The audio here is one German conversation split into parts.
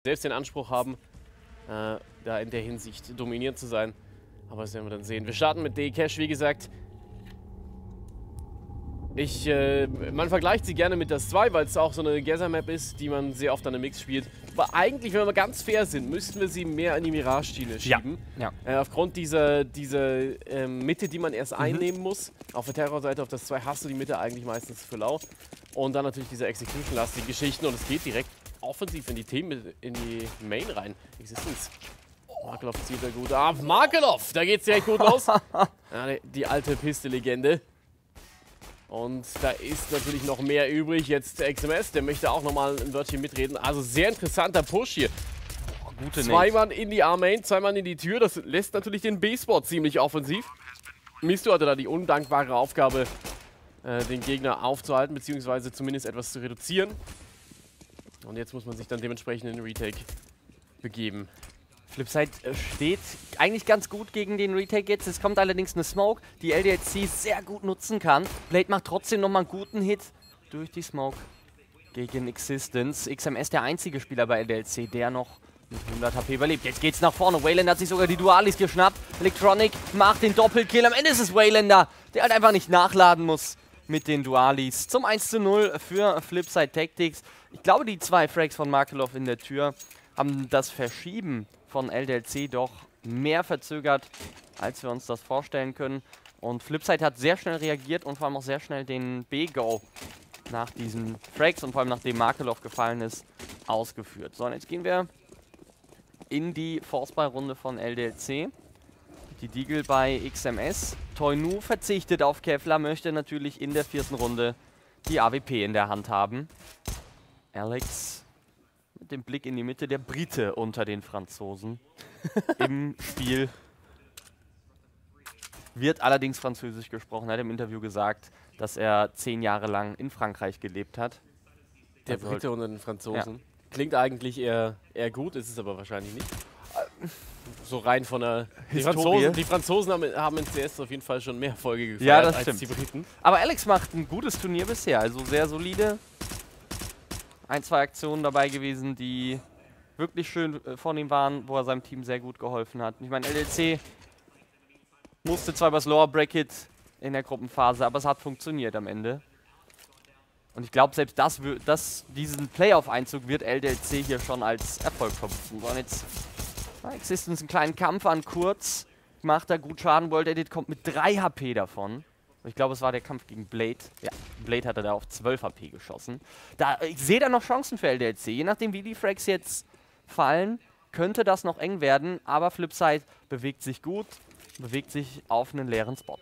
selbst den Anspruch haben, da in der Hinsicht dominierend zu sein. Aber das werden wir dann sehen. Wir starten mit D-Cash, wie gesagt. Man vergleicht sie gerne mit das 2, weil es auch so eine Gather-Map ist, die man sehr oft an einem Mix spielt. Aber eigentlich, wenn wir ganz fair sind, müssten wir sie mehr in die Mirage-Schiene schieben. Ja. Aufgrund dieser Mitte, die man erst einnehmen muss. Auf der Terror-Seite, auf das 2 hast du die Mitte eigentlich meistens für lau. Und dann natürlich diese Execution-lastigen Geschichten. Und es geht direkt offensiv in die Themen, in die Main rein. Existence. Markelov zieht er gut ab. Markelov, da geht's direkt gut los. Ja, die alte Piste-Legende. Und da ist natürlich noch mehr übrig. Jetzt XMS, der möchte auch nochmal ein Wörtchen mitreden. Also sehr interessanter Push hier. Gute Zwei Mann in die A-Main, 2 Mann in die Tür. Das lässt natürlich den B-Spot ziemlich offensiv. Misto hatte da die undankbare Aufgabe, den Gegner aufzuhalten, beziehungsweise zumindest etwas zu reduzieren. Und jetzt muss man sich dann dementsprechend in den Retake begeben. Flipside steht eigentlich ganz gut gegen den Retake jetzt. Es kommt allerdings eine Smoke, die LDLC sehr gut nutzen kann. Blade macht trotzdem nochmal einen guten Hit durch die Smoke gegen Existence. XMS der einzige Spieler bei LDLC, der noch mit 100 HP überlebt. Jetzt geht's nach vorne. Waylander hat sich sogar die Dualis geschnappt. Electronic macht den Doppelkill. Am Ende ist es Waylander, der halt einfach nicht nachladen muss mit den Dualis. Zum 1:0 für Flipside Tactics. Ich glaube, die 2 Frags von Markelov in der Tür haben das Verschieben von LDLC doch mehr verzögert, als wir uns das vorstellen können. Und Flipside hat sehr schnell reagiert und vor allem auch sehr schnell den B-Go nach diesen Frags und vor allem nachdem Markelov gefallen ist, ausgeführt. So, und jetzt gehen wir in die Force-Ball-Runde von LDLC. Die Deagle bei XMS. Toinu verzichtet auf Kevlar, möchte natürlich in der 4. Runde die AWP in der Hand haben. Alex mit dem Blick in die Mitte, der Brite unter den Franzosen im Spiel. Wird allerdings Französisch gesprochen. Er hat im Interview gesagt, dass er 10 Jahre lang in Frankreich gelebt hat. Der Brite unter den Franzosen. Ja. Klingt eigentlich eher gut, ist es aber wahrscheinlich nicht. So rein von der Historie. Die Franzosen haben in CS auf jeden Fall schon mehr Erfolge gefeiert, ja, das als stimmt. die Briten. Aber Alex macht ein gutes Turnier bisher, also sehr solide. 1, 2 Aktionen dabei gewesen, die wirklich schön von ihm waren, wo er seinem Team sehr gut geholfen hat. Ich meine, LDLC musste zwar übers Lower Bracket in der Gruppenphase, aber es hat funktioniert am Ende. Und ich glaube, selbst diesen Playoff-Einzug wird LDLC hier schon als Erfolg verbuchen. Und jetzt Existence einen kleinen Kampf an Kurz, macht da gut Schaden. World Edit kommt mit 3 HP davon. Ich glaube, es war der Kampf gegen Blade. Ja, Blade hatte da auf 12 HP geschossen. Ich sehe da noch Chancen für LDLC. Je nachdem, wie die Frags jetzt fallen, könnte das noch eng werden. Aber Flipside bewegt sich gut, bewegt sich auf einen leeren Spot.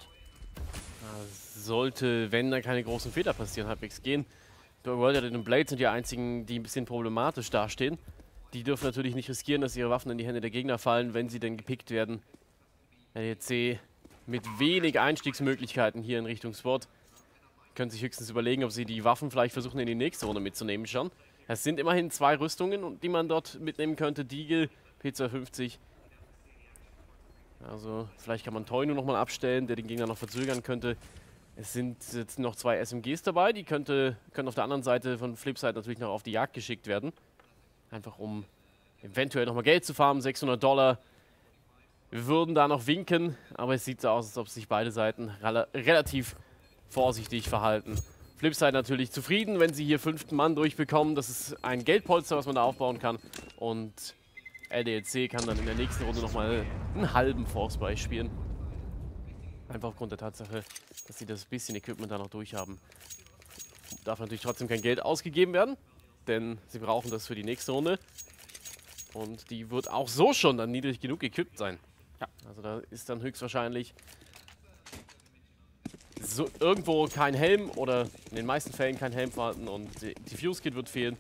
Sollte, wenn da keine großen Fehler passieren, halbwegs gehen. World Edit und Blade sind die einzigen, die ein bisschen problematisch dastehen. Die dürfen natürlich nicht riskieren, dass ihre Waffen in die Hände der Gegner fallen, wenn sie denn gepickt werden. LDLC mit wenig Einstiegsmöglichkeiten hier in Richtung Spot. Können sich höchstens überlegen, ob sie die Waffen vielleicht versuchen in die nächste Runde mitzunehmen schon. Es sind immerhin 2 Rüstungen, die man dort mitnehmen könnte. Deagle, P250. Also vielleicht kann man Toinu nochmal abstellen, der den Gegner noch verzögern könnte. Es sind jetzt noch 2 SMGs dabei, die können auf der anderen Seite von Flipside natürlich noch auf die Jagd geschickt werden. Einfach um eventuell nochmal Geld zu farmen, $600. Wir würden da noch winken, aber es sieht so aus, als ob sich beide Seiten relativ vorsichtig verhalten. Flipside natürlich zufrieden, wenn sie hier 5. Mann durchbekommen. Das ist ein Geldpolster, was man da aufbauen kann. Und LDLC kann dann in der nächsten Runde nochmal einen halben Force-Buy spielen. Einfach aufgrund der Tatsache, dass sie das bisschen Equipment da noch durchhaben. Darf natürlich trotzdem kein Geld ausgegeben werden, denn sie brauchen das für die nächste Runde. Und die wird auch so schon dann niedrig genug equipped sein. Ja, also da ist dann höchstwahrscheinlich so irgendwo kein Helm oder in den meisten Fällen kein Helm vorhanden und die Fuse-Kit wird fehlen.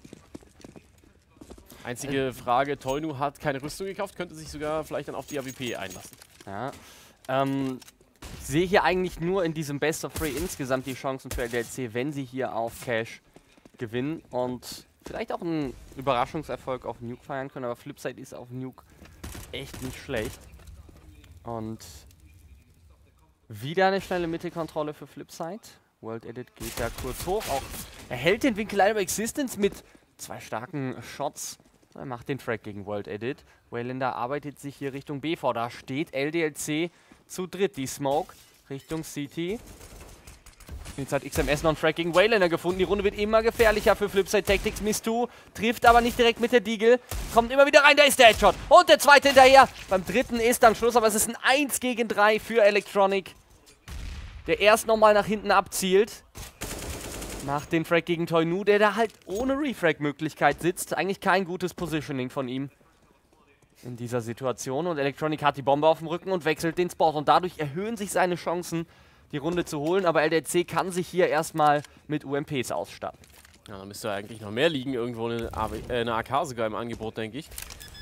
Einzige Frage, Toinu hat keine Rüstung gekauft, könnte sich sogar vielleicht dann auf die AWP einlassen. Ja, ich sehe hier eigentlich nur in diesem Best of 3 insgesamt die Chancen für LDLC, wenn sie hier auf Cash gewinnen und vielleicht auch einen Überraschungserfolg auf Nuke feiern können, aber Flipside ist auf Nuke echt nicht schlecht. Und wieder eine schnelle Mittelkontrolle für Flipside. World Edit geht da kurz hoch. Auch er hält den Winkel ein, aber Existence mit 2 starken Shots Er macht den Frag gegen World Edit. Waylander arbeitet sich hier Richtung B vor. Da steht LDLC zu dritt. Die Smoke Richtung CT. Jetzt hat XMS noch einen Frag gegen Waylander gefunden. Die Runde wird immer gefährlicher für Flipside Tactics. Mistu trifft aber nicht direkt mit der Deagle. Kommt immer wieder rein, da ist der Headshot. Und der zweite hinterher. Beim dritten ist dann Schluss, aber es ist ein 1 gegen 3 für Electronic. Der erst nochmal nach hinten abzielt. Nach dem Frag gegen Toynu, der da halt ohne Refrag-Möglichkeit sitzt. Eigentlich kein gutes Positioning von ihm in dieser Situation. Und Electronic hat die Bombe auf dem Rücken und wechselt den Spot. Und dadurch erhöhen sich seine Chancen, die Runde zu holen. Aber LDC kann sich hier erstmal mit UMPs ausstatten. Ja, da müsste eigentlich noch mehr liegen. Irgendwo eine AK sogar im Angebot, denke ich.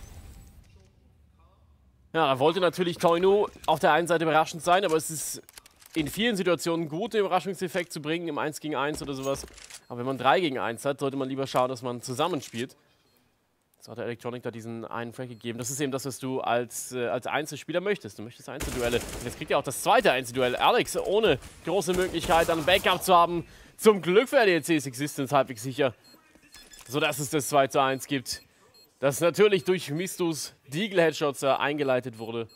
Ja, da wollte natürlich Toynu auf der einen Seite überraschend sein, aber es ist in vielen Situationen gut, den Überraschungseffekt zu bringen, im 1 gegen 1 oder sowas. Aber wenn man 3 gegen 1 hat, sollte man lieber schauen, dass man zusammenspielt. So hat der Electronic da diesen einen Frag gegeben. Das ist eben das, was du als Einzelspieler möchtest. Du möchtest Einzelduelle. Und jetzt kriegt er auch das zweite Einzelduell. Alex ohne große Möglichkeit, dann ein Backup zu haben. Zum Glück für LDLC ist Existence halbwegs sicher. Sodass es das 2:1 gibt. Das natürlich durch Mistus Deagle-Headshots eingeleitet wurde.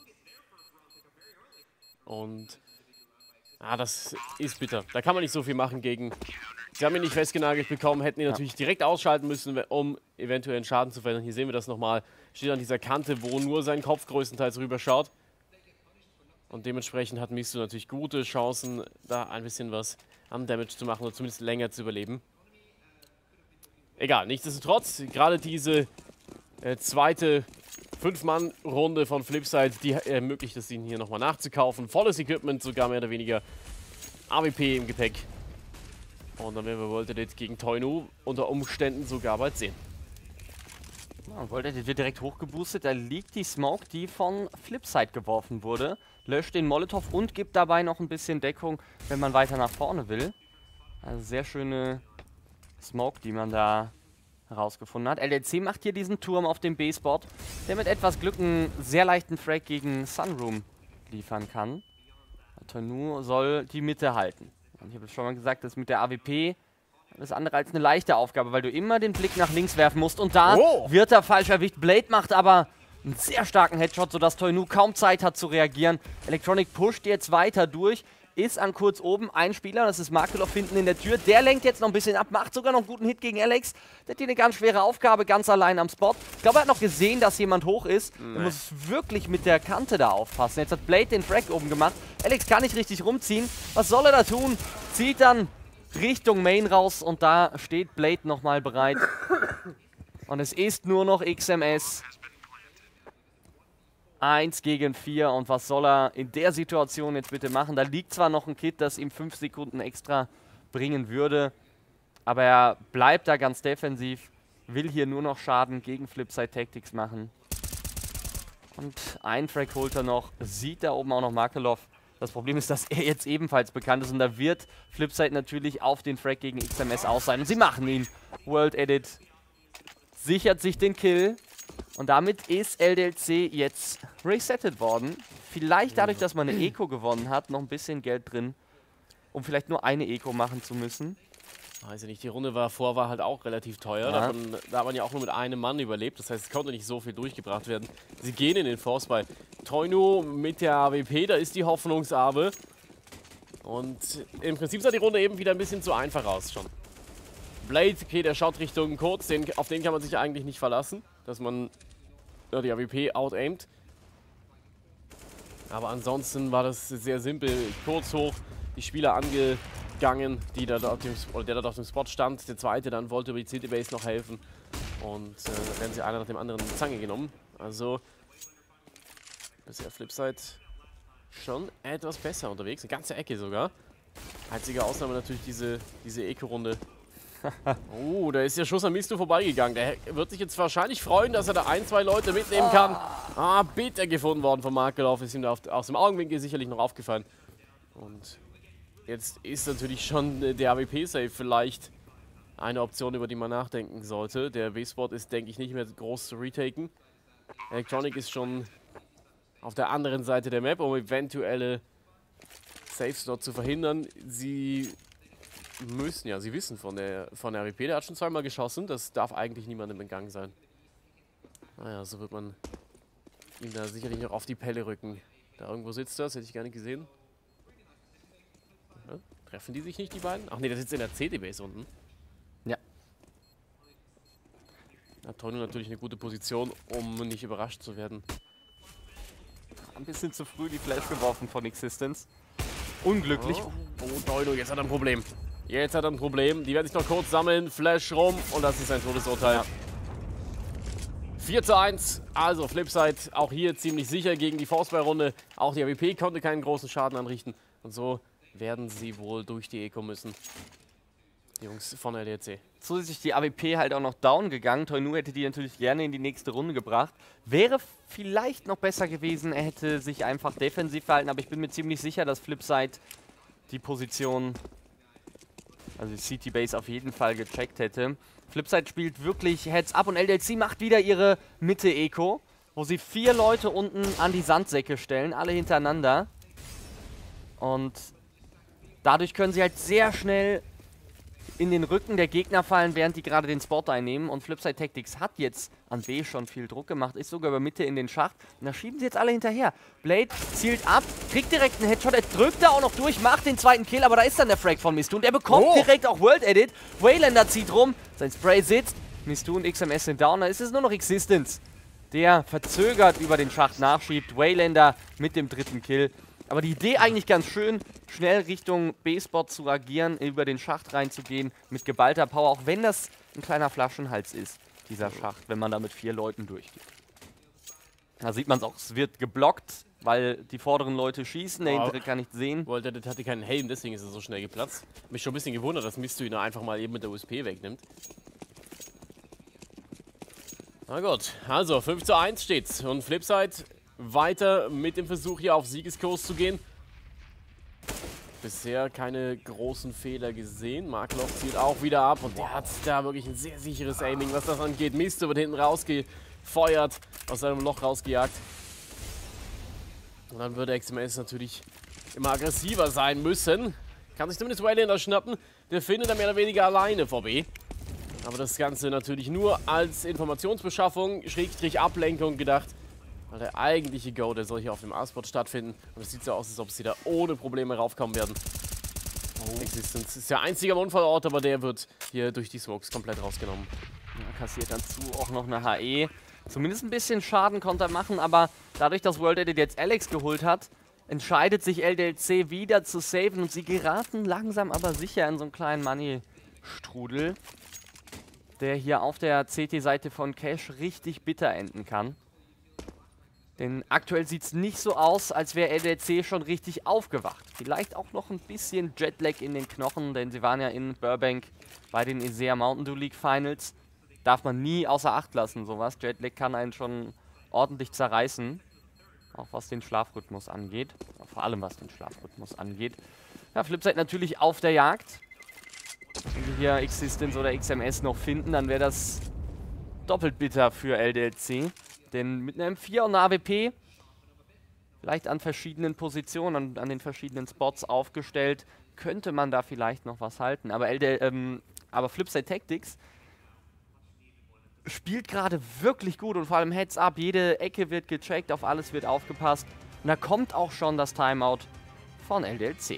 Und das ist bitter. Da kann man nicht so viel machen gegen. Sie haben ihn nicht festgenagelt bekommen, hätten ihn natürlich direkt ausschalten müssen, um eventuell einen Schaden zu verhindern. Hier sehen wir das nochmal. Steht an dieser Kante, wo nur sein Kopf größtenteils rüberschaut. Und dementsprechend hat Mistu natürlich gute Chancen, da ein bisschen was am Damage zu machen oder zumindest länger zu überleben. Egal, nichtsdestotrotz, gerade diese zweite 5-Mann-Runde von Flipside, die ermöglicht es ihnen hier nochmal nachzukaufen. Volles Equipment, sogar mehr oder weniger AWP im Gepäck. Und dann werden wir World Edit gegen Toynu unter Umständen sogar bald sehen. Ja, World Edit wird direkt hochgeboostet. Da liegt die Smoke, die von Flipside geworfen wurde. Löscht den Molotov und gibt dabei noch ein bisschen Deckung, wenn man weiter nach vorne will. Also sehr schöne Smoke, die man da herausgefunden hat. LDC macht hier diesen Turm auf dem B-Spot, der mit etwas Glück einen sehr leichten Frag gegen Sunroom liefern kann. Toynu soll die Mitte halten. Und ich habe schon mal gesagt, das mit der AWP alles andere als eine leichte Aufgabe, weil du immer den Blick nach links werfen musst. Und da wird er falsch erwischt. Blade macht aber einen sehr starken Headshot, sodass Toynu kaum Zeit hat zu reagieren. Electronic pusht jetzt weiter durch. Ist an kurz oben ein Spieler, das ist Markelov hinten in der Tür. Der lenkt jetzt noch ein bisschen ab, macht sogar noch einen guten Hit gegen Alex. Der hat hier eine ganz schwere Aufgabe, ganz allein am Spot. Ich glaube, er hat noch gesehen, dass jemand hoch ist. Er muss wirklich mit der Kante da aufpassen. Jetzt hat Blade den Frag oben gemacht. Alex kann nicht richtig rumziehen. Was soll er da tun? Zieht dann Richtung Main raus und da steht Blade nochmal bereit. Und es ist nur noch XMS. 1 gegen 4 und was soll er in der Situation jetzt bitte machen? Da liegt zwar noch ein Kit, das ihm 5 Sekunden extra bringen würde, aber er bleibt da ganz defensiv, will hier nur noch Schaden gegen Flipside Tactics machen. Und ein Frag holt er noch, sieht da oben auch noch Markelov. Das Problem ist, dass er jetzt ebenfalls bekannt ist und da wird Flipside natürlich auf den Frag gegen XMS aus sein. Und sie machen ihn. World Edit sichert sich den Kill. Und damit ist LDLC jetzt resettet worden. Vielleicht dadurch, dass man eine Eco gewonnen hat, noch ein bisschen Geld drin, um vielleicht nur eine Eco machen zu müssen. Weiß ich nicht, die Runde war halt auch relativ teuer. Ja. Da hat man ja auch nur mit einem Mann überlebt. Das heißt, es konnte nicht so viel durchgebracht werden. Sie gehen in den Force bei Toynu mit der AWP. Da ist die Hoffnungsarbe. Und im Prinzip sah die Runde eben wieder ein bisschen zu einfach aus schon. Blade, okay, der schaut Richtung Kurz. Auf den kann man sich eigentlich nicht verlassen, dass man die AWP out-aimt. Aber ansonsten war das sehr simpel. Kurz hoch, die Spieler angegangen, der dort auf dem Spot stand. Der zweite dann wollte über die CT-Base noch helfen. Und dann werden sie einer nach dem anderen die Zange genommen. Also bisher Flipside schon etwas besser unterwegs. Eine ganze Ecke sogar. Einzige Ausnahme natürlich diese Eco-Runde. Da ist der Schuss an Mistu vorbeigegangen. Der wird sich jetzt wahrscheinlich freuen, dass er da 1, 2 Leute mitnehmen kann. Bitter gefunden worden von Markelov. Ist ihm da aus dem Augenwinkel sicherlich noch aufgefallen. Und jetzt ist natürlich schon der AWP-Save vielleicht eine Option, über die man nachdenken sollte. Der B-Spot ist, denke ich, nicht mehr groß zu retaken. Electronic ist schon auf der anderen Seite der Map, um eventuelle Saves dort zu verhindern. Sie wissen von der AWP, der hat schon 2-mal geschossen. Das darf eigentlich niemandem entgangen sein. Naja, so wird man ihm da sicherlich noch auf die Pelle rücken. Da irgendwo sitzt das, hätte ich gar nicht gesehen. Ja, treffen die sich nicht, die beiden? Ach nee, der sitzt in der CT-Base unten. Ja. Hat Toino natürlich eine gute Position, um nicht überrascht zu werden. Ein bisschen zu früh die Flash geworfen von Existence. Unglücklich. Oh, Toino, jetzt hat er ein Problem. Jetzt hat er ein Problem. Die werden sich noch kurz sammeln. Flash rum und das ist ein Todesurteil. Ja. 4:1. Also Flipside auch hier ziemlich sicher gegen die Force-Runde. Auch die AWP konnte keinen großen Schaden anrichten. Und so werden sie wohl durch die Eco müssen. Die Jungs von LDLC. Zusätzlich die AWP halt auch noch down gegangen. Toinu hätte die natürlich gerne in die nächste Runde gebracht. Wäre vielleicht noch besser gewesen, er hätte sich einfach defensiv verhalten. Aber ich bin mir ziemlich sicher, dass Flipside die Position, also die CT-Base auf jeden Fall gecheckt hätte. Flipside spielt wirklich Heads up und LDLC macht wieder ihre Mitte-Eco, wo sie 4 Leute unten an die Sandsäcke stellen, alle hintereinander. Und dadurch können sie halt sehr schnell in den Rücken der Gegner fallen, während die gerade den Spot einnehmen. Und Flipside Tactics hat jetzt an B schon viel Druck gemacht, ist sogar über Mitte in den Schacht. Und da schieben sie jetzt alle hinterher. Blade zielt ab, kriegt direkt einen Headshot, er drückt da auch noch durch, macht den zweiten Kill, aber da ist dann der Frag von Mistu. Und er bekommt direkt auch World Edit. Waylander zieht rum, sein Spray sitzt, Mistu und XMS sind down, da ist es nur noch Existence, der verzögert über den Schacht nachschiebt. Waylander mit dem dritten Kill. Aber die Idee eigentlich ganz schön, schnell Richtung B-Spot zu agieren, über den Schacht reinzugehen, mit geballter Power, auch wenn das ein kleiner Flaschenhals ist, dieser Schacht, wenn man da mit 4 Leuten durchgeht. Da sieht man es auch, es wird geblockt, weil die vorderen Leute schießen, der hintere kann nicht sehen. World Edit hatte keinen Helm, deswegen ist er so schnell geplatzt. Mich schon ein bisschen gewundert, dass Mistu ihn einfach mal eben mit der USP wegnimmt. Na gut, also 5:1 steht's und Flipside weiter mit dem Versuch hier auf Siegeskurs zu gehen. Bisher keine großen Fehler gesehen. Markloff zielt auch wieder ab und der hat da wirklich ein sehr sicheres Aiming, was das angeht. Mistu wird hinten rausgefeuert, aus seinem Loch rausgejagt. Und dann würde XMS natürlich immer aggressiver sein müssen. Kann sich zumindest Waylander schnappen. Der findet er mehr oder weniger alleine vor B. Aber das Ganze natürlich nur als Informationsbeschaffung, Schrägstrich Ablenkung gedacht. Weil der eigentliche Go, der soll hier auf dem A-Spot stattfinden. Und es sieht so aus, als ob sie da ohne Probleme raufkommen werden. Existence ist der einzige Unfallort, aber der wird hier durch die Smokes komplett rausgenommen. Ja, kassiert dazu auch noch eine HE. Zumindest ein bisschen Schaden konnte er machen, aber dadurch, dass World Edit jetzt Alex geholt hat, entscheidet sich LDLC wieder zu saven und sie geraten langsam aber sicher in so einen kleinen Money-Strudel, der hier auf der CT-Seite von Cash richtig bitter enden kann. Denn aktuell sieht es nicht so aus, als wäre LDLC schon richtig aufgewacht. Vielleicht auch noch ein bisschen Jetlag in den Knochen, denn sie waren ja in Burbank bei den ESEA Mountain Dew League Finals. Darf man nie außer Acht lassen, sowas. Jetlag kann einen schon ordentlich zerreißen. Auch was den Schlafrhythmus angeht. Vor allem was den Schlafrhythmus angeht. Ja, Flipside natürlich auf der Jagd. Wenn wir hier Existence oder XMS noch finden, dann wäre das doppelt bitter für LDLC. Denn mit einer M4 und einer AWP, vielleicht an verschiedenen Positionen, an den verschiedenen Spots aufgestellt, könnte man da vielleicht noch was halten. Aber, aber Flipside Tactics spielt gerade wirklich gut und vor allem Heads up, jede Ecke wird gecheckt, auf alles wird aufgepasst. Und da kommt auch schon das Timeout von LDLC.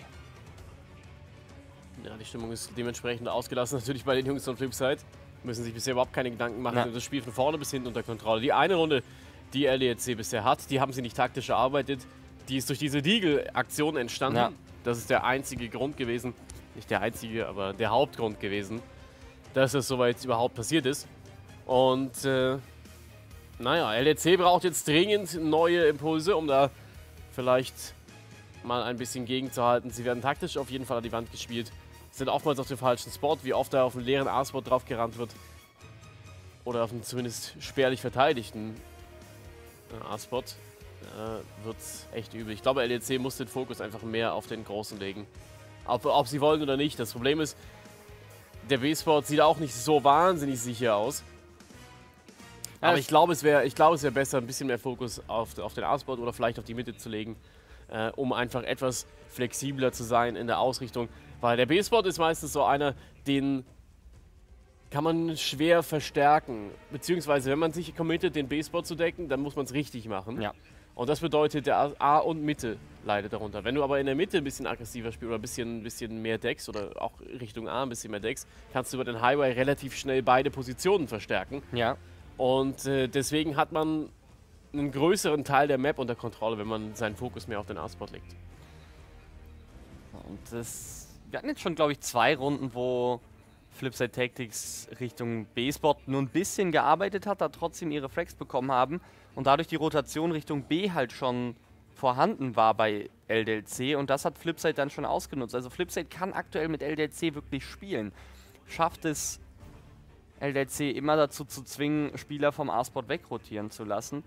Ja, die Stimmung ist dementsprechend ausgelassen, natürlich bei den Jungs von Flipside. Müssen sich bisher überhaupt keine Gedanken machen, ja. Das Spiel von vorne bis hinten unter Kontrolle. Die eine Runde, die LDLC bisher hat, die haben sie nicht taktisch erarbeitet. Die ist durch diese Deagle-Aktion entstanden. Ja. Das ist der einzige Grund gewesen, nicht der einzige, aber der Hauptgrund gewesen, dass es soweit überhaupt passiert ist. Und naja, LDLC braucht jetzt dringend neue Impulse, um da vielleicht mal ein bisschen gegenzuhalten. Sie werden taktisch auf jeden Fall an die Wand gespielt. Sind oftmals auf dem falschen Spot, wie oft da auf einen leeren A-Spot drauf gerannt wird. Oder auf einen zumindest spärlich verteidigten A-Spot. Wird es echt übel. Ich glaube, LDLC muss den Fokus einfach mehr auf den Großen legen. Ob sie wollen oder nicht. Das Problem ist, der B-Spot sieht auch nicht so wahnsinnig sicher aus. Ja, aber ich glaube, es wäre besser, ein bisschen mehr Fokus auf den A-Spot oder vielleicht auf die Mitte zu legen, um einfach etwas flexibler zu sein in der Ausrichtung. Weil der B-Spot ist meistens so einer, den kann man schwer verstärken. Beziehungsweise, wenn man sich committet, den B-Spot zu decken, dann muss man es richtig machen. Ja. Und das bedeutet, der A und Mitte leidet darunter. Wenn du aber in der Mitte ein bisschen aggressiver spielst oder ein bisschen mehr deckst oder auch Richtung A ein bisschen mehr deckst, kannst du über den Highway relativ schnell beide Positionen verstärken. Ja. Und deswegen hat man einen größeren Teil der Map unter Kontrolle, wenn man seinen Fokus mehr auf den A-Spot legt. Und wir hatten jetzt schon, glaube ich, 2 Runden, wo Flipside Tactics Richtung B-Spot nur ein bisschen gearbeitet hat, da trotzdem ihre Frags bekommen haben und dadurch die Rotation Richtung B halt schon vorhanden war bei LDLC und das hat Flipside dann schon ausgenutzt. Also Flipside kann aktuell mit LDLC wirklich spielen. Schafft es LDLC immer dazu zu zwingen, Spieler vom A-Spot wegrotieren zu lassen.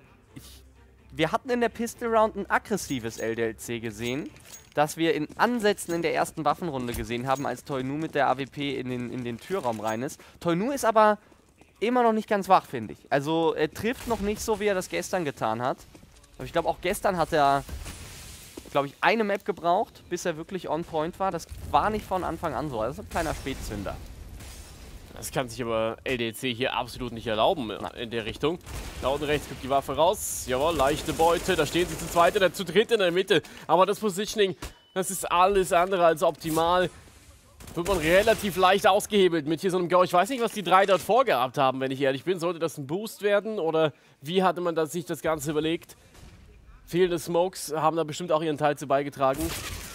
Wir hatten in der Pistol Round ein aggressives LDLC gesehen, das wir in Ansätzen in der ersten Waffenrunde gesehen haben, als Toinu mit der AWP in den Türraum rein ist. Toinu ist aber immer noch nicht ganz wach, finde ich. Also er trifft noch nicht so, wie er das gestern getan hat. Aber ich glaube, auch gestern hat er, glaube ich, eine Map gebraucht, bis er wirklich on point war. Das war nicht von Anfang an so. Das ist ein kleiner Spätzünder. Das kann sich aber LDC hier absolut nicht erlauben in der Richtung. Da unten rechts kommt die Waffe raus. Jawohl, leichte Beute. Da stehen sie zu zweit oder zu dritt in der Mitte. Aber das Positioning, das ist alles andere als optimal. Wird man relativ leicht ausgehebelt mit hier so einem Go. Ich weiß nicht, was die 3 dort vorgehabt haben, wenn ich ehrlich bin. Sollte das ein Boost werden oder wie hatte man sich das Ganze überlegt? Fehlende Smokes haben da bestimmt auch ihren Teil zu beigetragen.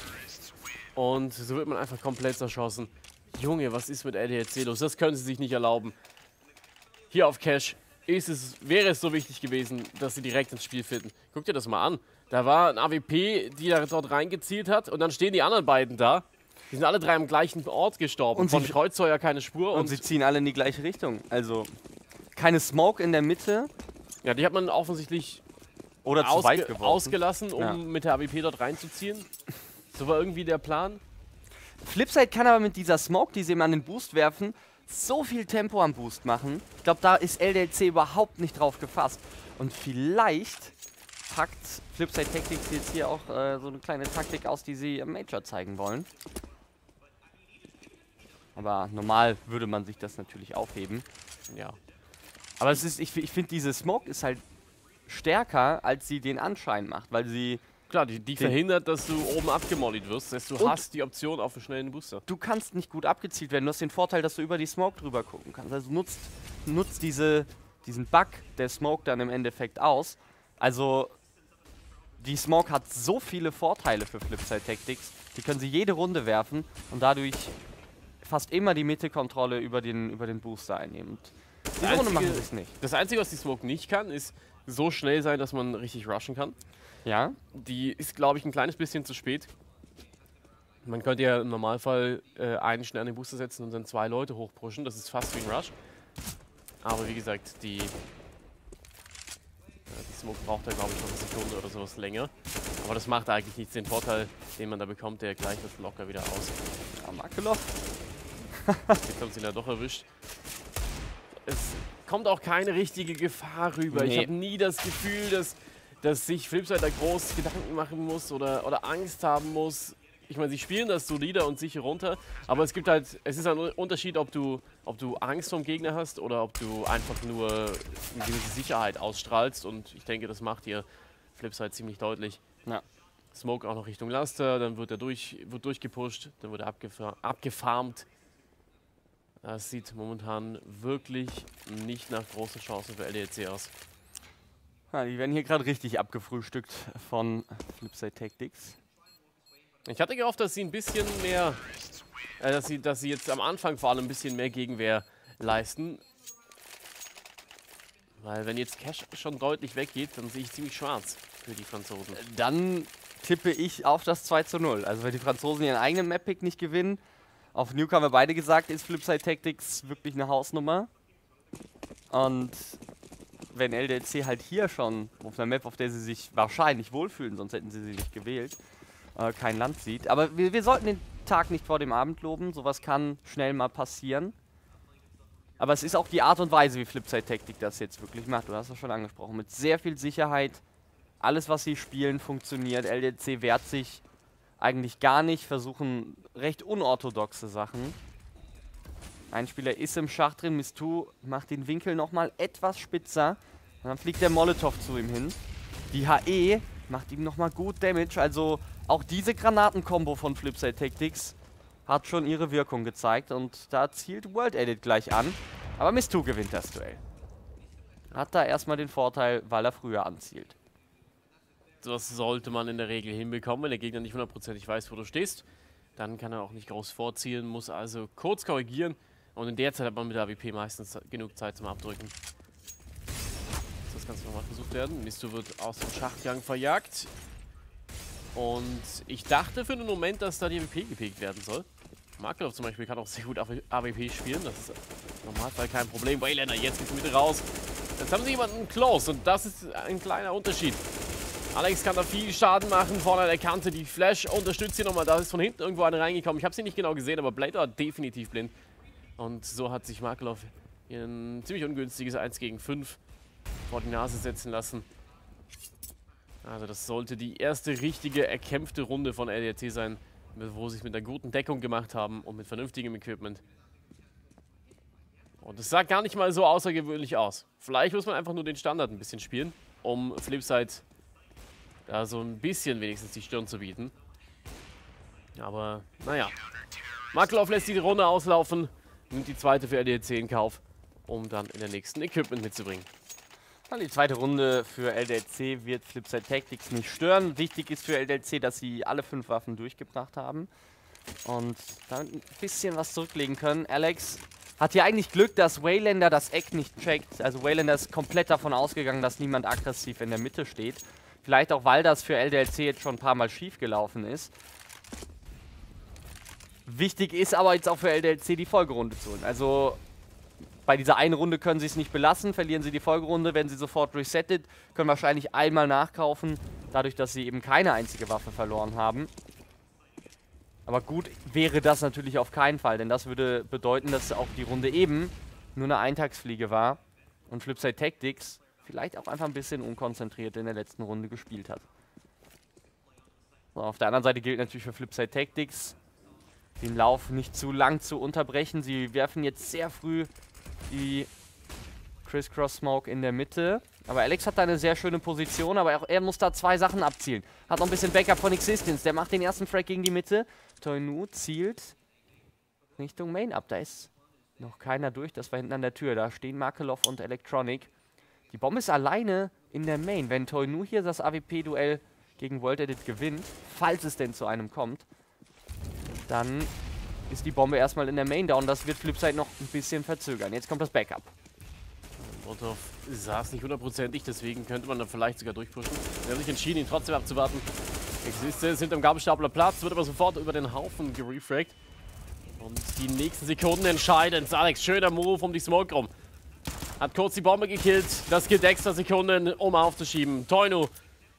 Und so wird man einfach komplett zerschossen. Junge, was ist mit LDLC los? Das können sie sich nicht erlauben. Hier auf Cash wäre es so wichtig gewesen, dass sie direkt ins Spiel finden. Guck dir das mal an. Da war ein AWP, die da dort reingezielt hat und dann stehen die anderen beiden da. Die sind alle 3 am gleichen Ort gestorben. Und von Kreuzfeuer keine Spur. Und sie ziehen alle in die gleiche Richtung. Also keine Smoke in der Mitte. Ja, die hat man offensichtlich oder zu weit geworfen. Ausgelassen, um mit der AWP dort reinzuziehen. So war irgendwie der Plan. Flipside kann aber mit dieser Smoke, die sie ihm an den Boost werfen, so viel Tempo am Boost machen. Ich glaube, da ist LDLC überhaupt nicht drauf gefasst. Und vielleicht packt Flipside Tactics jetzt hier auch so eine kleine Taktik aus, die sie im Major zeigen wollen. Aber normal würde man sich das natürlich aufheben. Ja. Aber es ist, ich finde, diese Smoke ist halt stärker, als sie den Anschein macht, weil sie... Klar, die verhindert, dass du oben abgemollied wirst. Das heißt, du hast die Option auf einen schnellen Booster. Du kannst nicht gut abgezielt werden. Du hast den Vorteil, dass du über die Smoke drüber gucken kannst. Also nutzt diesen Bug der Smoke dann im Endeffekt aus. Also die Smoke hat so viele Vorteile für Flipside Tactics. Die können sie jede Runde werfen und dadurch fast immer die Mitte-Kontrolle über den Booster einnehmen. Und diese Runde machen sie es nicht. Das Einzige, was die Smoke nicht kann, ist so schnell sein, dass man richtig rushen kann. Ja. Die ist, glaube ich, ein kleines bisschen zu spät. Man könnte ja im Normalfall einen schnell an den Booster setzen und dann 2 Leute hochpushen. Das ist fast wie ein Rush. Aber wie gesagt, die Smoke braucht da, glaube ich, noch eine Sekunde oder sowas länger. Aber das macht eigentlich nichts. Den Vorteil, den man da bekommt, der gleicht das locker wieder aus. Ja, Makeloff. Jetzt haben sie ihn ja doch erwischt. Es kommt auch keine richtige Gefahr rüber. Nee. Ich habe nie das Gefühl, dass sich Flipside da groß Gedanken machen muss oder Angst haben muss. Ich meine, sie spielen das solider und sicher runter, aber es ist ein Unterschied, ob du Angst vom Gegner hast oder ob du einfach nur eine gewisse Sicherheit ausstrahlst und ich denke, das macht hier Flipside ziemlich deutlich. Ja. Smoke auch noch Richtung Laster, dann wird durchgepusht, dann wird er abgefarmt. Das sieht momentan wirklich nicht nach großen Chancen für LDLC aus. Ja, die werden hier gerade richtig abgefrühstückt von Flipside Tactics. Ich hatte gehofft, dass sie ein bisschen mehr, dass sie jetzt am Anfang vor allem ein bisschen mehr Gegenwehr leisten. Weil wenn jetzt Cash schon deutlich weggeht, dann sehe ich ziemlich schwarz für die Franzosen. Dann tippe ich auf das 2:0. Also wenn die Franzosen ihren eigenen Map-Pick nicht gewinnen, auf Nuke haben wir beide gesagt, ist Flipside Tactics wirklich eine Hausnummer. Und wenn LDLC halt hier schon auf einer Map, auf der sie sich wahrscheinlich wohlfühlen, sonst hätten sie nicht gewählt, kein Land sieht. Aber wir sollten den Tag nicht vor dem Abend loben. Sowas kann schnell mal passieren. Aber es ist auch die Art und Weise, wie Flipside Tactics das jetzt wirklich macht. Du hast das schon angesprochen. Mit sehr viel Sicherheit. Alles, was sie spielen, funktioniert. LDLC wehrt sich eigentlich gar nicht. Versuchen recht unorthodoxe Sachen. Ein Spieler ist im Schach drin. Mistu macht den Winkel nochmal etwas spitzer. Und dann fliegt der Molotov zu ihm hin. Die HE macht ihm nochmal gut Damage. Also auch diese Granatenkombo von Flipside Tactics hat schon ihre Wirkung gezeigt. Und da zielt World Edit gleich an. Aber Mistu gewinnt das Duell. Hat da erstmal den Vorteil, weil er früher anzielt. Das sollte man in der Regel hinbekommen, wenn der Gegner nicht hundertprozentig weiß, wo du stehst. Dann kann er auch nicht groß vorzielen, muss also kurz korrigieren. Und in der Zeit hat man mit der AWP meistens genug Zeit zum Abdrücken. Das Ganze nochmal versucht werden. Mistu wird aus dem Schachtgang verjagt. Und ich dachte für einen Moment, dass da die AWP gepickt werden soll. Markelov zum Beispiel kann auch sehr gut AWP spielen. Das ist im Normalfall kein Problem. Waylander, jetzt geht's Mitte raus. Jetzt haben sie jemanden close und das ist ein kleiner Unterschied. Alex kann da viel Schaden machen, vorne an der Kante. Die Flash unterstützt sie nochmal. Da ist von hinten irgendwo eine reingekommen. Ich habe sie nicht genau gesehen, aber Blade war definitiv blind. Und so hat sich Markelov hier ein ziemlich ungünstiges 1 gegen 5 vor die Nase setzen lassen. Also das sollte die erste richtige erkämpfte Runde von LDLC sein, wo sie es mit einer guten Deckung gemacht haben und mit vernünftigem Equipment. Und es sah gar nicht mal so außergewöhnlich aus. Vielleicht muss man einfach nur den Standard ein bisschen spielen, um Flipside da so ein bisschen wenigstens die Stirn zu bieten. Aber, naja. Markelov lässt die Runde auslaufen, nimmt die zweite für LDLC in Kauf, um dann in der nächsten Equipment mitzubringen. Die zweite Runde für LDLC wird Flipside Tactics nicht stören. Wichtig ist für LDLC, dass sie alle 5 Waffen durchgebracht haben und dann ein bisschen was zurücklegen können. Alex hat hier eigentlich Glück, dass Waylander das Eck nicht checkt. Also Waylander ist komplett davon ausgegangen, dass niemand aggressiv in der Mitte steht. Vielleicht auch, weil das für LDLC jetzt schon ein paar Mal schief gelaufen ist. Wichtig ist aber jetzt auch für LDLC die Folgerunde zu holen. Also bei dieser einen Runde können sie es nicht belassen, verlieren sie die Folgerunde, werden sie sofort resettet, können wahrscheinlich einmal nachkaufen, dadurch, dass sie eben keine einzige Waffe verloren haben. Aber gut wäre das natürlich auf keinen Fall, denn das würde bedeuten, dass auch die Runde eben nur eine Eintagsfliege war und Flipside Tactics vielleicht auch einfach ein bisschen unkonzentriert in der letzten Runde gespielt hat. So, auf der anderen Seite gilt natürlich für Flipside Tactics, den Lauf nicht zu lang zu unterbrechen. Sie werfen jetzt sehr früh die Crisscross Smoke in der Mitte. Aber Alex hat da eine sehr schöne Position, aber auch er muss da 2 Sachen abzielen. Hat noch ein bisschen Backup von Existence. Der macht den ersten Frag gegen die Mitte. Toinu zielt Richtung Main ab. Da ist noch keiner durch. Das war hinten an der Tür. Da stehen Markelov und Electronic. Die Bombe ist alleine in der Main. Wenn Toinu hier das AWP-Duell gegen World Edit gewinnt, falls es denn zu einem kommt, dann ist die Bombe erstmal in der Main down. Das wird Flipside noch ein bisschen verzögern. Jetzt kommt das Backup. Molotov saß nicht hundertprozentig, deswegen könnte man dann vielleicht sogar durchpushen. Sie haben sich entschieden, ihn trotzdem abzuwarten. Existence hinterm Gabelstapler Platz, wird aber sofort über den Haufen gerefragt. Und die nächsten Sekunden entscheidend. Alex, schöner Move um die Smoke rum. Hat kurz die Bombe gekillt. Das gilt extra Sekunden, um aufzuschieben. Toinu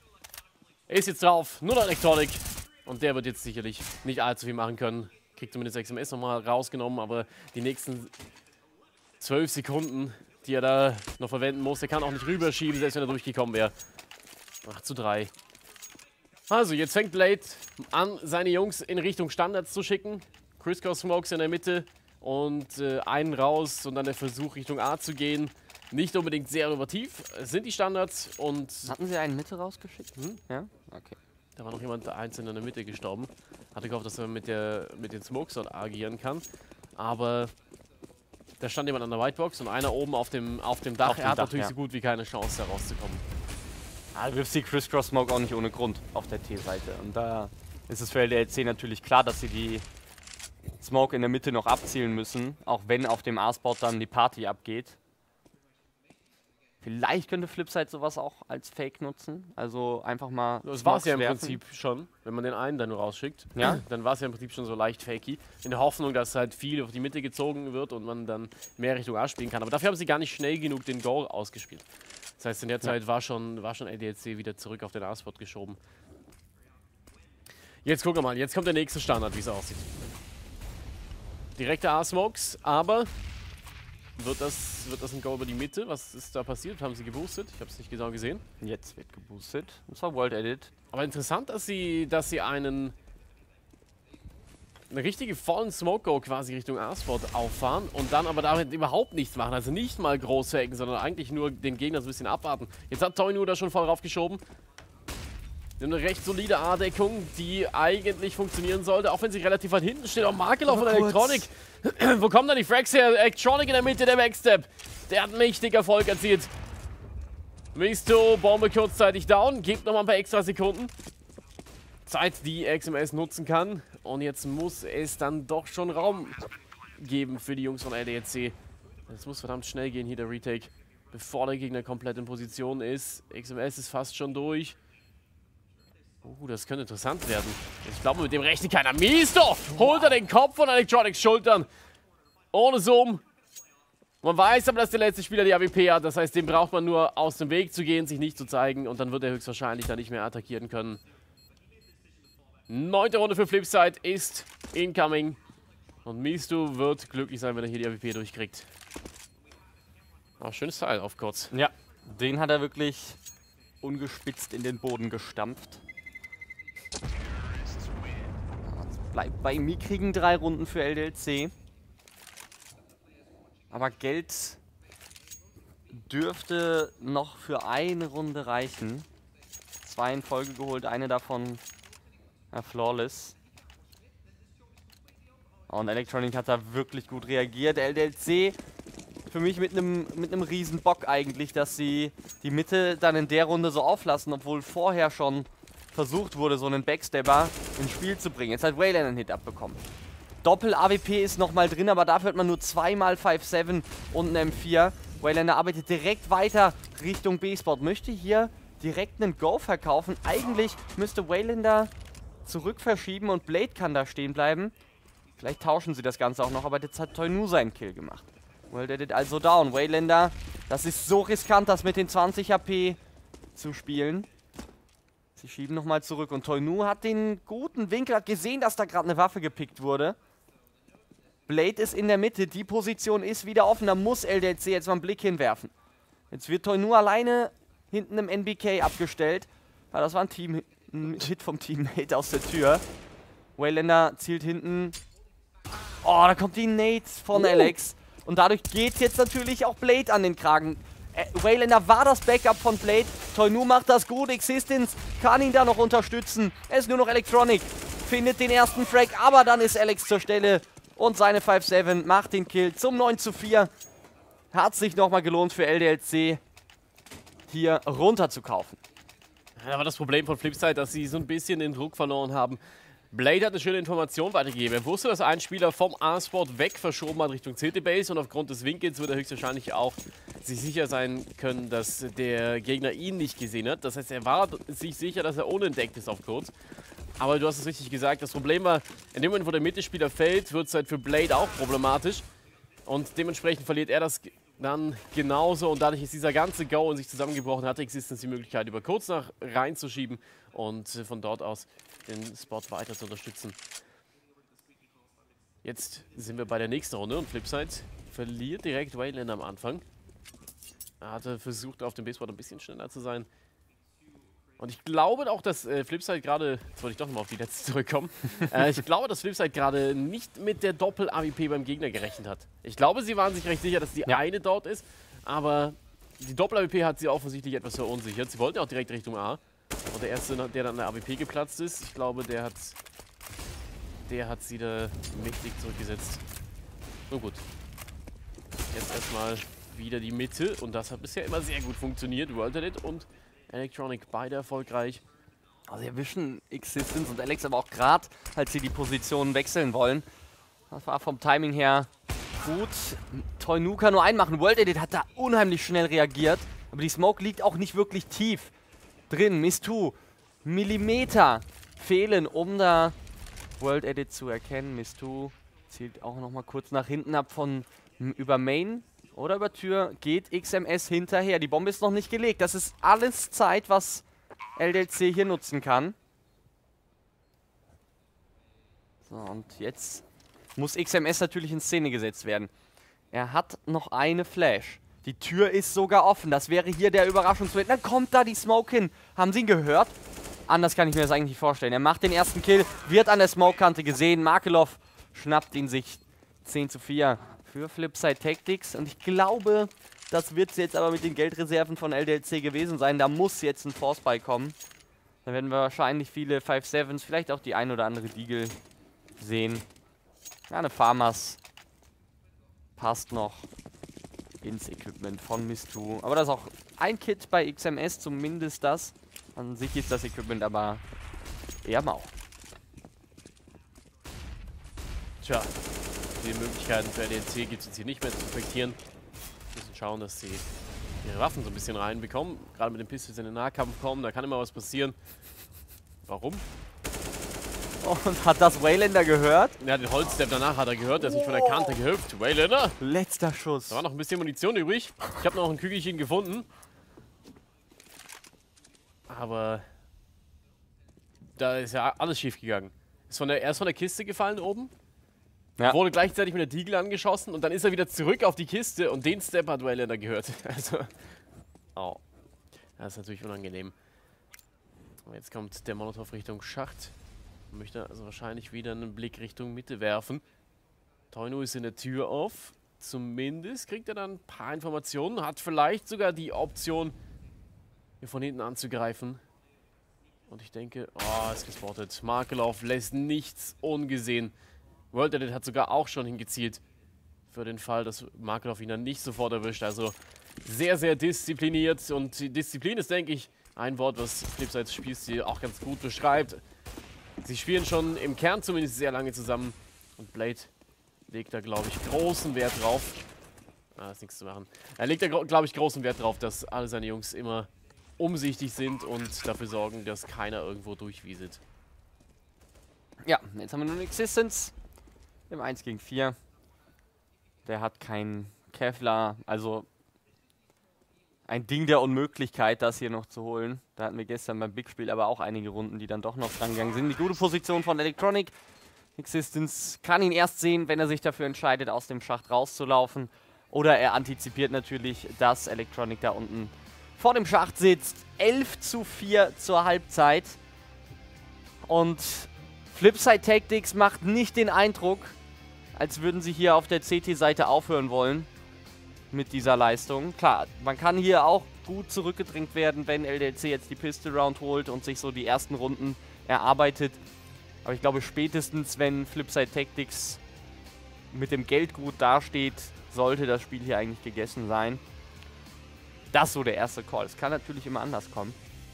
ist jetzt drauf. Nur noch Electronic. Und der wird jetzt sicherlich nicht allzu viel machen können. Kriegt zumindest XMS nochmal rausgenommen, aber die nächsten 12 Sekunden, die er da noch verwenden muss, der kann auch nicht rüberschieben, selbst wenn er durchgekommen wäre. 8:3. Also, jetzt fängt Blade an, seine Jungs in Richtung Standards zu schicken. Crisscross Smokes in der Mitte und einen raus und dann der Versuch Richtung A zu gehen. Nicht unbedingt sehr innovativ, es sind die Standards und... Hatten sie einen Mitte rausgeschickt? Ja? Okay. Da war noch jemand einzeln in der Mitte gestorben. Hatte gehofft, dass er mit den Smokes dort agieren kann. Aber da stand jemand an der Whitebox und einer oben auf dem Dach. Er hat natürlich so gut wie keine Chance, da rauszukommen. Du wirfst die Crisscross Smoke auch nicht ohne Grund auf der T-Seite. Und da ist es für LDLC natürlich klar, dass sie die Smoke in der Mitte noch abzielen müssen. Auch wenn auf dem A-Spot dann die Party abgeht. Vielleicht könnte Flipside sowas auch als Fake nutzen. Also einfach mal. Das war es ja im Prinzip schon, wenn man den einen dann nur rausschickt. Ja? Dann war es ja im Prinzip schon so leicht fakey. In der Hoffnung, dass halt viel auf die Mitte gezogen wird und man dann mehr Richtung A spielen kann. Aber dafür haben sie gar nicht schnell genug den Goal ausgespielt. Das heißt, in der Zeit war schon LDLC wieder zurück auf den A-Spot geschoben. Jetzt gucken wir mal, jetzt kommt der nächste Standard, wie es aussieht. Direkte A-Smokes, aber wird das ein Go über die Mitte? Was ist da passiert? Haben sie geboostet? Ich habe es nicht genau gesehen. Jetzt wird geboostet. Das war World Edit. Aber interessant, dass sie einen eine richtige vollen Smoke-Go quasi Richtung A-Spot auffahren und dann aber damit überhaupt nichts machen. Also nicht mal groß faken, sondern eigentlich nur den Gegner so ein bisschen abwarten. Jetzt hat Toinu da schon voll raufgeschoben. Eine recht solide A-Deckung, die eigentlich funktionieren sollte, auch wenn sie relativ weit hinten steht. Auch Markelov und Electronic. Wo kommen da die Frags her? Electronic in der Mitte, der Backstep. Der hat mächtig Erfolg erzielt. Misto, Bombe kurzzeitig down, gibt nochmal ein paar extra Sekunden. Zeit, die XMS nutzen kann. Und jetzt muss es dann doch schon Raum geben für die Jungs von LDLC. Es muss verdammt schnell gehen hier der Retake, bevor der Gegner komplett in Position ist. XMS ist fast schon durch. Das könnte interessant werden. Ich glaube, mit dem rechnet keiner. Misto holt er den Kopf von Electronics Schultern. Ohne Zoom. Man weiß aber, dass der letzte Spieler die AWP hat. Das heißt, dem braucht man nur aus dem Weg zu gehen, sich nicht zu zeigen. Und dann wird er höchstwahrscheinlich dann nicht mehr attackieren können. 9. Runde für Flipside ist incoming. Und Misto wird glücklich sein, wenn er hier die AWP durchkriegt. Oh, schönes Teil auf kurz. Ja, den hat er wirklich ungespitzt in den Boden gestampft. Bleibt bei mickrigen 3 Runden für LDLC. Aber Geld dürfte noch für eine Runde reichen. 2 in Folge geholt, eine davon flawless. Und Electronic hat da wirklich gut reagiert. LDLC für mich mit einem riesen Bock eigentlich, dass sie die Mitte dann in der Runde so auflassen, obwohl vorher schon versucht wurde, so einen Backstepper ins Spiel zu bringen. Jetzt hat Wayland einen Hit abbekommen. Doppel-AWP ist nochmal drin, aber dafür hat man nur 2-mal 5-7 und einen M4. Waylander arbeitet direkt weiter Richtung B-Spot. Möchte hier direkt einen Go verkaufen. Eigentlich müsste Waylander zurück verschieben und Blade kann da stehen bleiben. Vielleicht tauschen sie das Ganze auch noch, aber jetzt hat Toinu seinen Kill gemacht. Well, also down. Waylander, das ist so riskant, das mit den 20 HP zu spielen. Sie schieben nochmal zurück und Toinu hat den guten Winkel, hat gesehen, dass da gerade eine Waffe gepickt wurde. Blade ist in der Mitte, die Position ist wieder offen, da muss LDLC jetzt mal einen Blick hinwerfen. Jetzt wird Toinu alleine hinten im NBK abgestellt. Ja, das war ein Hit vom Teammate aus der Tür. Waylander zielt hinten. Oh, da kommt die Nade von Alex. Und dadurch geht jetzt natürlich auch Blade an den Kragen. Waylander war das Backup von Blade. Toinu macht das gut. Existence kann ihn da noch unterstützen. Es ist nur noch Electronic. Findet den ersten Frag, aber dann ist Alex zur Stelle. Und seine 5-7 macht den Kill zum 9:4. Hat sich nochmal gelohnt für LDLC, hier runter zu kaufen. Da war das Problem von Flipside, dass sie so ein bisschen den Druck verloren haben. Blade hat eine schöne Information weitergegeben. Er wusste, dass ein Spieler vom A-Spot weg verschoben hat Richtung CT-Base und aufgrund des Winkels wird er höchstwahrscheinlich auch sich sicher sein können, dass der Gegner ihn nicht gesehen hat. Das heißt, er war sich sicher, dass er unentdeckt ist auf kurz. Aber du hast es richtig gesagt, das Problem war, in dem Moment, wo der Mittelspieler fällt, wird es halt für Blade auch problematisch. Und dementsprechend verliert er das dann genauso und dadurch ist dieser ganze Go in sich zusammengebrochen, hatte Existence die Möglichkeit, über kurz nach reinzuschieben und von dort aus den Spot weiter zu unterstützen. Jetzt sind wir bei der nächsten Runde und Flipside verliert direkt Wayland am Anfang. Er hatte versucht, auf dem B-Spot ein bisschen schneller zu sein. Und ich glaube auch, dass Flipside gerade, jetzt wollte ich doch nochmal auf die letzte zurückkommen, ich glaube, dass Flipside gerade nicht mit der Doppel-AWP beim Gegner gerechnet hat. Ich glaube, sie waren sich recht sicher, dass die eine dort ist, aber die Doppel-AWP hat sie offensichtlich etwas verunsichert. Sie wollten auch direkt Richtung A. Und der Erste, der dann an der AWP geplatzt ist, ich glaube, der hat sie da mächtig zurückgesetzt. Nun gut. Jetzt erstmal wieder die Mitte und das hat bisher immer sehr gut funktioniert. World Edit und Electronic beide erfolgreich. Also sie erwischen Existence und Alex aber auch gerade, als sie die Positionen wechseln wollen. Das war vom Timing her gut. Toinu kann nur einen machen. World Edit hat da unheimlich schnell reagiert. Aber die Smoke liegt auch nicht wirklich tief drin. Mistu, Millimeter fehlen, um da World Edit zu erkennen. Mistu zielt auch nochmal kurz nach hinten ab von über Main. Oder über Tür geht XMS hinterher. Die Bombe ist noch nicht gelegt. Das ist alles Zeit, was LDLC hier nutzen kann. So, und jetzt muss XMS natürlich in Szene gesetzt werden. Er hat noch eine Flash. Die Tür ist sogar offen. Das wäre hier der Überraschungsmoment. Dann kommt da die Smoke hin. Haben Sie ihn gehört? Anders kann ich mir das eigentlich nicht vorstellen. Er macht den ersten Kill, wird an der Smoke-Kante gesehen. Makelov schnappt ihn sich 10:4 für Flipside Tactics. Und ich glaube, das wird jetzt aber mit den Geldreserven von LDLC gewesen sein. Da muss jetzt ein Force-Buy kommen. Dann werden wir wahrscheinlich viele 5-7s, vielleicht auch die ein oder andere Deagle sehen. Ja, eine Farmers passt noch ins Equipment von Mistu. Aber das ist auch ein Kit bei XMS, zumindest das. An sich ist das Equipment aber eher mau. Tja, die Möglichkeiten für LDLC gibt es jetzt hier nicht mehr zu reflektieren. Wir müssen schauen, dass sie ihre Waffen so ein bisschen reinbekommen. Gerade mit den Pistols in den Nahkampf kommen, da kann immer was passieren. Warum? Und hat das Waylander gehört? Ja, den Holzstep danach hat er gehört, der ist nicht von der Kante gehüpft. Waylander! Letzter Schuss. Da war noch ein bisschen Munition übrig. Ich habe noch ein Kügelchen gefunden. Aber da ist ja alles schief gegangen. Er ist von der Kiste gefallen oben. Ja. Wurde gleichzeitig mit der Deagle angeschossen und dann ist er wieder zurück auf die Kiste und den Step hat Waylander gehört. Also, oh. Das ist natürlich unangenehm. Und jetzt kommt der Molotov Richtung Schacht. Möchte also wahrscheinlich wieder einen Blick Richtung Mitte werfen. Toinu ist in der Tür auf. Zumindest kriegt er dann ein paar Informationen. Hat vielleicht sogar die Option, hier von hinten anzugreifen. Und ich denke, oh, ist gespottet. Makelov lässt nichts ungesehen. World Edit hat sogar auch schon hingezielt. Für den Fall, dass Makelov ihn dann nicht sofort erwischt. Also sehr, sehr diszipliniert. Und die Disziplin ist, denke ich, ein Wort, was Flipsides Spielstil auch ganz gut beschreibt. Sie spielen schon im Kern zumindest sehr lange zusammen. Und Blade legt da, glaube ich, großen Wert drauf. Ah, ist nichts zu machen. Er legt da, glaube ich, großen Wert drauf, dass alle seine Jungs immer umsichtig sind und dafür sorgen, dass keiner irgendwo durchwieselt. Ja, jetzt haben wir nur eine Existence im 1 gegen 4. Der hat keinen Kevlar, also ein Ding der Unmöglichkeit, das hier noch zu holen. Da hatten wir gestern beim Big-Spiel aber auch einige Runden, die dann doch noch dran gegangen sind. Die gute Position von Electronic. Existence kann ihn erst sehen, wenn er sich dafür entscheidet, aus dem Schacht rauszulaufen. Oder er antizipiert natürlich, dass Electronic da unten vor dem Schacht sitzt. 11:4 zur Halbzeit. Und Flipside Tactics macht nicht den Eindruck, als würden sie hier auf der CT-Seite aufhören wollen mit dieser Leistung. Klar, man kann hier auch gut zurückgedrängt werden, wenn LDLC jetzt die Pistol Round holt und sich so die ersten Runden erarbeitet. Aber ich glaube, spätestens wenn Flipside Tactics mit dem Geld gut dasteht, sollte das Spiel hier eigentlich gegessen sein. Das ist so der erste Call. Es kann natürlich immer anders kommen.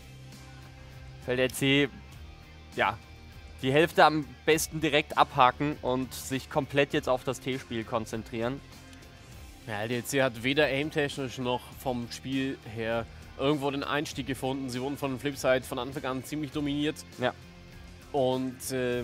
Für LDLC, ja, die Hälfte am besten direkt abhaken und sich komplett jetzt auf das T-Spiel konzentrieren. Ja, LDLC hat weder aim-technisch noch vom Spiel her irgendwo den Einstieg gefunden. Sie wurden von Flipside von Anfang an ziemlich dominiert. Ja. Und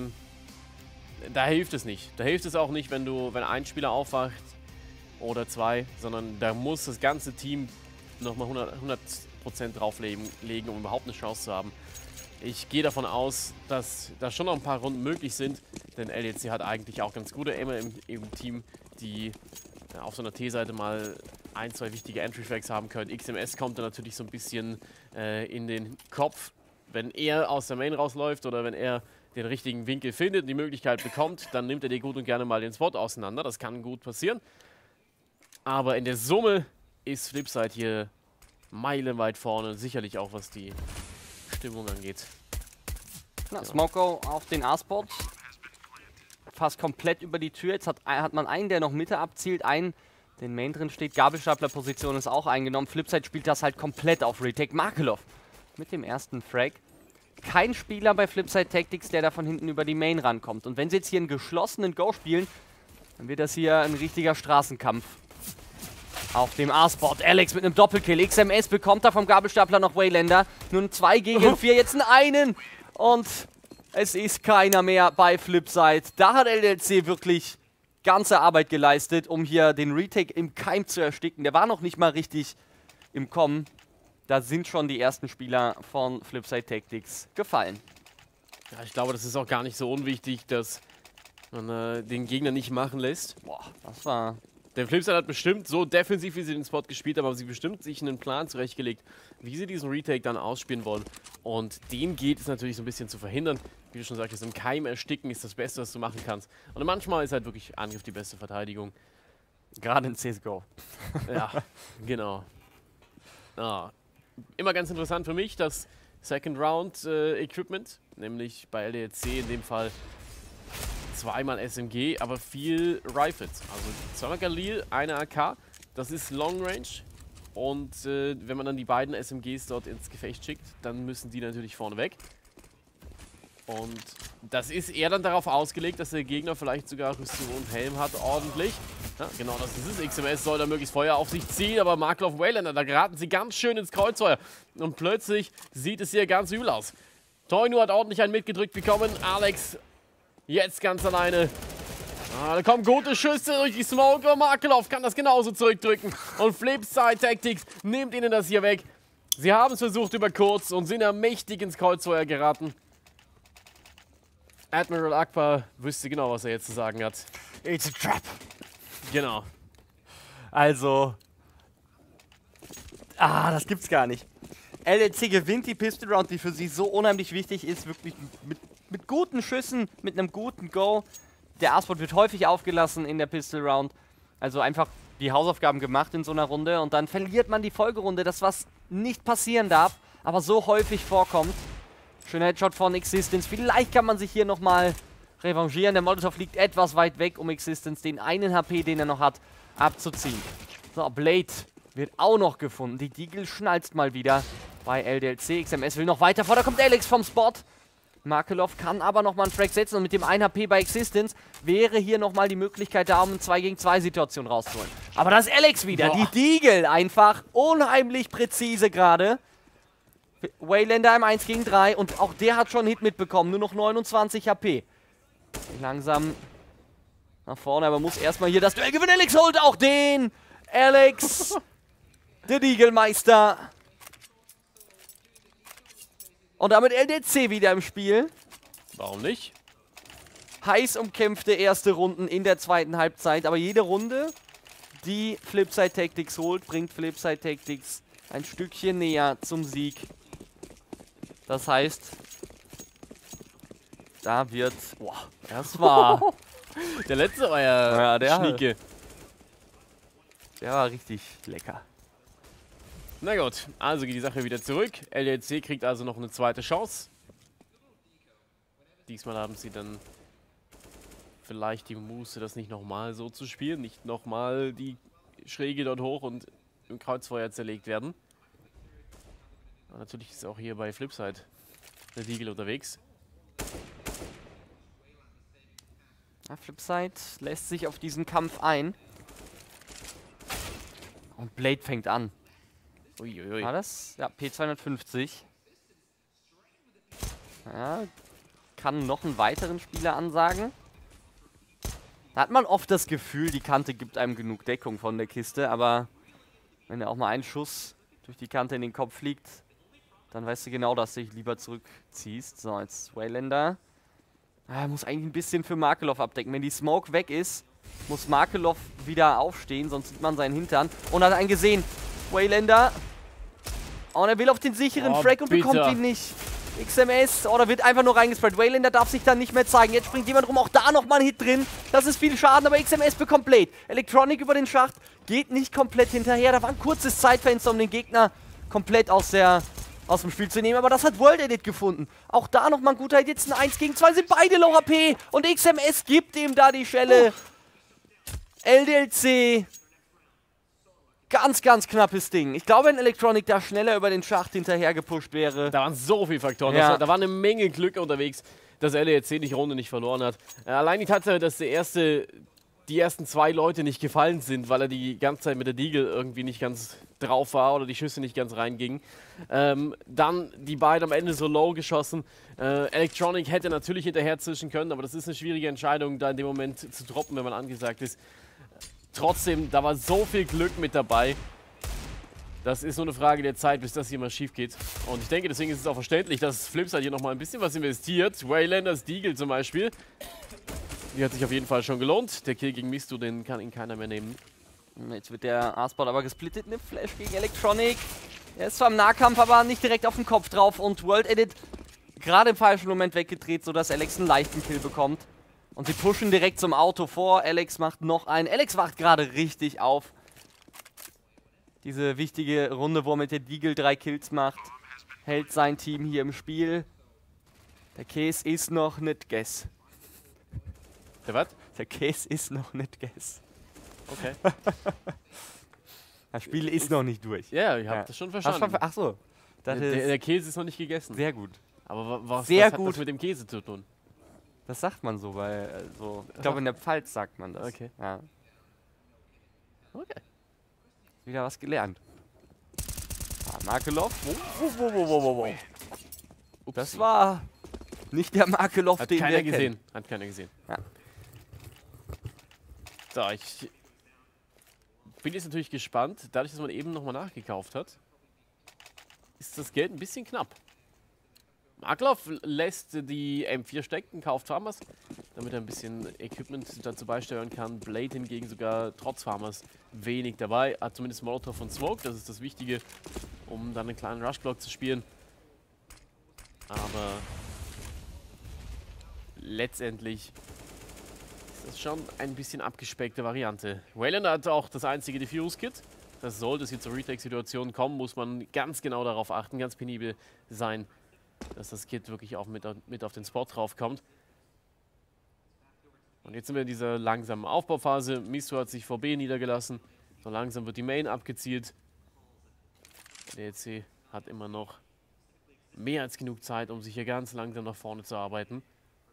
da hilft es nicht. Da hilft es auch nicht, wenn ein Spieler aufwacht oder zwei, sondern da muss das ganze Team nochmal 100% drauflegen, um überhaupt eine Chance zu haben. Ich gehe davon aus, dass da schon noch ein paar Runden möglich sind, denn LDLC hat eigentlich auch ganz gute Aimer im Team, die auf so einer T-Seite mal ein, zwei wichtige Entry-Frags haben können. XMS kommt da natürlich so ein bisschen in den Kopf, wenn er aus der Main rausläuft oder wenn er den richtigen Winkel findet, die Möglichkeit bekommt, dann nimmt er dir gut und gerne mal den Spot auseinander. Das kann gut passieren. Aber in der Summe ist Flipside hier meilenweit vorne, sicherlich auch was die Stimmung angeht. Na, Smoko auf den A-Spot. Fast komplett über die Tür. Jetzt hat man einen, der noch Mitte abzielt, einen, der in Main drin steht. Gabelstapler-Position ist auch eingenommen. Flipside spielt das halt komplett auf Retake. Makelov mit dem ersten Frag. Kein Spieler bei Flipside Tactics, der da von hinten über die Main rankommt. Und wenn sie jetzt hier einen geschlossenen Go spielen, dann wird das hier ein richtiger Straßenkampf. Auf dem A-Spot. Alex mit einem Doppelkill. XMS bekommt da vom Gabelstapler noch Waylander. Nun 2 gegen 4, jetzt einen. Und es ist keiner mehr bei Flipside. Da hat LDLC wirklich ganze Arbeit geleistet, um hier den Retake im Keim zu ersticken. Der war noch nicht mal richtig im Kommen. Da sind schon die ersten Spieler von Flipside Tactics gefallen. Ja, ich glaube, das ist auch gar nicht so unwichtig, dass man den Gegner nicht machen lässt. Boah, das war... Der Flipside hat bestimmt so defensiv, wie sie den Spot gespielt haben, aber sie bestimmt sich einen Plan zurechtgelegt, wie sie diesen Retake dann ausspielen wollen. Und den geht es natürlich so ein bisschen zu verhindern. Wie du schon sagtest, im Keim ersticken ist das Beste, was du machen kannst. Und manchmal ist halt wirklich Angriff die beste Verteidigung. Gerade in CSGO. Ja, genau. Immer ganz interessant für mich, das Second Round Equipment. Nämlich bei LDLC in dem Fall zweimal SMG, aber viel Rifles. Also zweimal Galil, eine AK. Das ist Long Range. Und wenn man dann die beiden SMGs dort ins Gefecht schickt, dann müssen die natürlich vorne weg. Und das ist eher dann darauf ausgelegt, dass der Gegner vielleicht sogar Rüstung und Helm hat, ordentlich. Ja, genau, das ist es. XMS soll da möglichst Feuer auf sich ziehen, aber Markov Waylander, da geraten sie ganz schön ins Kreuzfeuer. Und plötzlich sieht es hier ganz übel aus. Toinu hat ordentlich einen mitgedrückt bekommen. Alex jetzt ganz alleine. Da kommen gute Schüsse durch die Smoke, aber Markelov kann das genauso zurückdrücken. Und Flipside Tactics nimmt ihnen das hier weg. Sie haben es versucht über kurz und sind ja mächtig ins Kreuzfeuer geraten. Admiral Akbar wüsste genau, was er jetzt zu sagen hat. It's a trap. Genau. Also. Das gibt's gar nicht. LDC gewinnt die Pistol Round, die für sie so unheimlich wichtig ist. Wirklich mit guten Schüssen, mit einem guten Go. Der A-Spot wird häufig aufgelassen in der Pistol Round. Also einfach die Hausaufgaben gemacht in so einer Runde. Und dann verliert man die Folgerunde. Das, was nicht passieren darf, aber so häufig vorkommt. Schöner Headshot von Existence. Vielleicht kann man sich hier nochmal revanchieren. Der Molotov liegt etwas weit weg, um Existence den einen HP, den er noch hat, abzuziehen. So, Blade wird auch noch gefunden. Die Deagle schnalzt mal wieder bei LDLC. XMS will noch weiter vor. Da kommt Alex vom Spot. Markelov kann aber nochmal einen Frag setzen und mit dem 1 HP bei Existence wäre hier nochmal die Möglichkeit da, um eine 2 gegen 2 Situation rauszuholen. Aber das ist Alex wieder. Boah. Die Deagle einfach unheimlich präzise gerade. Waylander im 1 gegen 3 und auch der hat schon einen Hit mitbekommen. Nur noch 29 HP. Langsam nach vorne, aber muss erstmal hier das Duell gewinnen. Alex holt auch den. Alex, der Deagle-Meister. Und damit LDC wieder im Spiel. Warum nicht? Heiß umkämpfte erste Runden in der zweiten Halbzeit. Aber jede Runde, die Flipside Tactics holt, bringt Flipside Tactics ein Stückchen näher zum Sieg. Das heißt, da wird... Boah, das war... Der letzte war ja der schnieke. Der war richtig lecker. Na gut, also geht die Sache wieder zurück. LDLC kriegt also noch eine zweite Chance. Diesmal haben sie dann vielleicht die Muße, das nicht nochmal so zu spielen. Nicht nochmal die Schräge dort hoch und im Kreuzfeuer zerlegt werden. Aber natürlich ist auch hier bei Flipside der Deagle unterwegs. Ja, Flipside lässt sich auf diesen Kampf ein. Und Blade fängt an. Uiuiui. War das? Ja, P250. Ja, kann noch einen weiteren Spieler ansagen. Da hat man oft das Gefühl, die Kante gibt einem genug Deckung von der Kiste, aber wenn da auch mal ein Schuss durch die Kante in den Kopf fliegt, dann weißt du genau, dass du dich lieber zurückziehst. So, jetzt Waylander. Er muss eigentlich ein bisschen für Markelov abdecken. Wenn die Smoke weg ist, muss Markelov wieder aufstehen, sonst sieht man seinen Hintern. Und hat einen gesehen. Waylander. Und er will auf den sicheren Frag und bekommt ihn nicht. XMS. Oder wird einfach nur reingesprayt. Waylander darf sich dann nicht mehr zeigen. Jetzt springt jemand rum. Auch da nochmal ein Hit drin. Das ist viel Schaden, aber XMS bekommt Blade. Electronic über den Schacht. Geht nicht komplett hinterher. Da war ein kurzes Zeitfenster, um den Gegner komplett aus dem Spiel zu nehmen. Aber das hat World Edit gefunden. Auch da nochmal ein guter Hit. Jetzt ein 1 gegen 2. Sind beide Low HP. Und XMS gibt ihm da die Schelle. LDLC. Ganz, ganz knappes Ding. Ich glaube, wenn Electronic da schneller über den Schacht hinterher gepusht wäre. Da waren so viele Faktoren. Ja. Da war eine Menge Glück unterwegs, dass LDLC die Runde nicht verloren hat. Allein die Tatsache, dass die ersten 2 Leute nicht gefallen sind, weil er die ganze Zeit mit der Deagle irgendwie nicht ganz drauf war oder die Schüsse nicht ganz reingingen. Dann die beiden am Ende so low geschossen. Electronic hätte natürlich hinterher zischen können, aber das ist eine schwierige Entscheidung, da in dem Moment zu droppen, wenn man angesagt ist. Trotzdem, da war so viel Glück mit dabei. Das ist nur eine Frage der Zeit, bis das hier mal schief geht. Und ich denke, deswegen ist es auch verständlich, dass Flipside hier nochmal ein bisschen was investiert. Waylanders Deagle zum Beispiel. Die hat sich auf jeden Fall schon gelohnt. Der Kill gegen Misto, den kann ihn keiner mehr nehmen. Jetzt wird der A-Spot aber gesplittet. Eine Flash gegen Electronic. Er ist zwar im Nahkampf, aber nicht direkt auf den Kopf drauf. Und World Edit gerade im falschen Moment weggedreht, sodass Alex einen leichten Kill bekommt. Und sie pushen direkt zum Auto vor. Alex macht noch einen. Alex wacht gerade richtig auf. Diese wichtige Runde, wo er mit der Deagle 3 Kills macht, hält sein Team hier im Spiel. Der Case ist noch nicht guess. Der was? Der Case ist noch nicht guess. Okay. Das Spiel ist noch nicht durch. Ja, ich habe das schon verstanden. Ach so. Der Käse ist noch nicht gegessen. Sehr gut. Aber was Sehr hat gut. das mit dem Käse zu tun? Das sagt man so, weil ich glaube in der Pfalz sagt man das. Okay. Ja. Okay. Wieder was gelernt. Makelov. Das war nicht der Makelov, Hat den keiner wir gesehen. kennen. Hat keiner gesehen. Ja. So, ich bin jetzt natürlich gespannt. Dadurch, dass man eben nochmal nachgekauft hat, ist das Geld ein bisschen knapp. Makelov lässt die M4 stecken, kauft Farmers, damit er ein bisschen Equipment dazu beisteuern kann. Blade hingegen sogar trotz Farmers wenig dabei. Hat zumindest Molotov und Smoke, das ist das Wichtige, um dann einen kleinen Rushblock zu spielen. Aber letztendlich ist das schon ein bisschen abgespeckte Variante. Wayland hat auch das einzige Diffuse-Kit. Das sollte es hier zur Retake-Situation kommen, muss man ganz genau darauf achten, ganz penibel sein, dass das Kit wirklich auch mit auf den Spot drauf kommt. Und jetzt sind wir in dieser langsamen Aufbauphase. Misu hat sich vor B niedergelassen. So langsam wird die Main abgezielt. Der EC hat immer noch mehr als genug Zeit, um sich hier ganz langsam nach vorne zu arbeiten.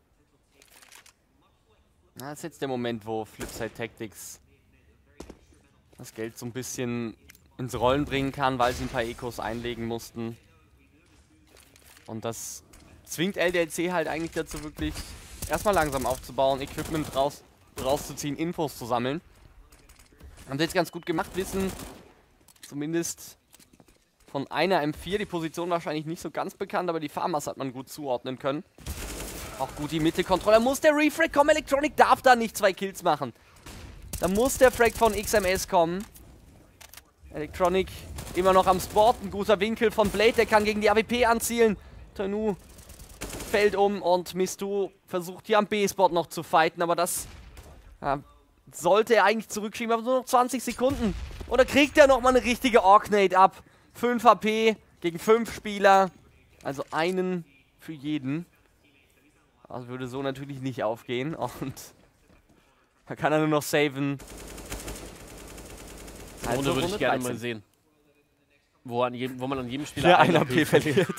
Na, das ist jetzt der Moment, wo Flipside Tactics das Geld so ein bisschen ins Rollen bringen kann, weil sie ein paar Ecos einlegen mussten. Und das zwingt LDLC halt eigentlich dazu, wirklich erstmal langsam aufzubauen, Equipment rauszuziehen, Infos zu sammeln. Haben sie jetzt ganz gut gemacht, wissen zumindest von einer M4, die Position wahrscheinlich nicht so ganz bekannt, aber die Farmers hat man gut zuordnen können. Auch gut die Mitte-Controller. Muss der Refrag kommen? Electronic darf da nicht 2 Kills machen. Da muss der Frag von XMS kommen. Electronic immer noch am Spot. Ein guter Winkel von Blade, der kann gegen die AWP anzielen. Tanu fällt um und Mistu versucht hier am B-Spot noch zu fighten, aber das sollte er eigentlich zurückschieben, aber nur noch 20 Sekunden. Oder kriegt er nochmal eine richtige Orknade ab? 5 HP gegen 5 Spieler, also einen für jeden. Das würde so natürlich nicht aufgehen und da kann er nur noch saven. Die Runde würde ich gerne mal sehen. Wo man an jedem Spieler der 1 HP verliert.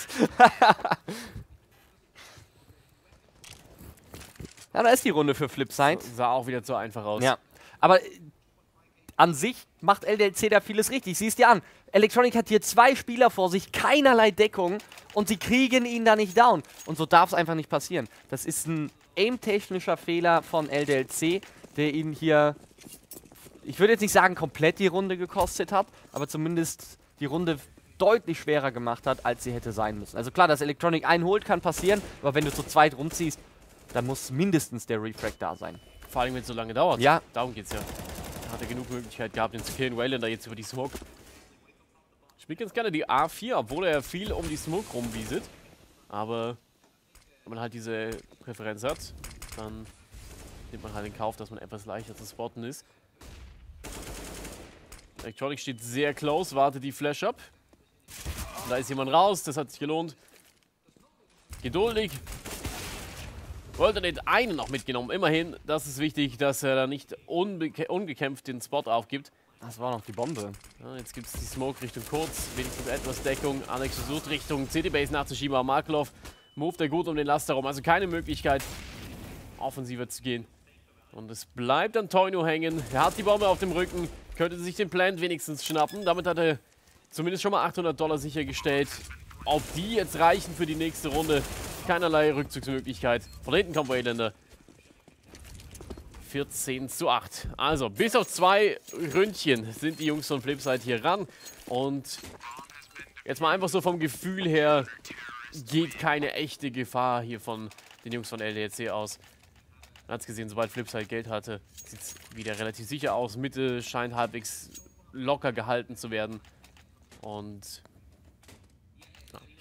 Ja, da ist die Runde für Flipside. Sah auch wieder zu einfach aus. Ja, aber an sich macht LDLC da vieles richtig. Siehst dir an, Electronic hat hier 2 Spieler vor sich, keinerlei Deckung und sie kriegen ihn da nicht down. Und so darf es einfach nicht passieren. Das ist ein aim-technischer Fehler von LDLC, der ihn hier, ich würde jetzt nicht sagen komplett die Runde gekostet hat, aber zumindest die Runde deutlich schwerer gemacht hat, als sie hätte sein müssen. Also klar, dass Electronic einholt, kann passieren, aber wenn du zu zweit rumziehst, dann muss mindestens der Refrag da sein. Vor allem, wenn es so lange dauert. Ja. Darum geht's ja. Da hat er genug Möglichkeit gehabt, den zu killen. Waylander jetzt über die Smoke. Spielt ganz gerne die A4, obwohl er viel um die Smoke rumwieselt. Aber wenn man halt diese Präferenz hat, dann nimmt man halt in Kauf, dass man etwas leichter zu spotten ist. Electronic steht sehr close, wartet die Flash ab. Und da ist jemand raus, das hat sich gelohnt. Geduldig. Wollte den einen noch mitgenommen. Immerhin, das ist wichtig, dass er da nicht ungekämpft den Spot aufgibt. Das war noch die Bombe. Ja, jetzt gibt es die Smoke Richtung Kurz, wenigstens etwas Deckung. Alex versucht Richtung City-Base nachzuschieben, aber Makelov moved er gut um den Laster rum. Also keine Möglichkeit, offensiver zu gehen. Und es bleibt an Toino hängen. Er hat die Bombe auf dem Rücken, könnte sich den Plant wenigstens schnappen. Damit hat er zumindest schon mal $800 sichergestellt. Ob die jetzt reichen für die nächste Runde, keinerlei Rückzugsmöglichkeit. Von hinten kommt Waylander. 14:8. Also, bis auf 2 Ründchen sind die Jungs von Flipside hier ran. Und jetzt mal einfach so vom Gefühl her, geht keine echte Gefahr hier von den Jungs von LDLC aus. Man hat es gesehen, sobald Flipside Geld hatte, sieht es wieder relativ sicher aus. Mitte scheint halbwegs locker gehalten zu werden. Und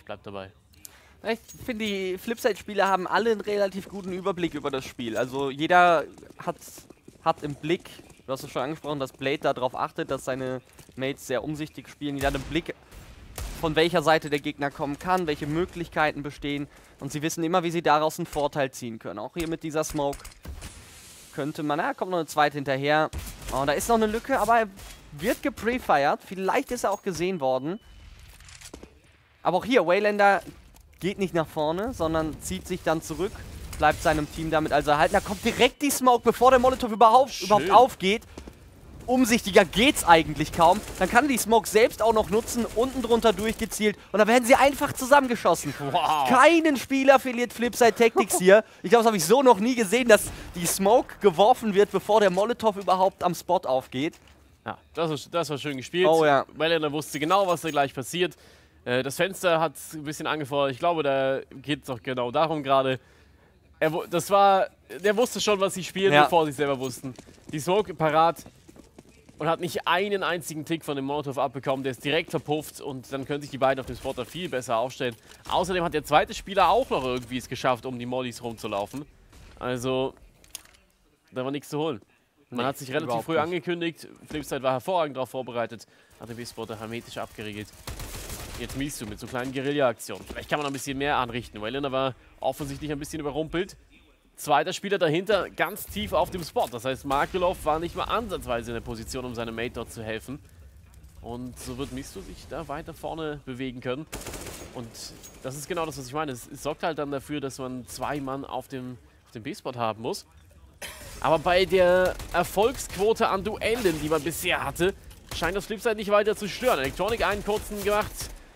bleib dabei. Ich finde, die Flipside-Spieler haben alle einen relativ guten Überblick über das Spiel. Also jeder hat im Blick, du hast es schon angesprochen, dass Blade darauf achtet, dass seine Mates sehr umsichtig spielen. Jeder hat einen Blick, von welcher Seite der Gegner kommen kann, welche Möglichkeiten bestehen. Und sie wissen immer, wie sie daraus einen Vorteil ziehen können. Auch hier mit dieser Smoke könnte man, kommt noch eine zweite hinterher. Oh, da ist noch eine Lücke, aber er wird geprefired. Vielleicht ist er auch gesehen worden. Aber auch hier, Waylander geht nicht nach vorne, sondern zieht sich dann zurück, bleibt seinem Team damit also erhalten. Da kommt direkt die Smoke, bevor der Molotov überhaupt aufgeht. Umsichtiger geht's eigentlich kaum. Dann kann er die Smoke selbst auch noch nutzen, unten drunter durchgezielt und dann werden sie einfach zusammengeschossen. Wow. Keinen Spieler verliert Flipside Tactics hier. Ich glaube, das habe ich so noch nie gesehen, dass die Smoke geworfen wird, bevor der Molotov überhaupt am Spot aufgeht. Ja, das war schön gespielt. Oh ja. Waylander wusste genau, was da gleich passiert. Das Fenster hat ein bisschen angefordert. Ich glaube, da geht es doch genau darum gerade. Der wusste schon, was sie spielen, bevor sie es selber wussten. Die Smoke parat und hat nicht einen einzigen Tick von dem Molotov abbekommen. Der ist direkt verpufft und dann können sich die beiden auf dem Spotter viel besser aufstellen. Außerdem hat der zweite Spieler auch noch irgendwie es geschafft, um die Mollys rumzulaufen. Also, da war nichts zu holen. Man hat sich relativ früh angekündigt. Flipside war hervorragend darauf vorbereitet. Hat den B-Spotter hermetisch abgeriegelt. Jetzt Mistu mit so kleinen Guerilla-Aktionen. Vielleicht kann man noch ein bisschen mehr anrichten. Waylander war offensichtlich ein bisschen überrumpelt. Zweiter Spieler dahinter, ganz tief auf dem Spot. Das heißt, Markelov war nicht mal ansatzweise in der Position, um seinem Mate dort zu helfen. Und so wird Mistu sich da weiter vorne bewegen können. Und das ist genau das, was ich meine. Es sorgt halt dann dafür, dass man 2 Mann auf dem B-Spot haben muss. Aber bei der Erfolgsquote an Duellen, die man bisher hatte, scheint das Flipside nicht weiter zu stören. Electronic einen kurzen gemacht.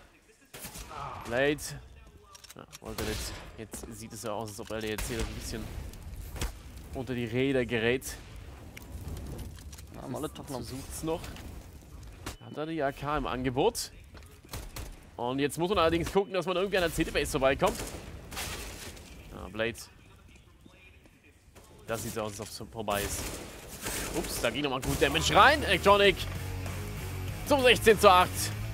Blade. Ja, wollte nicht. Jetzt sieht es ja aus, als ob LDLC das ein bisschen unter die Räder gerät. Ja, Molotov noch. Versucht's noch. Hat er die AK im Angebot. Und jetzt muss man allerdings gucken, dass man irgendwie an der CT-Base vorbeikommt. Ja, Blade. Das sieht so aus, als ob es vorbei ist. Ups, da ging nochmal gut Damage rein. Electronic zum 16:8.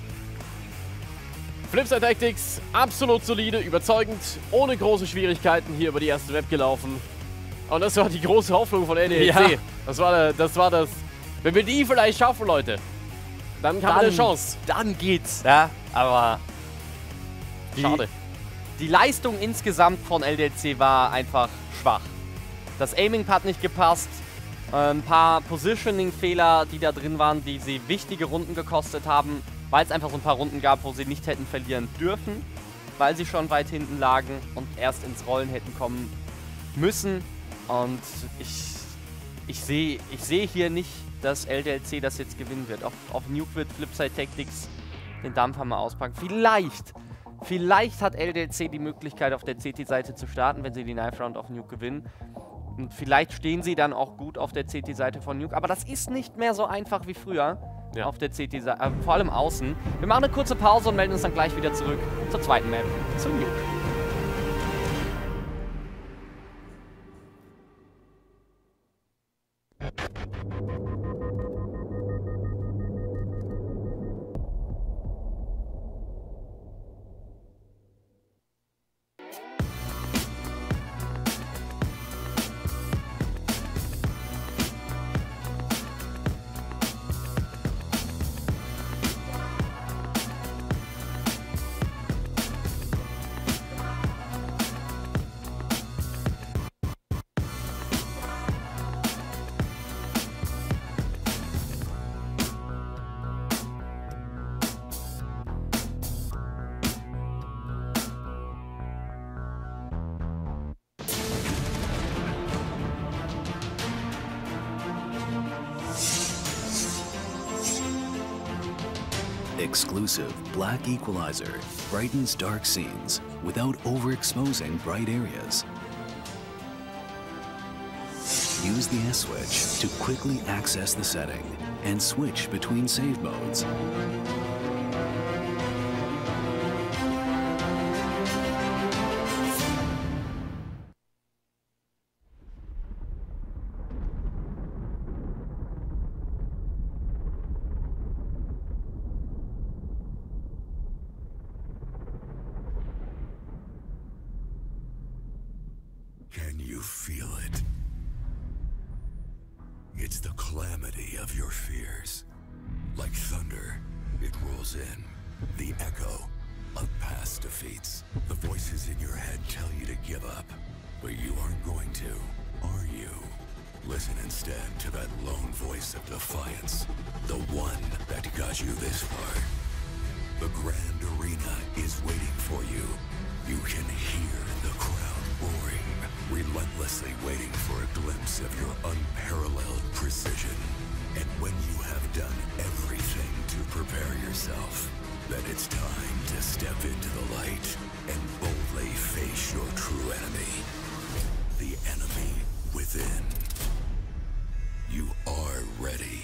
Flipside Tactics, absolut solide, überzeugend, ohne große Schwierigkeiten hier über die erste Map gelaufen. Und das war die große Hoffnung von LDLC. Ja. Das war das. Wenn wir die vielleicht schaffen, Leute, dann haben wir eine Chance. Dann geht's. Ja, aber Schade. Die Leistung insgesamt von LDLC war einfach schwach. Das Aiming hat nicht gepasst. Ein paar Positioning-Fehler, die da drin waren, die sie wichtige Runden gekostet haben, weil es einfach so ein paar Runden gab, wo sie nicht hätten verlieren dürfen, weil sie schon weit hinten lagen und erst ins Rollen hätten kommen müssen. Und ich sehe hier nicht, dass LDLC das jetzt gewinnen wird. Auf Nuke wird Flipside Tactics den Dampfhammer auspacken. Vielleicht hat LDLC die Möglichkeit, auf der CT-Seite zu starten, wenn sie die Knife Round auf Nuke gewinnen. Und vielleicht stehen sie dann auch gut auf der CT-Seite von Nuke. Aber das ist nicht mehr so einfach wie früher auf der CT-Seite, vor allem außen. Wir machen eine kurze Pause und melden uns dann gleich wieder zurück zur zweiten Map, zu Nuke. Exclusive Black Equalizer brightens dark scenes without overexposing bright areas. Use the S-switch to quickly access the setting and switch between save modes. Can you feel it? It's the calamity of your fears. Like thunder, it rolls in. The echo of past defeats. The voices in your head tell you to give up. But you aren't going to, are you? Listen instead to that lone voice of defiance. The one that got you this far. The Grand Arena is waiting for you. You can hear the crowd roaring, relentlessly waiting for a glimpse of your unparalleled precision. And when you have done everything to prepare yourself, then it's time to step into the light and boldly face your true enemy. The enemy within. You are ready.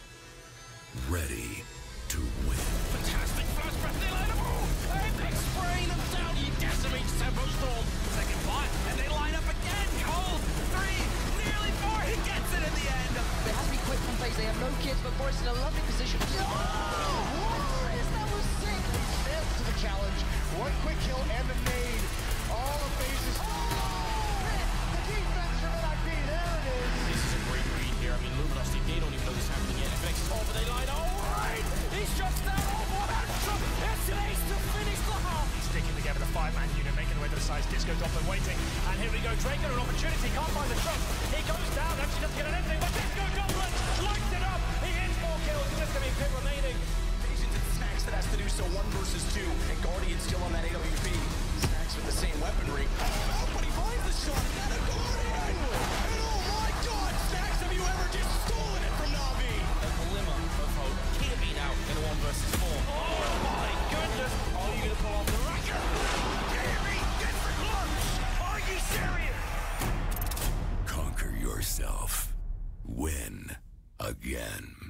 Ready to win. Fantastic flash breath, they line up. Apex spraying them down. He decimates Tempo Storm. Second fire, and they line up again. Cold. 3, nearly 4. He gets it in the end. There has to be quick from FaZe. They have no kids, but Boris in a lovely position. Oh, what? That was sick. He failed to the challenge. One quick kill and the nade. All of FaZe's. Oh, the defense from NIP. There it is. This is a great read here. I mean, Luminos, they don't even know this is happening yet. FX is over, they line. All right. He's just down. Oh, what a shot. It's an ace to finish the half. He's sticking together the 5-man unit, making their way to the sides. Disco Doppler waiting. And here we go. Drake got an opportunity. Can't find the truck. He goes down. Actually doesn't get anything. But Disco Doppler lights it up. He hits 4 kills. He's just going to be a pit remaining. Patience and Snacks that has to do so 1 versus 2. And Guardian still on that AWP. Snacks with the same weaponry. Oh, but he finds the shot. And a Guardian. And oh my God, Snacks, have you ever just stolen it from Na'Vi? A glimmer of hope. Can't beat out in a 1 versus 4. Oh my goodness. Are you going to pull off the Racker? Gary gets the clutch. Are you serious? Conquer yourself. Win again.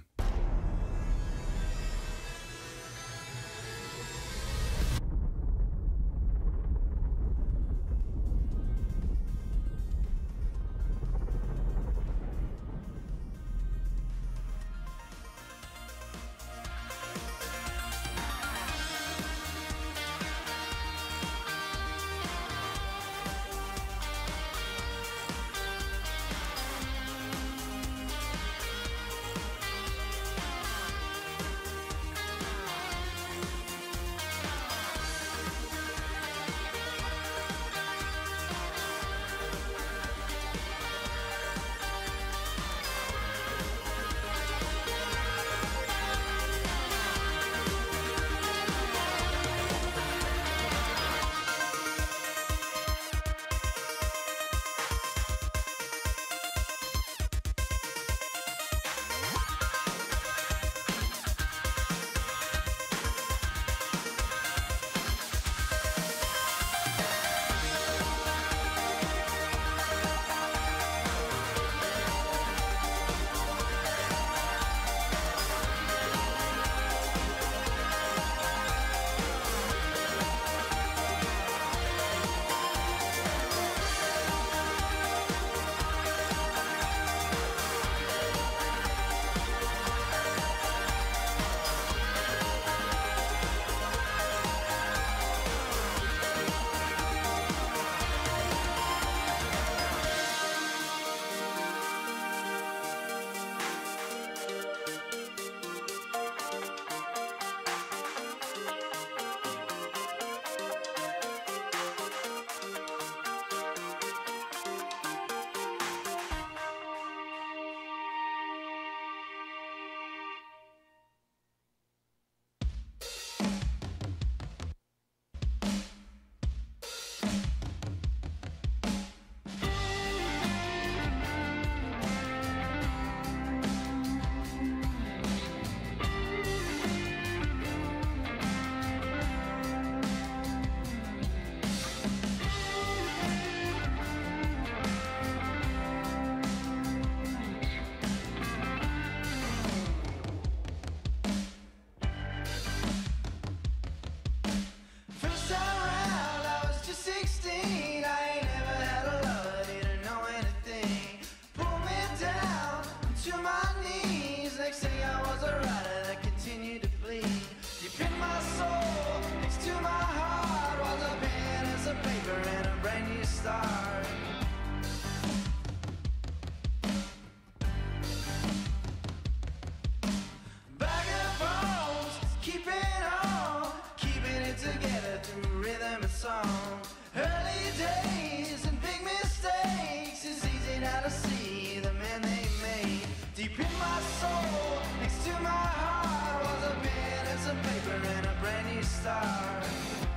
Early days and big mistakes. It's easy now to see the man they made. Deep in my soul, next to my heart, was a pen and some paper and a brand new start.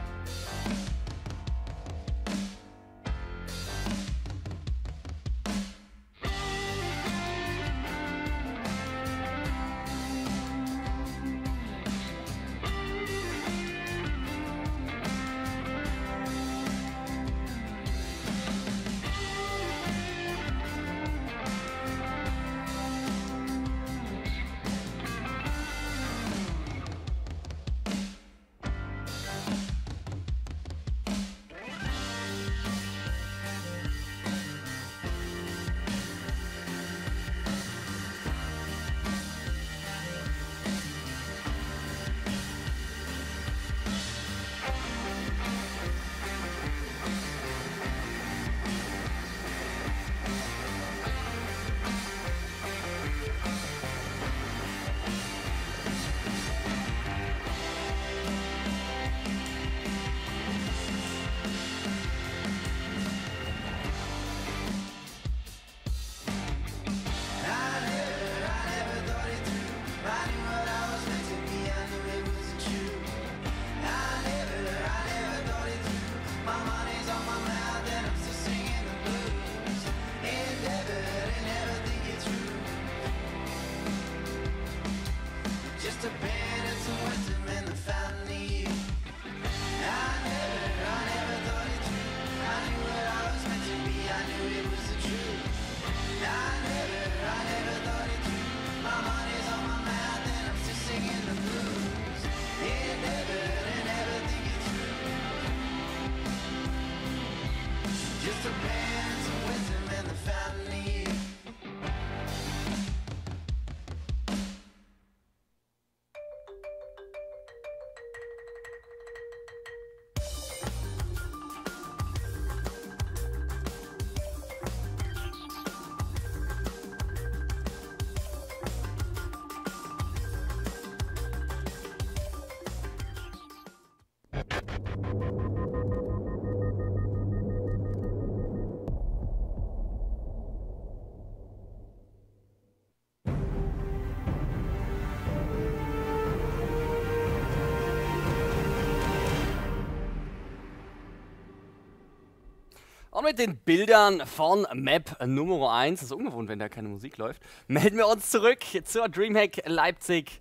Und mit den Bildern von Map Nummer 1, das ist ungewohnt, wenn da keine Musik läuft, melden wir uns zurück zur DreamHack Leipzig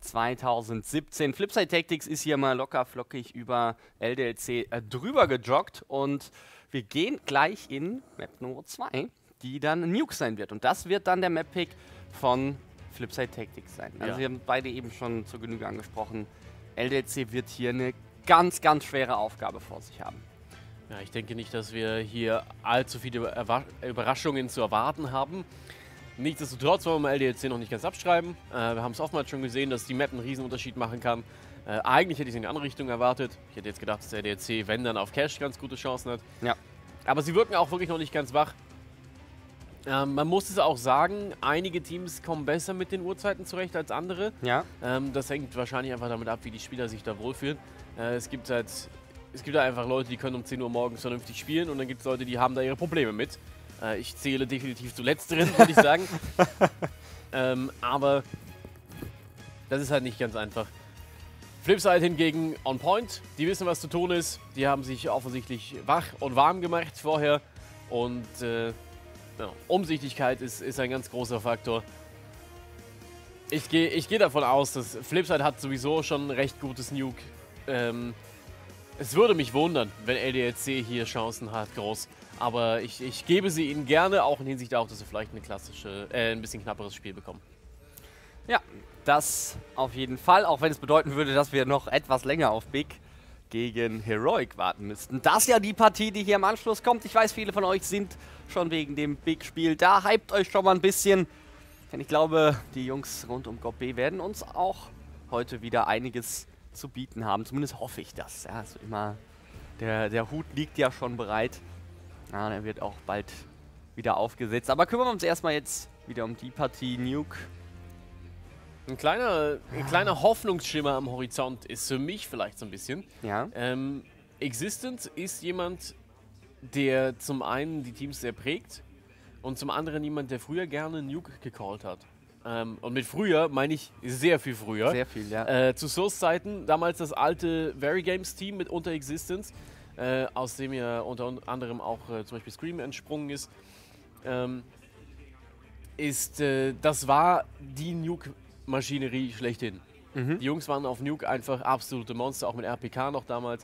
2017. Flipside Tactics ist hier mal locker flockig über LDLC drüber gejoggt und wir gehen gleich in Map Nummer 2, die dann Nuke sein wird. Und das wird dann der Map-Pick von Flipside Tactics sein. Also wir haben beide eben schon zur Genüge angesprochen, LDLC wird hier eine ganz, ganz schwere Aufgabe vor sich haben. Ja, ich denke nicht, dass wir hier allzu viele Überraschungen zu erwarten haben. Nichtsdestotrotz wollen wir LDLC noch nicht ganz abschreiben. Wir haben es oftmals schon gesehen, dass die Map einen Riesenunterschied machen kann. Eigentlich hätte ich es in die andere Richtung erwartet. Ich hätte jetzt gedacht, dass der LDLC, wenn dann auf Cash, ganz gute Chancen hat. Ja. Aber sie wirken auch wirklich noch nicht ganz wach. Man muss es auch sagen, einige Teams kommen besser mit den Uhrzeiten zurecht als andere. Ja. Das hängt wahrscheinlich einfach damit ab, wie die Spieler sich da wohlfühlen. Es gibt halt einfach Leute, die können um 10 Uhr morgens vernünftig spielen und dann gibt es Leute, die haben da ihre Probleme mit. Ich zähle definitiv zu Letzteren, würde ich sagen. Aber das ist halt nicht ganz einfach. Flipside hingegen on point. Die wissen, was zu tun ist. Die haben sich offensichtlich wach und warm gemacht vorher. Und Umsichtigkeit ist ein ganz großer Faktor. Ich geh davon aus, dass Flipside hat sowieso schon ein recht gutes Nuke. Es würde mich wundern, wenn LDLC hier Chancen hat, groß. Aber ich gebe sie ihnen gerne, auch in Hinsicht auch, dass sie vielleicht ein bisschen knapperes Spiel bekommen. Ja, das auf jeden Fall, auch wenn es bedeuten würde, dass wir noch etwas länger auf Big gegen Heroic warten müssten. Das ist ja die Partie, die hier im Anschluss kommt. Ich weiß, viele von euch sind schon wegen dem Big-Spiel da. Hypt euch schon mal ein bisschen. Denn ich glaube, die Jungs rund um GOP werden uns auch heute wieder einiges zu bieten haben. Zumindest hoffe ich das. Ja, also immer der Hut liegt ja schon bereit. Ja, der wird auch bald wieder aufgesetzt. Aber kümmern wir uns erstmal jetzt wieder um die Partie Nuke. Ein kleiner Hoffnungsschimmer am Horizont ist für mich vielleicht so ein bisschen. Ja. Existence ist jemand, der zum einen die Teams sehr prägt und zum anderen jemand, der früher gerne Nuke gecallt hat. Und mit früher meine ich sehr viel früher. Sehr viel, ja. Zu Source-Zeiten, damals das alte Very Games-Team mit unter Existence, aus dem ja unter anderem auch zum Beispiel Scream entsprungen ist. Das war die Nuke-Maschinerie schlechthin. Die Jungs waren auf Nuke einfach absolute Monster, auch mit RPK noch damals.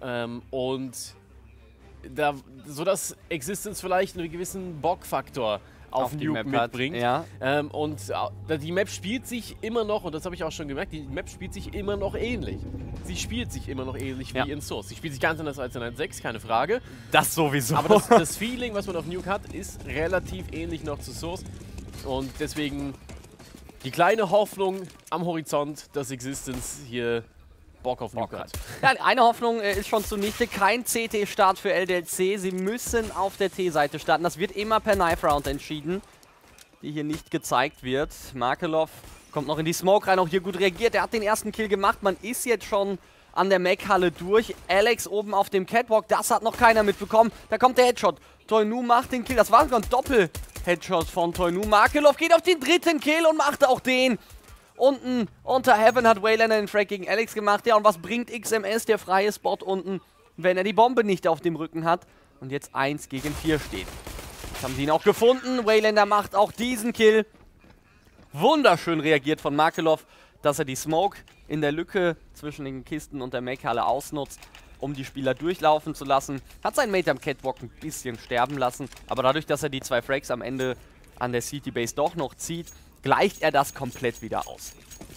Sodass Existence vielleicht einen gewissen Bock-Faktor auf Nuke mitbringt. Ja. Die Map spielt sich immer noch, und das habe ich auch schon gemerkt, die Map spielt sich immer noch ähnlich. Sie spielt sich immer noch ähnlich wie in Source. Sie spielt sich ganz anders als in 1.6, keine Frage. Das sowieso. Aber das Feeling, was man auf Nuke hat, ist relativ ähnlich noch zu Source. Und deswegen die kleine Hoffnung am Horizont, dass Existence hier Bock auf Nuke hat. Ja, eine Hoffnung ist schon zunichte. Kein CT-Start für LDLC. Sie müssen auf der T-Seite starten. Das wird immer per Knife Round entschieden, die hier nicht gezeigt wird. Markelov kommt noch in die Smoke rein, auch hier gut reagiert. Er hat den ersten Kill gemacht. Man ist jetzt schon an der Mech-Halle durch. Alex oben auf dem Catwalk, das hat noch keiner mitbekommen. Da kommt der Headshot. Toinu macht den Kill. Das war sogar ein Doppel-Headshot von Toinu. Markelov geht auf den dritten Kill und macht auch den. Unten unter Heaven hat Waylander den Frag gegen Alex gemacht. Ja, und was bringt XMS, der freie Spot unten, wenn er die Bombe nicht auf dem Rücken hat und jetzt 1 gegen 4 steht. Jetzt haben sie ihn auch gefunden. Waylander macht auch diesen Kill. Wunderschön reagiert von Markelov, dass er die Smoke in der Lücke zwischen den Kisten und der Mech-Halle ausnutzt, um die Spieler durchlaufen zu lassen. Hat seinen Mate am Catwalk ein bisschen sterben lassen, aber dadurch, dass er die 2 Frags am Ende an der City Base doch noch zieht, gleicht er das komplett wieder aus.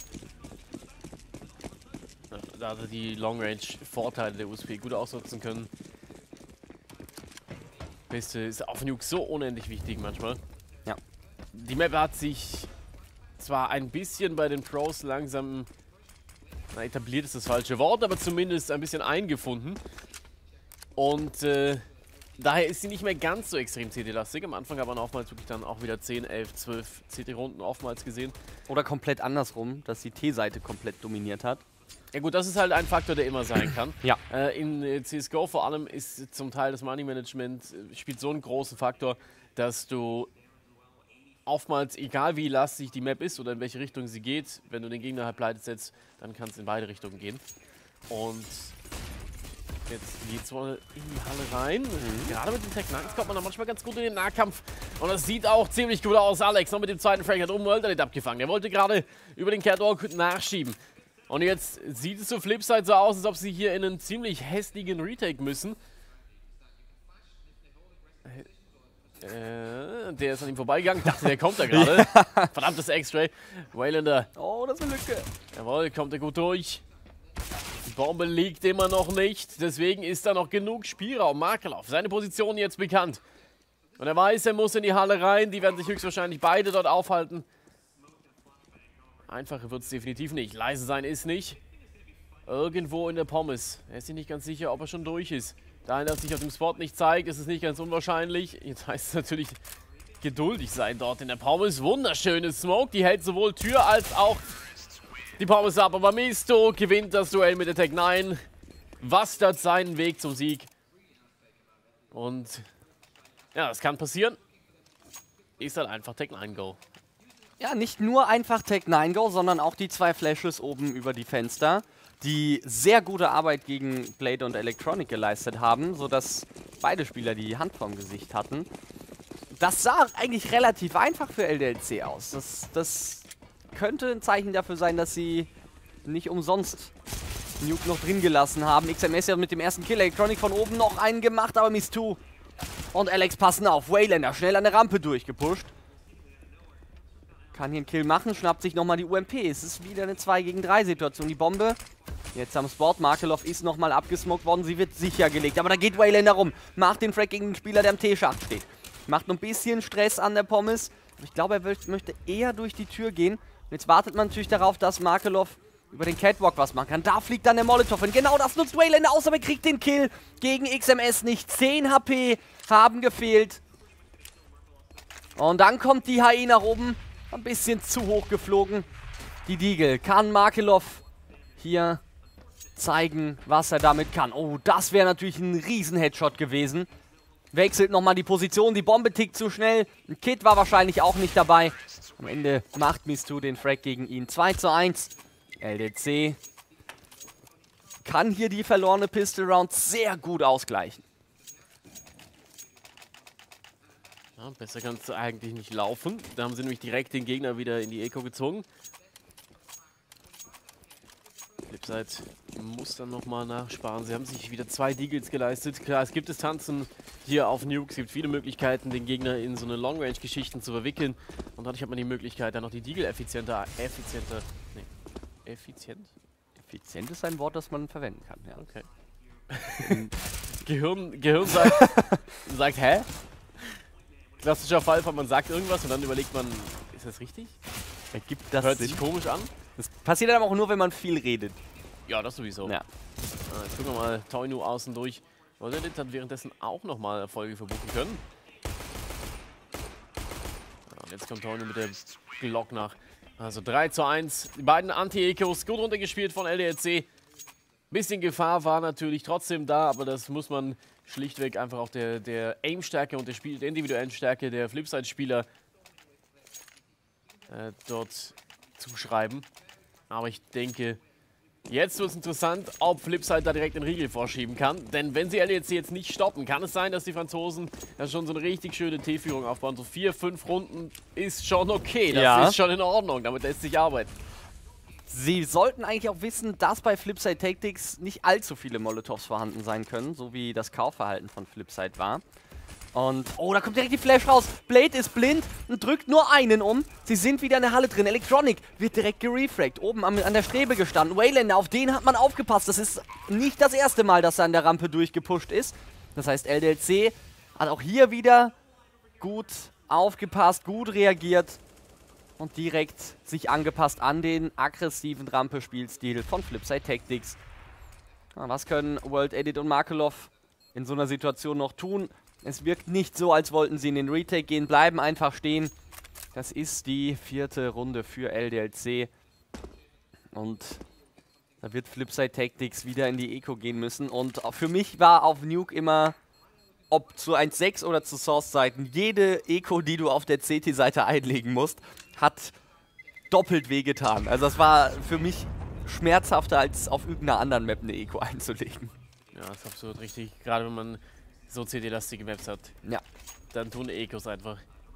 Ja, da hat er die Long-Range-Vorteile der USP gut ausnutzen können. Beste ist auf Nuke so unendlich wichtig manchmal. Ja. Die Map hat sich zwar ein bisschen bei den Pros langsam, etabliert ist das falsche Wort, aber zumindest ein bisschen eingefunden. Und daher ist sie nicht mehr ganz so extrem CT-lastig. Am Anfang hat man oftmals wirklich dann auch wieder 10, 11, 12 CT-Runden oftmals gesehen. Oder komplett andersrum, dass die T-Seite komplett dominiert hat. Ja gut, das ist halt ein Faktor, der immer sein kann. Ja. In CSGO vor allem ist zum Teil das Money-Management spielt so einen großen Faktor, dass du oftmals, egal wie lastig die Map ist oder in welche Richtung sie geht, wenn du den Gegner halt pleite setzt, dann kann es in beide Richtungen gehen. Und jetzt geht's wohl in die Halle rein. Gerade mit den Tech-Nuggets kommt man dann manchmal ganz gut in den Nahkampf. Und das sieht auch ziemlich gut aus. Alex noch mit dem zweiten Frag hat oben nicht abgefangen. Der wollte gerade über den Catwalk nachschieben. Und jetzt sieht es zur Flipside so aus, als ob sie hier in einen ziemlich hässlichen Retake müssen. Der ist an ihm vorbeigegangen. Ich dachte, der kommt da gerade. Verdammtes X-Ray. Waylander. Oh, das ist eine Lücke. Jawohl, kommt er gut durch. Die Bombe liegt immer noch nicht. Deswegen ist da noch genug Spielraum. Markelov, seine Position jetzt bekannt. Und er weiß, er muss in die Halle rein. Die werden sich höchstwahrscheinlich beide dort aufhalten. Einfacher wird es definitiv nicht. Leise sein ist nicht. Irgendwo in der Pommes. Er ist sich nicht ganz sicher, ob er schon durch ist. Da er sich auf dem Spot nicht zeigt, ist es nicht ganz unwahrscheinlich. Jetzt heißt es natürlich geduldig sein dort in der Pommes. Wunderschönes Smoke. Die hält sowohl Tür als auch die Pommes ab. Aber Misto gewinnt das Duell mit der Tech-9. Wastert seinen Weg zum Sieg. Und ja, das kann passieren. Ist halt einfach Tech-9-Go. Ja, nicht nur einfach Tech-9-Go, sondern auch die 2 Flashes oben über die Fenster, die sehr gute Arbeit gegen Blade und Electronic geleistet haben, sodass beide Spieler die Hand vorm Gesicht hatten. Das sah eigentlich relativ einfach für LDLC aus. Das könnte ein Zeichen dafür sein, dass sie nicht umsonst Nuke noch drin gelassen haben. XMS ja mit dem ersten Kill, Electronic von oben noch einen gemacht, aber Miss2 und Alex passen auf. Waylander schnell an der Rampe durchgepusht. Kann hier einen Kill machen, schnappt sich nochmal die UMP. Es ist wieder eine 2 gegen 3 Situation. Die Bombe jetzt am Spot. Markelov ist nochmal abgesmoked worden. Sie wird sicher gelegt. Aber da geht Waylander rum. Macht den Frag gegen den Spieler, der am T-Schacht steht. Macht noch ein bisschen Stress an der Pommes. Ich glaube, er möchte eher durch die Tür gehen. Und jetzt wartet man natürlich darauf, dass Markelov über den Catwalk was machen kann. Da fliegt dann der Molotov hin. Genau das nutzt Waylander aus, aber er kriegt den Kill gegen XMS nicht. 10 HP haben gefehlt. Und dann kommt die HE nach oben. Ein bisschen zu hoch geflogen. Die Deagle. Kann Markelov hier zeigen, was er damit kann. Oh, das wäre natürlich ein Riesen-Headshot gewesen. Wechselt nochmal die Position, die Bombe tickt zu schnell. Ein Kid war wahrscheinlich auch nicht dabei. Am Ende macht Mistu den Frag gegen ihn. 2:1. LDC kann hier die verlorene Pistol Round sehr gut ausgleichen. Ja, besser kann es eigentlich nicht laufen. Da haben sie nämlich direkt den Gegner wieder in die Eco gezogen. Flipside muss dann nochmal nachsparen. Sie haben sich wieder 2 Deagles geleistet. Klar, es gibt Distanzen hier auf Nuke. Es gibt viele Möglichkeiten, den Gegner in so eine Long-Range-Geschichten zu verwickeln. Und dadurch hat man die Möglichkeit, dann noch die Deagle effizient? Effizient ist ein Wort, das man verwenden kann, ja. Okay. Gehirn sagt, hä? Klassischer Fall, man sagt irgendwas und dann überlegt man, ist das richtig? Ergibt das Hört Sinn? sich komisch an. Das passiert dann aber auch nur, wenn man viel redet. Ja, das sowieso. Ja. Jetzt gucken wir mal Toinu außen durch. Volendit hat währenddessen auch nochmal Erfolge verbuchen können. Ja, und jetzt kommt Toinu mit der Glock nach. Also 3:1. Die beiden Anti-Ecos gut runtergespielt von LDLC. Bisschen Gefahr war natürlich trotzdem da, aber das muss man schlichtweg einfach auch der Aim-Stärke und der individuellen Stärke der Flipside-Spieler dort zuschreiben. Aber ich denke, jetzt wird es interessant, ob Flipside da direkt den Riegel vorschieben kann. Denn wenn sie LDLC jetzt nicht stoppen, kann es sein, dass die Franzosen ja schon so eine richtig schöne T-Führung aufbauen. So 4, 5 Runden ist schon okay. Das ist schon in Ordnung. Damit lässt sich arbeiten. Sie sollten eigentlich auch wissen, dass bei Flipside Tactics nicht allzu viele Molotovs vorhanden sein können, so wie das Kaufverhalten von Flipside war. Und, oh, da kommt direkt die Flash raus. Blade ist blind und drückt nur einen um. Sie sind wieder in der Halle drin. Electronic wird direkt gerefragt. Oben an der Strebe gestanden. Waylander, auf den hat man aufgepasst. Das ist nicht das erste Mal, dass er an der Rampe durchgepusht ist. Das heißt, LDLC hat auch hier wieder gut aufgepasst, gut reagiert. Und direkt sich angepasst an den aggressiven Rampe-Spielstil von Flipside Tactics. Was können World Edit und Markelov in so einer Situation noch tun? Es wirkt nicht so, als wollten sie in den Retake gehen, bleiben einfach stehen. Das ist die 4. Runde für LDLC. Und da wird Flipside Tactics wieder in die Eco gehen müssen. Und für mich war auf Nuke immer, ob zu 1.6 oder zu Source-Seiten, jede Eco, die du auf der CT-Seite einlegen musst, hat doppelt wehgetan. Also das war für mich schmerzhafter, als auf irgendeiner anderen Map eine Eco einzulegen. Ja, das ist absolut richtig. Gerade wenn man so CD-lastige Maps hat. Ja. Dann tun Ecos einfach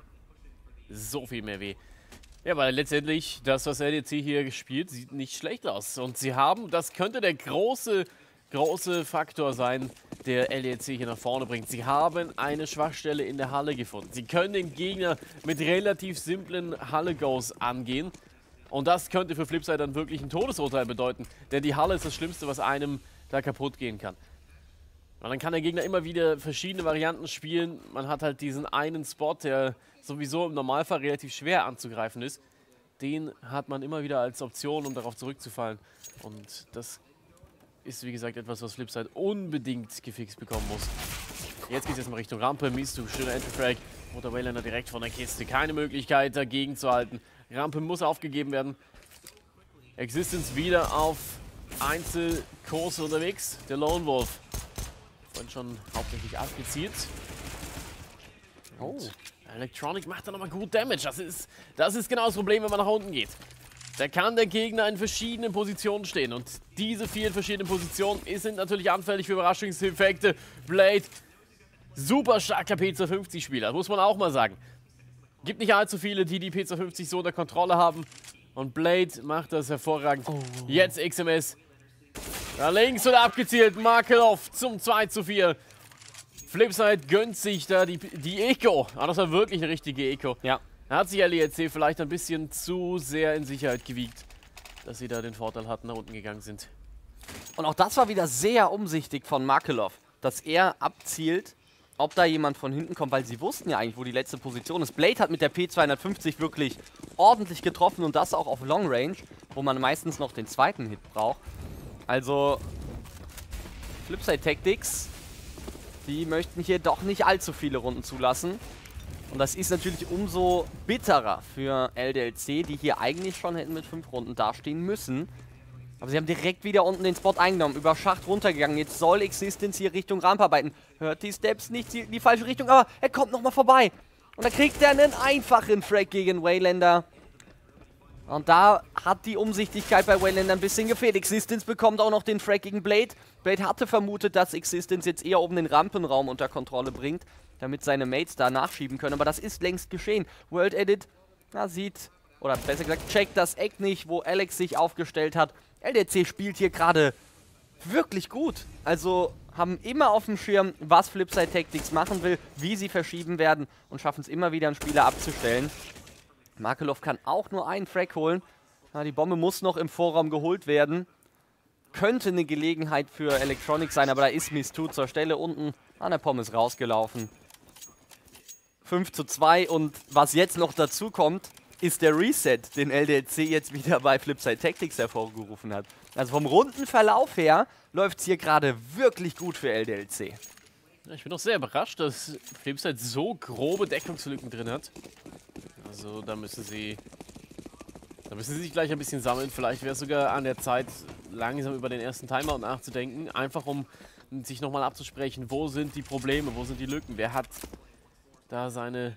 so viel mehr weh. Ja, aber letztendlich, das, was LDC hier gespielt, sieht nicht schlecht aus. Und sie haben, das könnte der große Faktor sein, der LDC hier nach vorne bringt. Sie haben eine Schwachstelle in der Halle gefunden. Sie können den Gegner mit relativ simplen Halle-Goes angehen. Und das könnte für Flipside dann wirklich ein Todesurteil bedeuten. Denn die Halle ist das Schlimmste, was einem da kaputt gehen kann. Und dann kann der Gegner immer wieder verschiedene Varianten spielen. Man hat halt diesen einen Spot, der sowieso im Normalfall relativ schwer anzugreifen ist. Den hat man immer wieder als Option, um darauf zurückzufallen. Und das ist, wie gesagt, etwas, was Flipside unbedingt gefixt bekommen muss. Jetzt geht es erstmal Richtung Rampe. Mistu, schöner Entry-Frag. Oder Waylander direkt von der Kiste. Keine Möglichkeit, dagegen zu halten. Rampe muss aufgegeben werden. Existence wieder auf Einzelkurs unterwegs. Der Lone Wolf. Vorhin schon hauptsächlich abgezielt. Oh. Electronic macht dann nochmal gut Damage. Das ist genau das Problem, wenn man nach unten geht. Da kann der Gegner in verschiedenen Positionen stehen. Und diese 4 verschiedenen Positionen sind natürlich anfällig für Überraschungseffekte. Blade, super starker PZ50-Spieler, muss man auch mal sagen. Gibt nicht allzu viele, die PZ50 so unter Kontrolle haben. Und Blade macht das hervorragend. Oh. Jetzt XMS. Da links oder abgezielt. Markelov zum 2:4. Flipside gönnt sich da die Eco. Ah, das war wirklich eine richtige Eco. Ja. Da hat sich LEC vielleicht ein bisschen zu sehr in Sicherheit gewiegt, dass sie da den Vorteil hatten, nach unten gegangen sind. Und auch das war wieder sehr umsichtig von Markelov, dass er abzielt, ob da jemand von hinten kommt, weil sie wussten ja eigentlich, wo die letzte Position ist. Blade hat mit der P250 wirklich ordentlich getroffen und das auch auf Long Range, wo man meistens noch den zweiten Hit braucht. Also Flipside Tactics, die möchten hier doch nicht allzu viele Runden zulassen. Und das ist natürlich umso bitterer für LDLC, die hier eigentlich schon hätten mit 5 Runden dastehen müssen. Aber sie haben direkt wieder unten den Spot eingenommen, über Schacht runtergegangen. Jetzt soll Existence hier Richtung Rampe arbeiten. Hört die Steps nicht in die falsche Richtung, aber er kommt nochmal vorbei. Und da kriegt er einen einfachen Frag gegen Waylander. Und da hat die Umsichtigkeit bei Waylander ein bisschen gefehlt. Existence bekommt auch noch den Frag gegen Blade. Blade hatte vermutet, dass Existence jetzt eher oben den Rampenraum unter Kontrolle bringt, damit seine Mates da nachschieben können. Aber das ist längst geschehen. World Edit sieht, oder besser gesagt, checkt das Eck nicht, wo Alex sich aufgestellt hat. LDLC spielt hier gerade wirklich gut. Also haben immer auf dem Schirm, was Flipside Tactics machen will, wie sie verschieben werden und schaffen es immer wieder, einen Spieler abzustellen. Makelov kann auch nur einen Frag holen. Die Bombe muss noch im Vorraum geholt werden. Könnte eine Gelegenheit für Electronic sein, aber da ist Miss2 zur Stelle unten an der Pommes rausgelaufen. 5:2 und was jetzt noch dazu kommt, ist der Reset, den LDLC jetzt wieder bei Flipside Tactics hervorgerufen hat. Also vom runden Verlauf her läuft es hier gerade wirklich gut für LDLC. Ja, ich bin auch sehr überrascht, dass Flipside so grobe Deckungslücken drin hat. Also da müssen sie sich gleich ein bisschen sammeln. Vielleicht wäre es sogar an der Zeit, langsam über den ersten Timeout nachzudenken. Einfach um sich nochmal abzusprechen, wo sind die Probleme, wo sind die Lücken. Wer hat da seine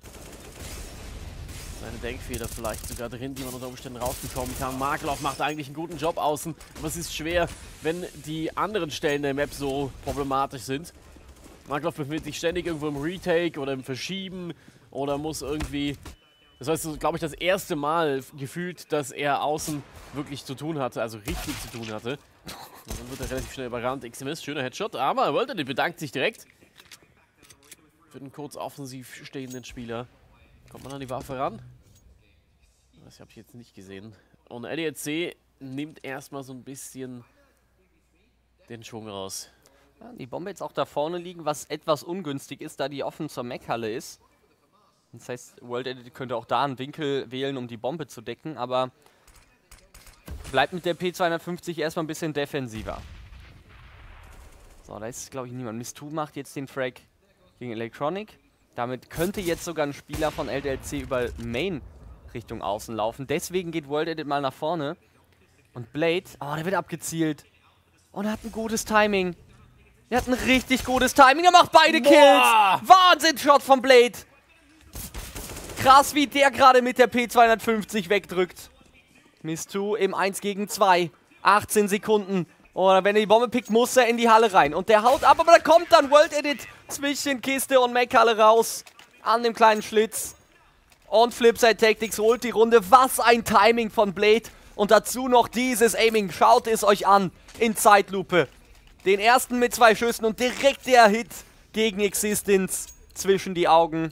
Denkfehler vielleicht sogar drin, die man unter Umständen rausbekommen kann. Makelov macht eigentlich einen guten Job außen, aber es ist schwer, wenn die anderen Stellen der Map so problematisch sind. Makelov befindet sich ständig irgendwo im Retake oder im Verschieben oder muss irgendwie... Das heißt, glaube ich, das erste Mal gefühlt, dass er außen wirklich zu tun hatte, also richtig zu tun hatte. Und dann wird er relativ schnell überrannt. XMS, schöner Headshot, aber er wollte, der bedankt sich direkt. Für den kurz offensiv stehenden Spieler. Kommt man an die Waffe ran? Das habe ich jetzt nicht gesehen. Und LDLC nimmt erstmal so ein bisschen den Schwung raus. Ja, die Bombe jetzt auch da vorne liegen, was etwas ungünstig ist, da die offen zur Mech-Halle ist. Das heißt, World Edit könnte auch da einen Winkel wählen, um die Bombe zu decken, aber bleibt mit der P250 erstmal ein bisschen defensiver. So, da ist, glaube ich, niemand. Miss2 macht jetzt den Frag gegen Electronic. Damit könnte jetzt sogar ein Spieler von LDLC über Main Richtung Außen laufen. Deswegen geht World Edit mal nach vorne. Und Blade, der wird abgezielt. Und er hat ein gutes Timing. Er hat ein richtig gutes Timing. Er macht beide Kills. Wahnsinn-Shot von Blade. Krass, wie der gerade mit der P250 wegdrückt. Miss2 im 1 gegen 2. 18 Sekunden. Oder wenn er die Bombe pickt, muss er in die Halle rein. Und der haut ab, aber da kommt dann World Edit zwischen Kiste und Mech-Halle raus. An dem kleinen Schlitz. Und Flipside Tactics holt die Runde. Was ein Timing von Blade. Und dazu noch dieses Aiming. Schaut es euch an. In Zeitlupe. Den ersten mit 2 Schüssen und direkt der Hit gegen Existence zwischen die Augen.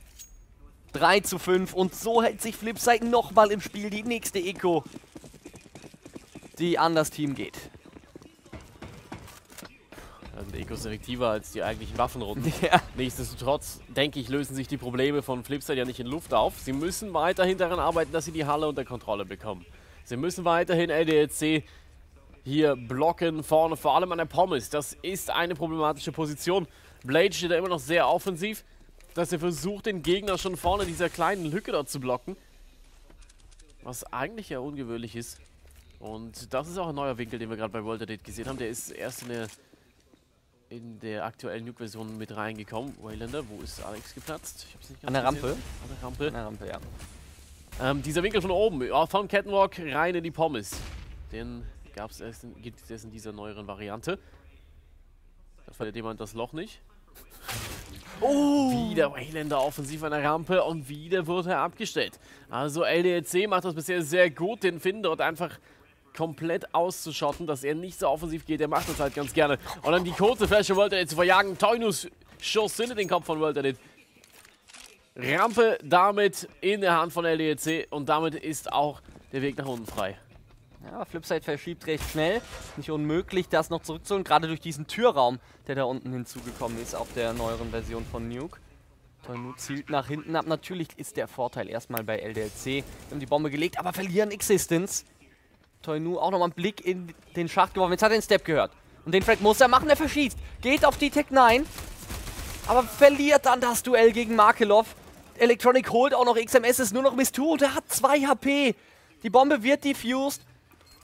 3:5 und so hält sich Flipside nochmal im Spiel die nächste Eco, die an das Team geht. Also die Eco ist effektiver als die eigentlichen Waffenrunden. Ja. Nichtsdestotrotz, denke ich, lösen sich die Probleme von Flipside ja nicht in Luft auf. Sie müssen weiterhin daran arbeiten, dass sie die Halle unter Kontrolle bekommen. Sie müssen weiterhin LDLC hier blocken, vorne, vor allem an der Pommes. Das ist eine problematische Position. Blade steht da immer noch sehr offensiv, dass er versucht, den Gegner schon vorne dieser kleinen Lücke dort zu blocken. Was eigentlich ja ungewöhnlich ist. Und das ist auch ein neuer Winkel, den wir gerade bei World Edit gesehen haben. Der ist erst in der aktuellen Nuke-Version mit reingekommen. Waylander, wo ist Alex geplatzt? Ich hab's nicht ganz An der gesehen. Rampe? An der Rampe. An der Rampe, ja. Dieser Winkel von oben, vom Catwalk rein in die Pommes. Den gibt es erst in dieser neueren Variante. Da verliert jemand das Loch nicht. Wieder Waylander offensiv an der Rampe und wieder wird er abgestellt. Also LDLC macht das bisher sehr gut, den Finn dort einfach komplett auszuschotten, dass er nicht so offensiv geht. Er macht das halt ganz gerne. Und dann die kurze Fläche World Edit zu verjagen. Toynus Schuss in den Kopf von World Edit. Rampe damit in der Hand von LDLC und damit ist auch der Weg nach unten frei. Ja, Flipside verschiebt recht schnell. Nicht unmöglich, das noch zurückzuholen, gerade durch diesen Türraum, der da unten hinzugekommen ist auf der neueren Version von Nuke. Toynu zielt nach hinten ab. Natürlich ist der Vorteil erstmal bei LDLC. Wir haben die Bombe gelegt, aber verlieren Existence. Toynu auch nochmal einen Blick in den Schacht geworfen. Jetzt hat er den Step gehört. Und den Frag muss er machen, er verschießt. Geht auf die Tech-9, aber verliert dann das Duell gegen Makelov. Electronic holt auch noch XMS, ist nur noch Miss2 und er hat 2 HP. Die Bombe wird diffused.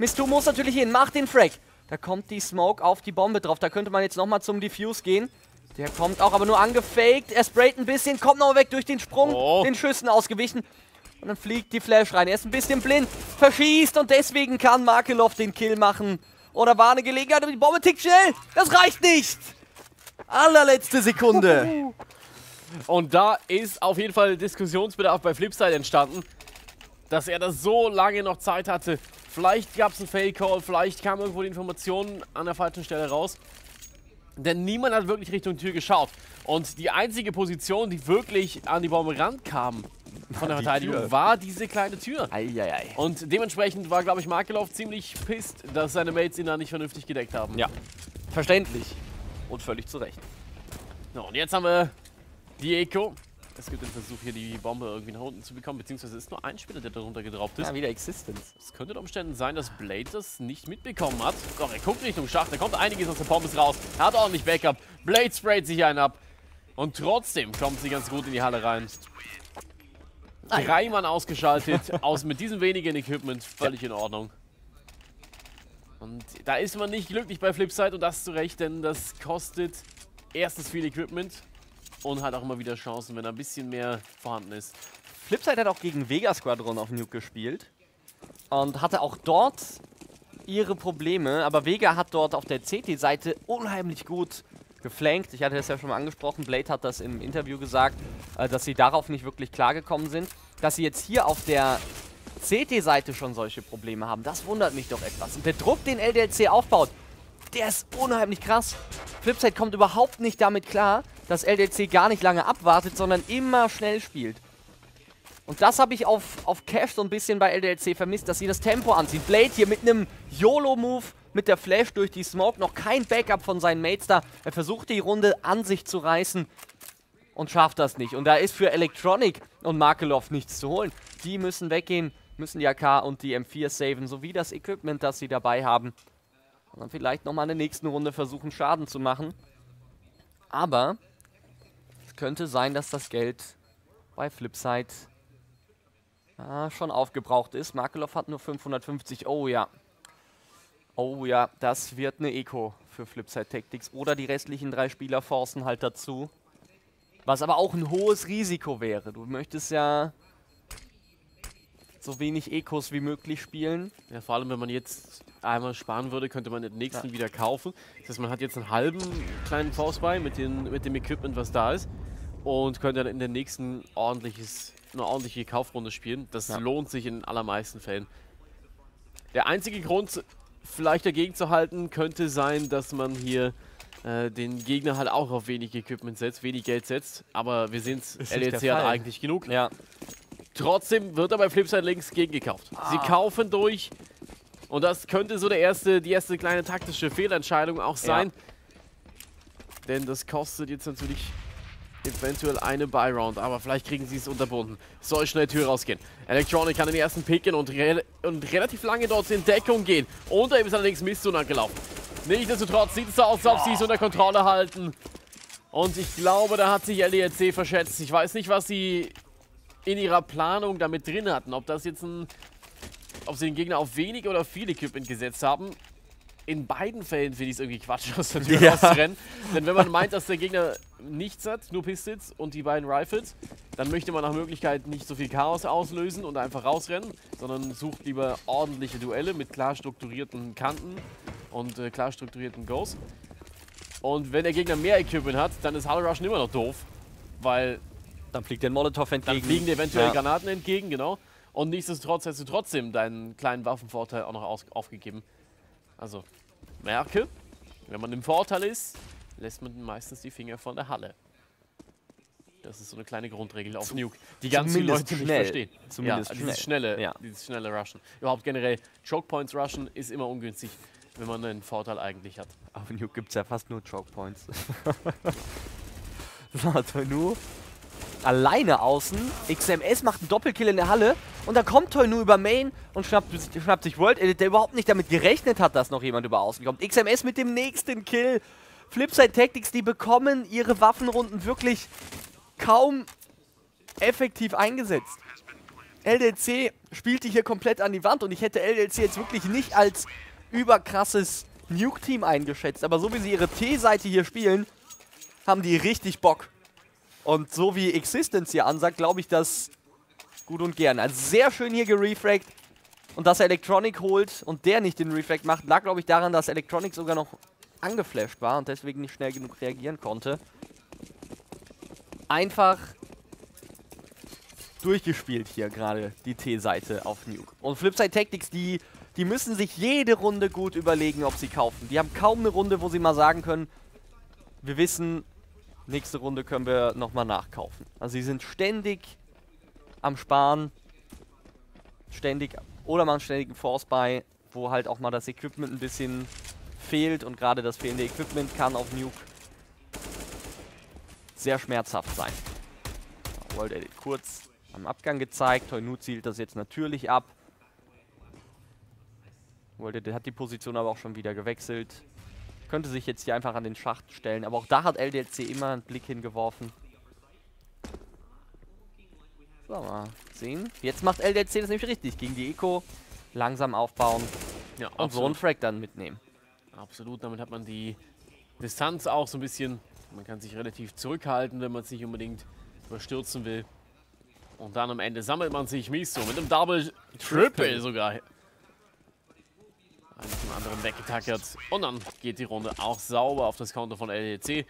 Mistu muss natürlich hin, macht den Frag. Da kommt die Smoke auf die Bombe drauf. Da könnte man jetzt nochmal zum Diffuse gehen. Der kommt auch aber nur angefaked. Er sprayt ein bisschen, kommt noch weg durch den Sprung. Den Schüssen ausgewichen. Und dann fliegt die Flash rein. Er ist ein bisschen blind, verschießt und deswegen kann Makelov den Kill machen. Oder war eine Gelegenheit, aber die Bombe tickt schnell. Das reicht nicht. Allerletzte Sekunde. Und da ist auf jeden Fall Diskussionsbedarf bei Flipside entstanden, dass er das so lange noch Zeit hatte. Vielleicht gab es einen Fake-Call, vielleicht kam irgendwo die Information an der falschen Stelle raus. Denn niemand hat wirklich Richtung Tür geschaut. Und die einzige Position, die wirklich an die Bombe rankam von der Verteidigung, war diese kleine Tür. Eieiei. Und dementsprechend war, glaube ich, Makelov ziemlich pisst, dass seine Mates ihn da nicht vernünftig gedeckt haben. Ja, verständlich. Und völlig zu Recht. So, und jetzt haben wir die Eco. Es gibt den Versuch, hier die Bombe irgendwie nach unten zu bekommen, beziehungsweise es ist nur ein Spieler, der darunter gedroppt ist. Ja, wieder Existence. Es könnte unter Umständen sein, dass Blade das nicht mitbekommen hat. Doch, er guckt Richtung Schacht, da kommt einiges aus der Pommes raus. Er hat ordentlich Backup. Blade sprayt sich einen ab. Und trotzdem kommt sie ganz gut in die Halle rein. 3 Mann ausgeschaltet, mit diesem wenigen Equipment, völlig in Ordnung. Und da ist man nicht glücklich bei Flipside und das zu Recht, denn das kostet erstens viel Equipment und halt auch immer wieder Chancen, wenn da ein bisschen mehr vorhanden ist. Flipside hat auch gegen Vega Squadron auf Nuke gespielt und hatte auch dort ihre Probleme, aber Vega hat dort auf der CT-Seite unheimlich gut geflankt. Ich hatte das ja schon mal angesprochen, Blade hat das im Interview gesagt, dass sie darauf nicht wirklich klargekommen sind. Dass sie jetzt hier auf der CT-Seite schon solche Probleme haben, das wundert mich doch etwas. Und der Druck, den LDLC aufbaut, der ist unheimlich krass. Flipside kommt überhaupt nicht damit klar, dass LDLC gar nicht lange abwartet, sondern immer schnell spielt. Und das habe ich auf Cash so ein bisschen bei LDLC vermisst, dass sie das Tempo anziehen. Blade hier mit einem YOLO-Move, mit der Flash durch die Smoke, noch kein Backup von seinen Mates da. Er versucht die Runde an sich zu reißen und schafft das nicht. Und da ist für Electronic und Makelov nichts zu holen. Die müssen weggehen, müssen die AK und die M4 saven, sowie das Equipment, das sie dabei haben. Und dann vielleicht nochmal in der nächsten Runde versuchen, Schaden zu machen. Aber es könnte sein, dass das Geld bei Flipside schon aufgebraucht ist. Makelov hat nur 550. Oh ja. Oh ja, das wird eine Eco für Flipside Tactics. Oder die restlichen 3 Spieler forcen halt dazu. Was aber auch ein hohes Risiko wäre. Du möchtest ja so wenig Ecos wie möglich spielen. Ja, vor allem, wenn man jetzt einmal sparen würde, könnte man den nächsten wieder kaufen. Das heißt, man hat jetzt einen halben kleinen Force Buy mit dem Equipment, was da ist. Und könnte dann in der nächsten eine ordentliche Kaufrunde spielen. Das lohnt sich in allermeisten Fällen. Der einzige Grund, vielleicht dagegen zu halten, könnte sein, dass man hier den Gegner halt auch auf wenig Equipment setzt, wenig Geld setzt. Aber wir sehen es, LEC hat eigentlich genug. Ja. Trotzdem wird er bei Flipside links gegengekauft. Sie kaufen durch. Und das könnte so die erste kleine taktische Fehlentscheidung auch sein. Denn das kostet jetzt natürlich eventuell eine Buy-Round, aber vielleicht kriegen sie es unterbunden. Soll schnell Tür rausgehen. Electronic kann den ersten picken und relativ lange dort in Deckung gehen. Unter ihm ist allerdings Mistu gelaufen. Nichtsdestotrotz sieht es so aus, als ob sie es unter Kontrolle halten. Und ich glaube, da hat sich LDLC verschätzt. Ich weiß nicht, was sie in ihrer Planung damit drin hatten. Ob das jetzt ob sie den Gegner auf wenig oder viel Equipment gesetzt haben. In beiden Fällen finde ich es irgendwie Quatsch, aus der Tür rauszurennen. Denn wenn man meint, dass der Gegner nichts hat, nur Pistols und die beiden Rifles, dann möchte man nach Möglichkeit nicht so viel Chaos auslösen und einfach rausrennen, sondern sucht lieber ordentliche Duelle mit klar strukturierten Kanten und klar strukturierten Goes. Und wenn der Gegner mehr Equipment hat, dann ist Hull Rushen immer noch doof, weil dann fliegt der Molotov entgegen. Dann fliegen dir eventuell Granaten entgegen, genau. Und nichtsdestotrotz hast du trotzdem deinen kleinen Waffenvorteil auch noch aufgegeben. Also, merke, wenn man im Vorteil ist, lässt man meistens die Finger von der Halle. Das ist so eine kleine Grundregel auf Nuke, die ganz viele Leute nicht verstehen. Zumindest dieses schnelle Rushen. Überhaupt generell, Choke Points Rushen ist immer ungünstig, wenn man einen Vorteil eigentlich hat. Auf Nuke gibt es ja fast nur Choke Points. So, nur alleine außen. XMS macht einen Doppelkill in der Halle. Und dann kommt Toinu über Main und schnappt sich World Edit, der überhaupt nicht damit gerechnet hat, dass noch jemand über außen kommt. XMS mit dem nächsten Kill. Flipside Tactics, die bekommen ihre Waffenrunden wirklich kaum effektiv eingesetzt. LDLC spielte hier komplett an die Wand und ich hätte LDLC jetzt wirklich nicht als überkrasses Nuke-Team eingeschätzt. Aber so wie sie ihre T-Seite hier spielen, haben die richtig Bock. Und so wie Existence hier ansagt, glaube ich das gut und gern. Also sehr schön hier gerefragt. Und dass er Electronic holt und der nicht den Refrag macht, lag glaube ich daran, dass Electronic sogar noch angeflasht war und deswegen nicht schnell genug reagieren konnte. Einfach durchgespielt hier gerade die T-Seite auf Nuke. Und Flipside Tactics, die müssen sich jede Runde gut überlegen, ob sie kaufen. Die haben kaum eine Runde, wo sie mal sagen können, wir wissen, nächste Runde können wir nochmal nachkaufen. Also sie sind ständig am Sparen, ständig oder machen ständigen Force-Buy, wo halt auch mal das Equipment ein bisschen fehlt und gerade das fehlende Equipment kann auf Nuke sehr schmerzhaft sein. World Edit kurz am Abgang gezeigt. Toinu zielt das jetzt natürlich ab. World Edit hat die Position aber auch schon wieder gewechselt. Könnte sich jetzt hier einfach an den Schacht stellen, aber auch da hat LDLC immer einen Blick hingeworfen. So, mal sehen. Jetzt macht LDLC das nämlich richtig. Gegen die Eco langsam aufbauen Ja, und so einen Frag dann mitnehmen. Absolut, damit hat man die Distanz auch so ein bisschen. Man kann sich relativ zurückhalten, wenn man es nicht unbedingt überstürzen will. Und dann am Ende sammelt man sich mies so mit einem Double Triple sogar. Einen zum anderen weggetackert. Und dann geht die Runde auch sauber auf das Konto von LDLC.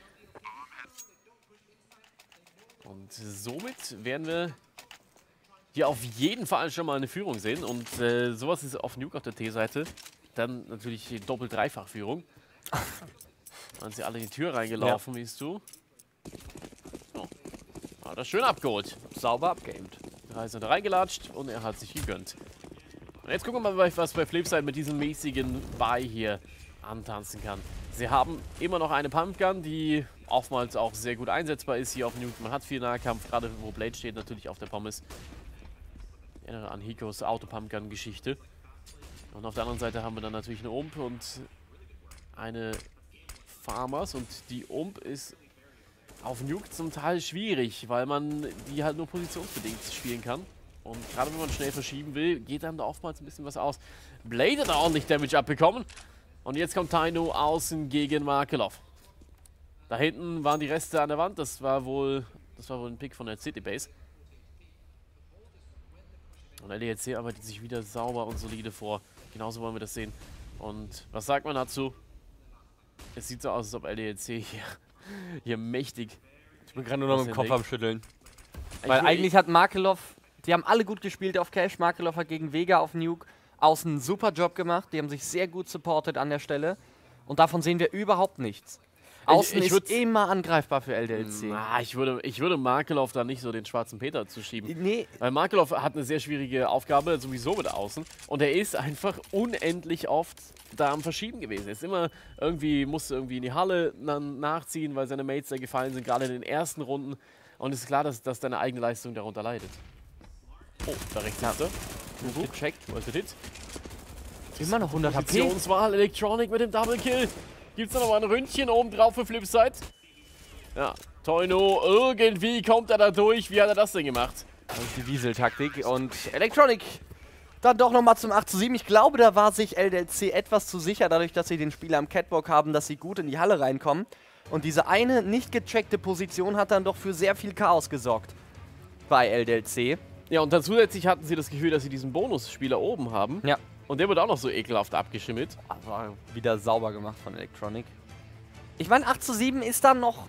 Und somit werden wir hier auf jeden Fall schon mal eine Führung sehen. Und sowas ist auf Nuke auf der T-Seite. Dann natürlich die Doppel-Dreifach-Führung. Dann sind sie alle in die Tür reingelaufen, siehst du. So. Hat er schön abgeholt. Sauber abgamed. Da ist er da reingelatscht und er hat sich gegönnt. Und jetzt gucken wir mal, was bei Flipside mit diesem mäßigen Buy hier antanzen kann. Sie haben immer noch eine Pumpgun, die oftmals auch sehr gut einsetzbar ist hier auf Nuke. Man hat viel Nahkampf, gerade wo Blade steht, natürlich auf der Pommes. Ich erinnere an Hikos Auto-Pumpgun-Geschichte. Und auf der anderen Seite haben wir dann natürlich eine Ump und eine Farmers. Und die Ump ist auf Nuke zum Teil schwierig, weil man die halt nur positionsbedingt spielen kann. Und gerade wenn man schnell verschieben will, geht dann da oftmals ein bisschen was aus. Blade hat auch nicht Damage abbekommen. Und jetzt kommt Tainu außen gegen Markelov. Da hinten waren die Reste an der Wand. Das war wohl ein Pick von der City Base. Und LDLC arbeitet sich wieder sauber und solide vor. Genauso wollen wir das sehen. Und was sagt man dazu? Es sieht so aus, als ob LDLC hier mächtig. Ich bin gerade nur noch mit dem Kopf am Schütteln. Weil Weil eigentlich hat Markelov, die haben alle gut gespielt auf Cash. Markelov hat gegen Vega auf Nuke außen einen super Job gemacht. Die haben sich sehr gut supportet an der Stelle. Und davon sehen wir überhaupt nichts. Außen ist immer angreifbar für LDLC. Na, ich würde Markelov da nicht so den schwarzen Peter zuschieben. Nee. Weil Markelov hat eine sehr schwierige Aufgabe, sowieso mit außen. Und er ist einfach unendlich oft da am Verschieben gewesen. Er ist immer musste irgendwie in die Halle dann nachziehen, weil seine Mates da gefallen sind, gerade in den ersten Runden. Und es ist klar, dass deine eigene Leistung darunter leidet. Oh, da rechts ist er. Gecheckt. Wollte Hit. Immer noch 100 HP. Positionswahl, Electronic mit dem Double Kill. Gibt's da noch mal ein Ründchen oben drauf für Flipside? Ja, Toinu, irgendwie kommt er da durch. Wie hat er das denn gemacht? Das ist die Wiesel-Taktik. Und Electronic dann doch nochmal zum 8:7. Ich glaube, da war sich LDLC etwas zu sicher, dadurch, dass sie den Spieler am Catwalk haben, dass sie gut in die Halle reinkommen. Und diese eine nicht gecheckte Position hat dann doch für sehr viel Chaos gesorgt bei LDLC. Ja, und dann zusätzlich hatten sie das Gefühl, dass sie diesen Bonusspieler oben haben. Ja. Und der wird auch noch so ekelhaft abgeschimmelt. War wieder sauber gemacht von Electronic. Ich meine, 8:7 ist dann noch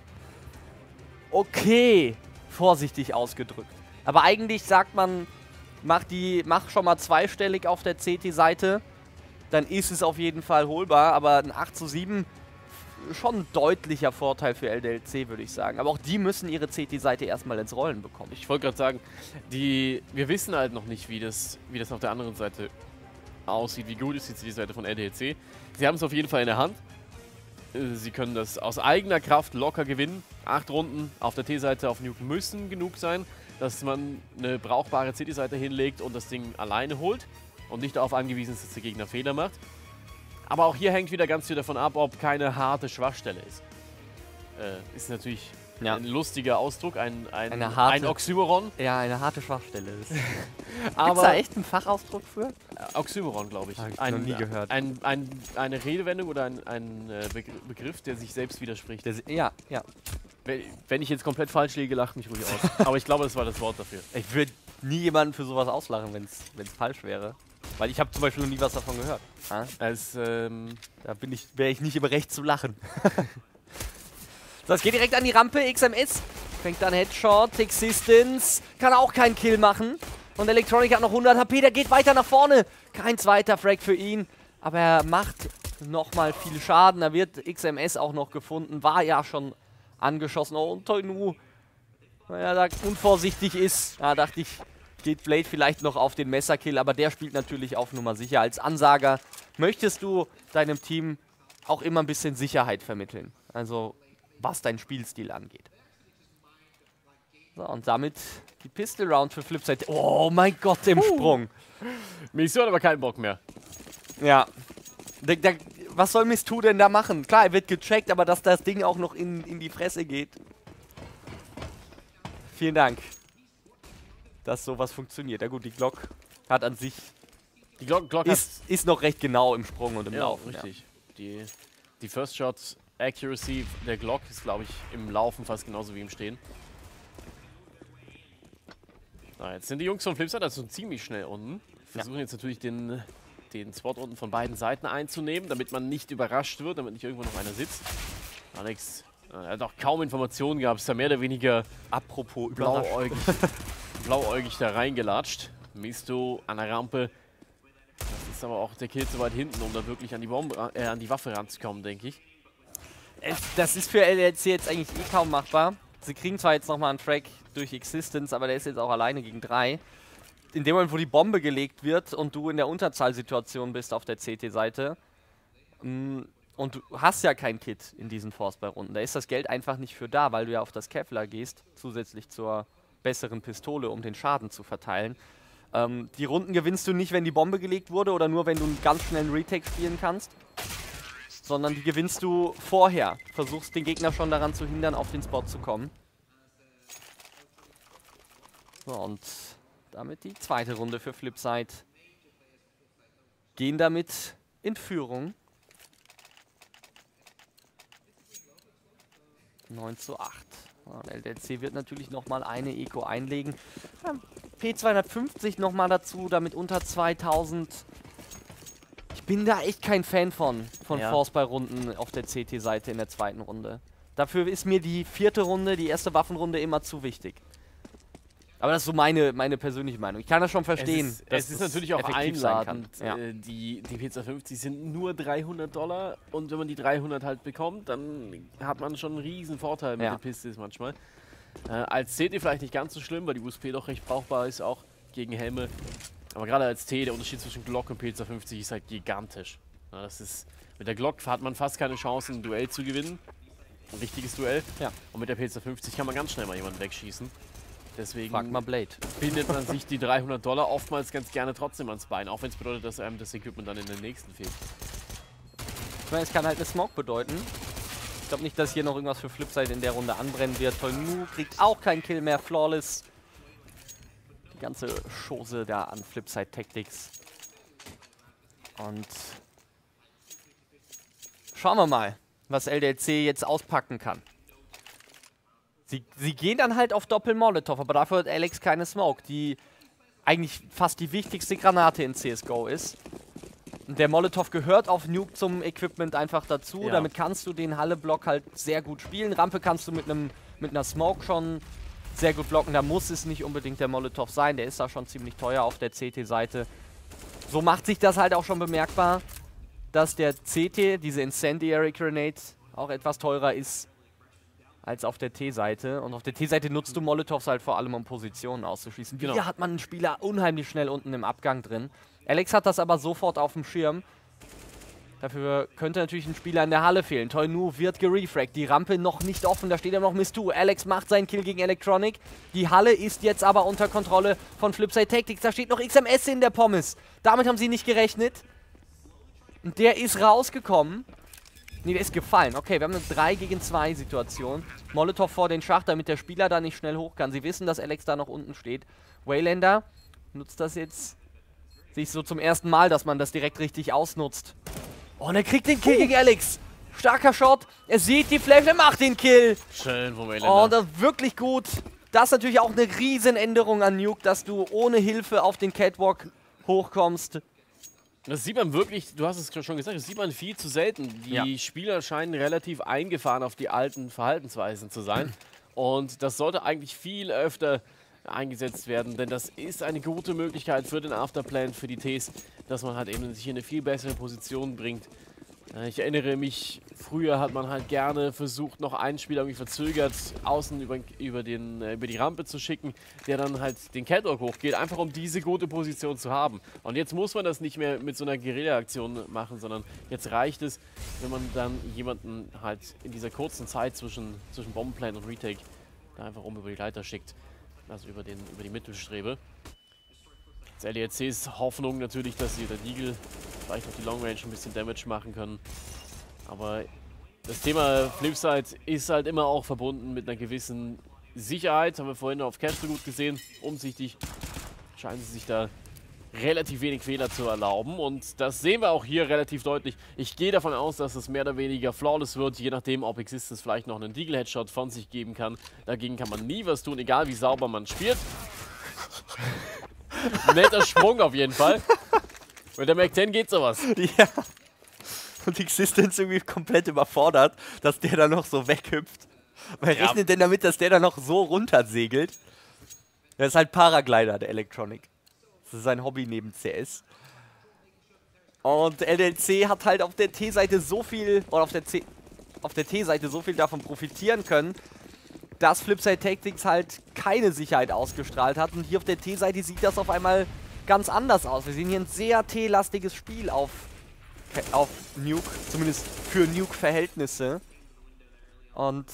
okay, vorsichtig ausgedrückt. Aber eigentlich sagt man, mach schon mal zweistellig auf der CT-Seite, dann ist es auf jeden Fall holbar. Aber ein 8:7 schon ein deutlicher Vorteil für LDLC, würde ich sagen. Aber auch die müssen ihre CT-Seite erstmal ins Rollen bekommen. Ich wollte gerade sagen, wir wissen halt noch nicht, wie das auf der anderen Seite aussieht, wie gut ist jetzt die Seite von LDLC. Sie haben es auf jeden Fall in der Hand. Sie können das aus eigener Kraft locker gewinnen. 8 Runden auf der T-Seite auf Nuke müssen genug sein, dass man eine brauchbare CT-Seite hinlegt und das Ding alleine holt und nicht darauf angewiesen ist, dass der Gegner Fehler macht. Aber auch hier hängt wieder ganz viel davon ab, ob keine harte Schwachstelle ist. Ist natürlich Ja. ein lustiger Ausdruck, ein harte- Oxymoron. Ja, eine harte Schwachstelle. Gibt's Aber da echt einen Fachausdruck für? Oxymoron, glaube ich. Hab ich noch nie gehört. Eine Redewendung oder ein Begriff, der sich selbst widerspricht. Ja. Wenn ich jetzt komplett falsch liege, lacht mich ruhig aus. Aber ich glaube, das war das Wort dafür. Ich würde nie jemanden für sowas auslachen, wenn es falsch wäre. Weil ich habe zum Beispiel noch nie was davon gehört. Ah? Da wäre ich nicht im Recht zu lachen. So, es geht direkt an die Rampe. XMS fängt dann Headshot. Existence kann auch keinen Kill machen. Und Electronic hat noch 100 HP. Der geht weiter nach vorne. Kein zweiter Frag für ihn. Aber er macht nochmal viel Schaden. Da wird XMS auch noch gefunden. War ja schon angeschossen. Oh, und Toinu, wenn er da unvorsichtig ist, da dachte ich, geht Blade vielleicht noch auf den Messerkill. Aber der spielt natürlich auf Nummer sicher. Als Ansager möchtest du deinem Team auch immer ein bisschen Sicherheit vermitteln. Also was dein Spielstil angeht. So, und damit die Pistol Round für Flipside. Oh mein Gott, im Sprung. Mistu hat aber keinen Bock mehr. Ja. Was soll Mistu denn da machen? Klar, er wird gecheckt, aber dass das Ding auch noch in die Fresse geht. Vielen Dank, dass sowas funktioniert. Ja gut, die Glock hat an sich... Die Glock ist noch recht genau im Sprung und im ja, Laufen. Richtig. Ja. Die First Shot Accuracy der Glock ist, glaube ich, im Laufen fast genauso wie im Stehen. Jetzt sind die Jungs von Flipside also ziemlich schnell unten. Versuchen jetzt natürlich den Spot unten von beiden Seiten einzunehmen, damit man nicht überrascht wird, damit nicht irgendwo noch einer sitzt. Alex hat auch kaum Informationen gehabt, ist da mehr oder weniger Apropos blauäugig da reingelatscht. Mistu an der Rampe. Das ist aber auch der Kill zu weit hinten, um da wirklich an die Waffe ranzukommen, denke ich. Das ist für LLC jetzt eigentlich kaum machbar. Sie kriegen zwar jetzt nochmal einen Frag durch Existence, aber der ist jetzt auch alleine gegen 3. In dem Moment, wo die Bombe gelegt wird und du in der Unterzahlsituation bist auf der CT-Seite und du hast ja kein Kit in diesen Force-Ball-Runden, da ist das Geld einfach nicht für da, weil du ja auf das Kevlar gehst, zusätzlich zur besseren Pistole, um den Schaden zu verteilen. Die Runden gewinnst du nicht, wenn die Bombe gelegt wurde oder nur, wenn du einen ganz schnellen Retake spielen kannst, sondern die gewinnst du vorher. Versuchst den Gegner schon daran zu hindern, auf den Spot zu kommen. So, und damit die zweite Runde für Flipside. Gehen damit in Führung. 9:8. Und LDC wird natürlich nochmal eine Eco einlegen. Ja, P250 nochmal dazu, damit unter 2000. Ich bin da echt kein Fan von ja. Force-Ball-Runden auf der CT-Seite in der zweiten Runde. Dafür ist mir die vierte Runde, die erste Waffenrunde, immer zu wichtig. Aber das ist so meine persönliche Meinung. Ich kann das schon verstehen. Es ist natürlich auch einladend. Ja. Die P250 sind nur $300 und wenn man die 300 halt bekommt, dann hat man schon einen riesen Vorteil mit der Pistols manchmal. Als CT vielleicht nicht ganz so schlimm, weil die USP doch recht brauchbar ist, auch gegen Helme. Aber gerade als T, der Unterschied zwischen Glock und P250 ist halt gigantisch. Ja, das ist, mit der Glock hat man fast keine Chance, ein Duell zu gewinnen. Ein richtiges Duell. Ja. Und mit der P250 kann man ganz schnell mal jemanden wegschießen. Deswegen frag mal Blade. Bindet man sich die $300 oftmals ganz gerne trotzdem ans Bein, auch wenn es bedeutet, dass einem das Equipment dann in den nächsten fehlt. Ich meine, es kann halt eine Smoke bedeuten. Ich glaube nicht, dass hier noch irgendwas für Flipside in der Runde anbrennen wird. Toinu kriegt auch keinen Kill mehr. Flawless. Die ganze Chose da an Flipside Tactics. Und schauen wir mal, was LDLC jetzt auspacken kann. Sie gehen dann halt auf Doppel-Molotov, aber dafür hat Alex keine Smoke, die eigentlich fast die wichtigste Granate in CSGO ist. Und der Molotov gehört auf Nuke zum Equipment einfach dazu. Ja. Damit kannst du den Halle-Block halt sehr gut spielen. Rampe kannst du mit einer Smoke schon sehr gut blocken. Da muss es nicht unbedingt der Molotov sein. Der ist da schon ziemlich teuer auf der CT-Seite. So macht sich das halt auch schon bemerkbar, dass der CT, diese Incendiary Grenade, auch etwas teurer ist als auf der T-Seite. Und auf der T-Seite nutzt du Molotovs halt vor allem, um Positionen auszuschließen. Genau. Hier hat man einen Spieler unheimlich schnell unten im Abgang drin. Alex hat das aber sofort auf dem Schirm. Dafür könnte natürlich ein Spieler in der Halle fehlen. Toinu wird gerefragt. Die Rampe noch nicht offen. Da steht ja noch Mistu. Alex macht seinen Kill gegen Electronic. Die Halle ist jetzt aber unter Kontrolle von Flipside Tactics. Da steht noch XMS in der Pommes. Damit haben sie nicht gerechnet. Und der ist rausgekommen. Ne, der ist gefallen. Okay, wir haben eine 3 gegen 2 Situation. Molotov vor den Schacht, damit der Spieler da nicht schnell hoch kann. Sie wissen, dass Alex da noch unten steht. Waylander nutzt das jetzt sich so zum ersten Mal, dass man das direkt richtig ausnutzt. Oh, und er kriegt den Kill gegen Alex. Starker Shot. Er sieht die Flash, er macht den Kill. Schön vom Oh, Waylander. das ist wirklich gut. Das ist natürlich auch eine Riesenänderung an Nuke, dass du ohne Hilfe auf den Catwalk hochkommst. Das sieht man wirklich, du hast es schon gesagt, das sieht man viel zu selten. Die Spieler scheinen relativ eingefahren auf die alten Verhaltensweisen zu sein. Und das sollte eigentlich viel öfter eingesetzt werden, denn das ist eine gute Möglichkeit für den Afterplan, für die Ts, dass man halt eben sich in eine viel bessere Position bringt. Ich erinnere mich, früher hat man halt gerne versucht, noch einen Spieler irgendwie verzögert außen über die Rampe zu schicken, der dann halt den Catwalk hochgeht, einfach um diese gute Position zu haben. Und jetzt muss man das nicht mehr mit so einer Guerilla-Aktion machen, sondern jetzt reicht es, wenn man dann jemanden halt in dieser kurzen Zeit zwischen Bombenplan und Retake da einfach über die Leiter schickt, also über die Mittelstrebe. Jetzt LECs Hoffnung natürlich, dass sie der Deagle vielleicht auf die Long Range ein bisschen Damage machen können. Aber das Thema Flipside ist halt immer auch verbunden mit einer gewissen Sicherheit. Haben wir vorhin auf Cash so gut gesehen. Umsichtig scheinen sie sich da relativ wenig Fehler zu erlauben. Und das sehen wir auch hier relativ deutlich. Ich gehe davon aus, dass es mehr oder weniger flawless wird, je nachdem, ob Existence vielleicht noch einen Deagle-Headshot von sich geben kann. Dagegen kann man nie was tun, egal wie sauber man spielt. Netter Sprung auf jeden Fall. Mit der Mac 10 geht sowas. Ja. Und Existence irgendwie komplett überfordert, dass der da noch so weghüpft. Wer rechnet denn damit, dass der da noch so runtersegelt? Das ist halt Paraglider, der Electronic. Das ist sein Hobby neben CS. Und LLC hat halt auf der T-Seite so viel, oder auf der T-Seite so viel davon profitieren können, dass Flipside Tactics halt keine Sicherheit ausgestrahlt hat. Und hier auf der T-Seite sieht das auf einmal ganz anders aus. Wir sehen hier ein sehr T-lastiges Spiel auf Nuke, zumindest für Nuke-Verhältnisse. Und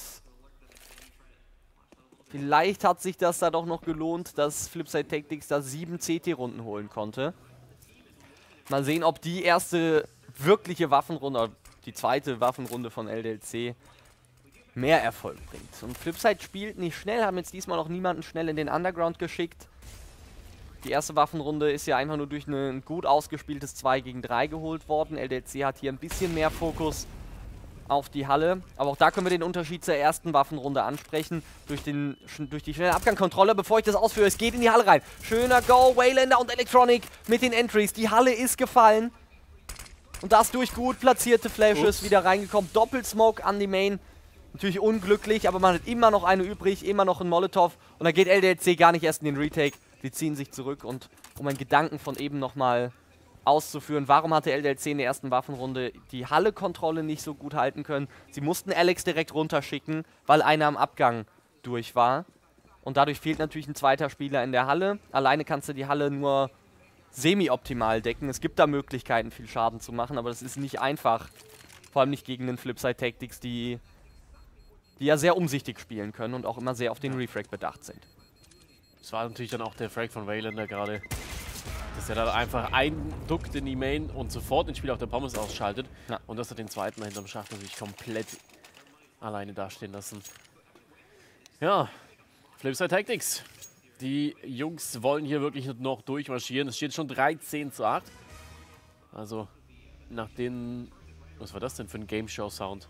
vielleicht hat sich das da doch noch gelohnt, dass Flipside Tactics da 7 CT-Runden holen konnte. Mal sehen, ob die erste wirkliche Waffenrunde, oder die zweite Waffenrunde von LDLC mehr Erfolg bringt. Und Flipside spielt nicht schnell, haben jetzt diesmal noch niemanden schnell in den Underground geschickt. Die erste Waffenrunde ist ja einfach nur durch ein gut ausgespieltes 2 gegen 3 geholt worden. LDLC hat hier ein bisschen mehr Fokus auf die Halle. Aber auch da können wir den Unterschied zur ersten Waffenrunde ansprechen. Durch die schnelle Abgangkontrolle, bevor ich das ausführe. Es geht in die Halle rein. Schöner Go, Waylander und Electronic mit den Entries. Die Halle ist gefallen. Und das durch gut platzierte Flashes wieder reingekommen. Doppelsmoke an die Main. Natürlich unglücklich, aber man hat immer noch eine übrig, immer noch ein Molotov. Und dann geht LDLC gar nicht erst in den Retake. Die ziehen sich zurück und um einen Gedanken von eben nochmal auszuführen, warum hatte LDLC in der ersten Waffenrunde die Halle-Kontrolle nicht so gut halten können? Sie mussten Alex direkt runterschicken, weil einer am Abgang durch war. Und dadurch fehlt natürlich ein zweiter Spieler in der Halle. Alleine kannst du die Halle nur semi-optimal decken. Es gibt da Möglichkeiten, viel Schaden zu machen, aber das ist nicht einfach. Vor allem nicht gegen den Flipside Tactics, die ja sehr umsichtig spielen können und auch immer sehr auf den Refrag bedacht sind. Das war natürlich dann auch der Frag von Waylander gerade, dass er da einfach einduckt in die Main und sofort den Spieler auf der Pommes ausschaltet. Ja. Und dass er den zweiten hinterm Schacht natürlich komplett alleine dastehen lassen. Ja, Flipside Tactics. Die Jungs wollen hier wirklich noch durchmarschieren. Es steht schon 13:8. Also nach den... Was war das denn für ein Game Show Sound?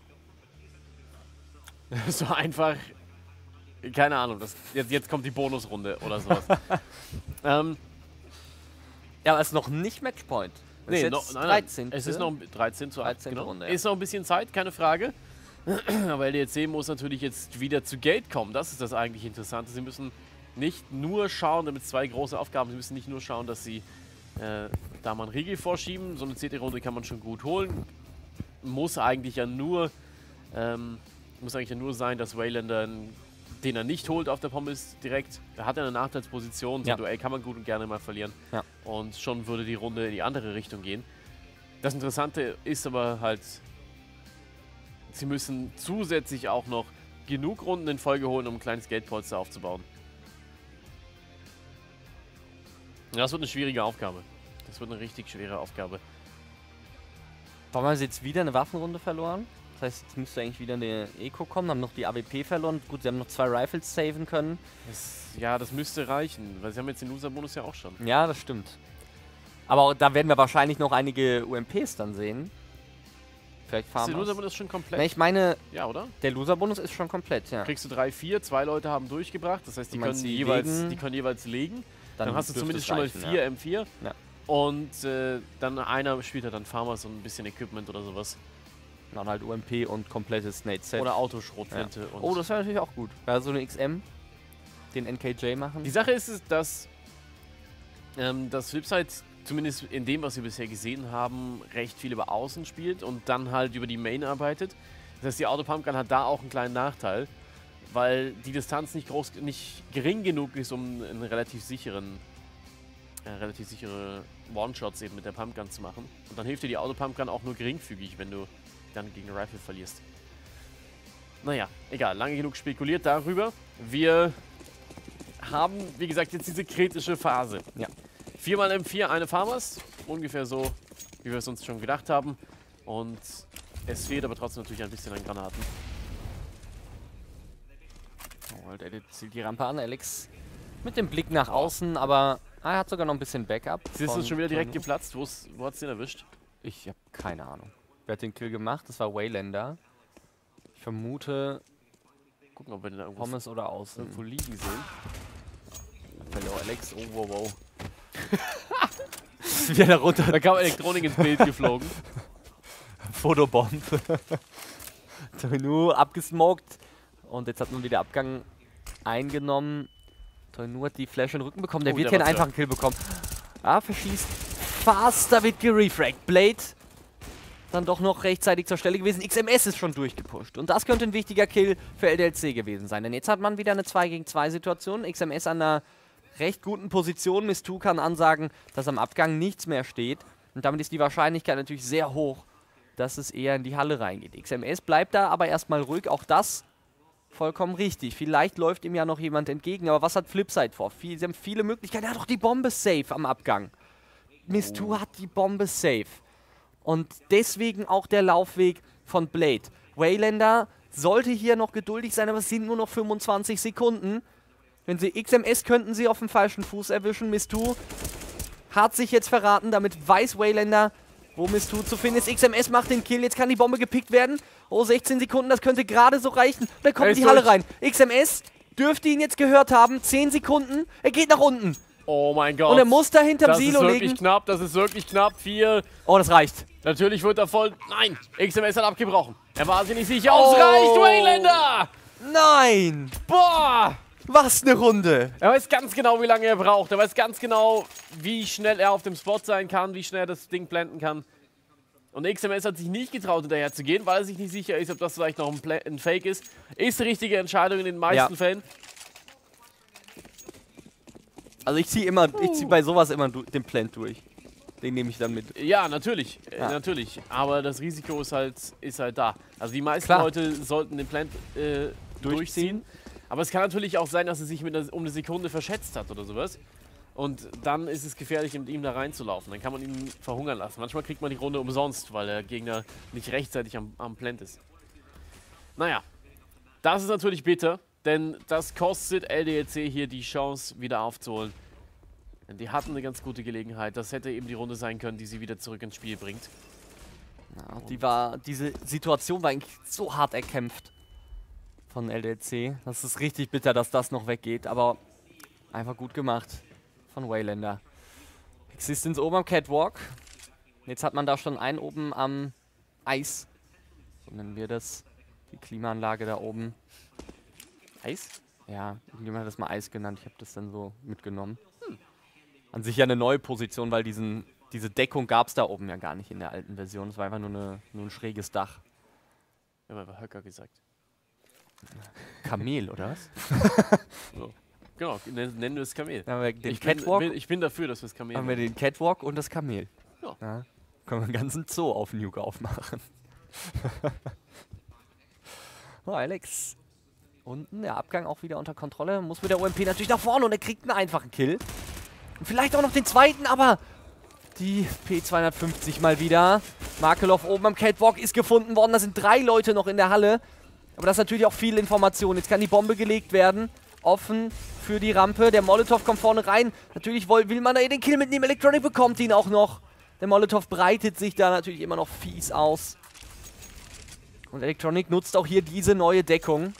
So einfach... Keine Ahnung, jetzt kommt die Bonusrunde oder sowas. Ja, aber es ist noch nicht Matchpoint. Es ist jetzt 13. Es ist noch 13:8. 13. Genau. Runde, ja. Ist noch ein bisschen Zeit, keine Frage. Aber LDLC muss natürlich jetzt wieder zu Gate kommen. Das ist das eigentlich Interessante. Sie müssen nicht nur schauen, damit 2 große Aufgaben, sie müssen nicht nur schauen, dass sie da mal einen Riegel vorschieben. So eine CT-Runde kann man schon gut holen. Muss eigentlich ja nur sein, dass Waylander den er nicht holt auf der Pommes direkt. Er hat eine Nachteilsposition, so ein Duell kann man gut und gerne mal verlieren. Ja. Und schon würde die Runde in die andere Richtung gehen. Das Interessante ist aber halt, sie müssen zusätzlich auch noch genug Runden in Folge holen, um ein kleines Geldpolster aufzubauen. Das wird eine schwierige Aufgabe. Das wird eine richtig schwere Aufgabe. Warum haben sie jetzt wieder eine Waffenrunde verloren? Das heißt, jetzt müsste eigentlich wieder eine Eco kommen, haben noch die AWP verloren. Gut, sie haben noch 2 Rifles saven können. Ja, das müsste reichen, weil sie haben jetzt den Loser-Bonus ja auch schon. Ja, das stimmt. Aber auch da werden wir wahrscheinlich noch einige UMPs dann sehen. Vielleicht Ist der Farmers. Loser-Bonus schon komplett? Ne, ich meine, Ja, oder? der Loser-Bonus ist schon komplett, ja. Kriegst du 3, 4, 2 Leute haben durchgebracht, das heißt, die Du können meinst, jeweils legen. Dann hast du dürfte zumindest es schon mal reichen, 4 M4. Ja. Und dann einer spielt halt dann Farmers und ein bisschen Equipment oder sowas. Dann halt UMP und komplettes Nate-Set. Oder Autoschrotflinte. Ja. Oh, das wäre natürlich auch gut. Ja, so eine XM, den NKJ machen. Die Sache ist, dass Flipside zumindest in dem, was wir bisher gesehen haben, recht viel über Außen spielt und dann halt über die Main arbeitet. Das heißt, die Autopumpgun hat da auch einen kleinen Nachteil, weil die Distanz nicht gering genug ist, um einen relativ sichere One-Shots eben mit der Pumpgun zu machen. Und dann hilft dir die Autopumpgun auch nur geringfügig, wenn du dann gegen Rifle verlierst. Naja, egal, lange genug spekuliert darüber. Wir haben, wie gesagt, jetzt diese kritische Phase. Ja. 4 x M4, eine Farmers. Ungefähr so, wie wir es uns schon gedacht haben. Und es fehlt aber trotzdem natürlich ein bisschen an Granaten. Oh, der zielt die Rampe an, Alex. Mit dem Blick nach außen, aber er hat sogar noch ein bisschen Backup. Siehst du schon wieder direkt geplatzt? Wo hat es den erwischt? Ich habe keine Ahnung. Wer hat den Kill gemacht? Das war Waylander. Ich vermute Gucken, ob wir den da irgendwo, Pommes oder außen. irgendwo liegen sehen. Hallo Alex. Oh, wow, wow. Ist wieder runter. Da kam Elektronik ins Bild geflogen. Fotobomb. Toinu abgesmoked. Und jetzt hat man wieder Abgang eingenommen. Toinu hat die Flash in den Rücken bekommen. Der Oh, wird der hier einen war einfachen Kill bekommen. Ah, verschießt fast. Da wird gerefragt. Blade dann doch noch rechtzeitig zur Stelle gewesen. XMS ist schon durchgepusht. Und das könnte ein wichtiger Kill für LDLC gewesen sein. Denn jetzt hat man wieder eine 2 gegen 2 Situation. XMS an einer recht guten Position. Miss2 kann ansagen, dass am Abgang nichts mehr steht. Und damit ist die Wahrscheinlichkeit natürlich sehr hoch, dass es eher in die Halle reingeht. XMS bleibt da aber erstmal ruhig. Auch das vollkommen richtig. Vielleicht läuft ihm ja noch jemand entgegen. Aber was hat Flipside vor? Sie haben viele Möglichkeiten. Er hat doch die Bombe safe am Abgang. Miss2 hat die Bombe safe. Und deswegen auch der Laufweg von Blade. Waylander sollte hier noch geduldig sein, aber es sind nur noch 25 Sekunden. Wenn sie XMS könnten sie auf dem falschen Fuß erwischen. Miss2 hat sich jetzt verraten, damit weiß Waylander, wo Miss2 zu finden ist. XMS macht den Kill, jetzt kann die Bombe gepickt werden. Oh, 16 Sekunden, das könnte gerade so reichen. Da kommt die Halle rein. XMS dürfte ihn jetzt gehört haben. 10 Sekunden, er geht nach unten. Oh mein Gott. Und er muss da hinterm Silo Das ist liegen. wirklich knapp, das ist wirklich knapp. 4. Oh, das reicht. Natürlich wird er voll... Nein, XMS hat abgebrochen. Er war sich nicht sicher. Oh. Es reicht, Waylander! Nein! Boah! Was eine Runde! Er weiß ganz genau, wie lange er braucht. Er weiß ganz genau, wie schnell er auf dem Spot sein kann, wie schnell er das Ding blenden kann. Und XMS hat sich nicht getraut, hinterher zu gehen, weil er sich nicht sicher ist, ob das vielleicht noch ein Fake ist. Ist die richtige Entscheidung in den meisten Fällen. Also ich ziehe bei sowas immer den Plant durch. Den nehme ich dann mit. Ja, natürlich. Natürlich. Aber das Risiko ist halt da. Also die meisten Leute sollten den Plant durchziehen. Aber es kann natürlich auch sein, dass er sich um eine Sekunde verschätzt hat oder sowas. Und dann ist es gefährlich, mit ihm da reinzulaufen. Dann kann man ihn verhungern lassen. Manchmal kriegt man die Runde umsonst, weil der Gegner nicht rechtzeitig am Plant ist. Naja, das ist natürlich bitter, denn das kostet LDLC hier die Chance, wieder aufzuholen. Denn die hatten eine ganz gute Gelegenheit. Das hätte eben die Runde sein können, die sie wieder zurück ins Spiel bringt. Ja, diese Situation war eigentlich so hart erkämpft von LDLC. Das ist richtig bitter, dass das noch weggeht, aber einfach gut gemacht von Waylander. Existence oben am Catwalk. Jetzt hat man da schon einen oben am Eis. So nennen wir das. Die Klimaanlage da oben. Eis? Ja, irgendjemand hat das mal Eis genannt. Ich habe das dann so mitgenommen. An sich ja eine neue Position, weil diese Deckung gab es da oben ja gar nicht in der alten Version. Es war einfach nur ein schräges Dach. Wir haben einfach Höcker gesagt. Kamel, oder was? So. Genau, nennen wir es Kamel. Dann haben wir den Catwalk. Ich bin dafür, dass wir es Kamel Haben wir den Catwalk und das Kamel. Ja. Ja. Können wir einen ganzen Zoo auf Nuke aufmachen. Oh, Alex. Unten, der Abgang auch wieder unter Kontrolle. Muss mit der UMP natürlich nach vorne und er kriegt einen einfachen Kill. Und vielleicht auch noch den zweiten, aber Die P250 mal wieder. Markelov oben am Catwalk ist gefunden worden. Da sind 3 Leute noch in der Halle. Aber das ist natürlich auch viel Information. Jetzt kann die Bombe gelegt werden. Offen für die Rampe. Der Molotov kommt vorne rein. Natürlich will man da den Kill mitnehmen. Electronic bekommt ihn auch noch. Der Molotov breitet sich da natürlich immer noch fies aus. Und Electronic nutzt auch hier diese neue Deckung.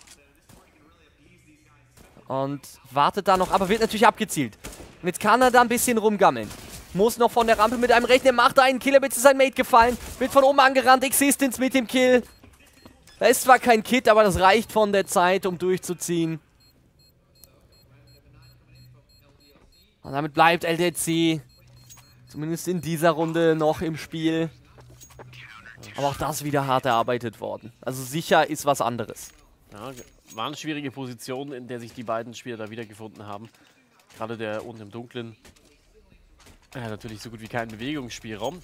Und wartet da noch, aber wird natürlich abgezielt. Und jetzt kann er da ein bisschen rumgammeln. Muss noch von der Rampe mit einem rechnen, macht einen Kill, jetzt ist sein Mate gefallen. Wird von oben angerannt, Existence mit dem Kill. Da ist zwar kein Kit, aber das reicht von der Zeit, um durchzuziehen. Und damit bleibt LDLC zumindest in dieser Runde noch im Spiel. Aber auch das wieder hart erarbeitet worden. Also sicher ist was anderes. Ja, war eine schwierige Position, in der sich die beiden Spieler da wiedergefunden haben. Gerade der unten im Dunklen. Ja, natürlich so gut wie keinen Bewegungsspielraum.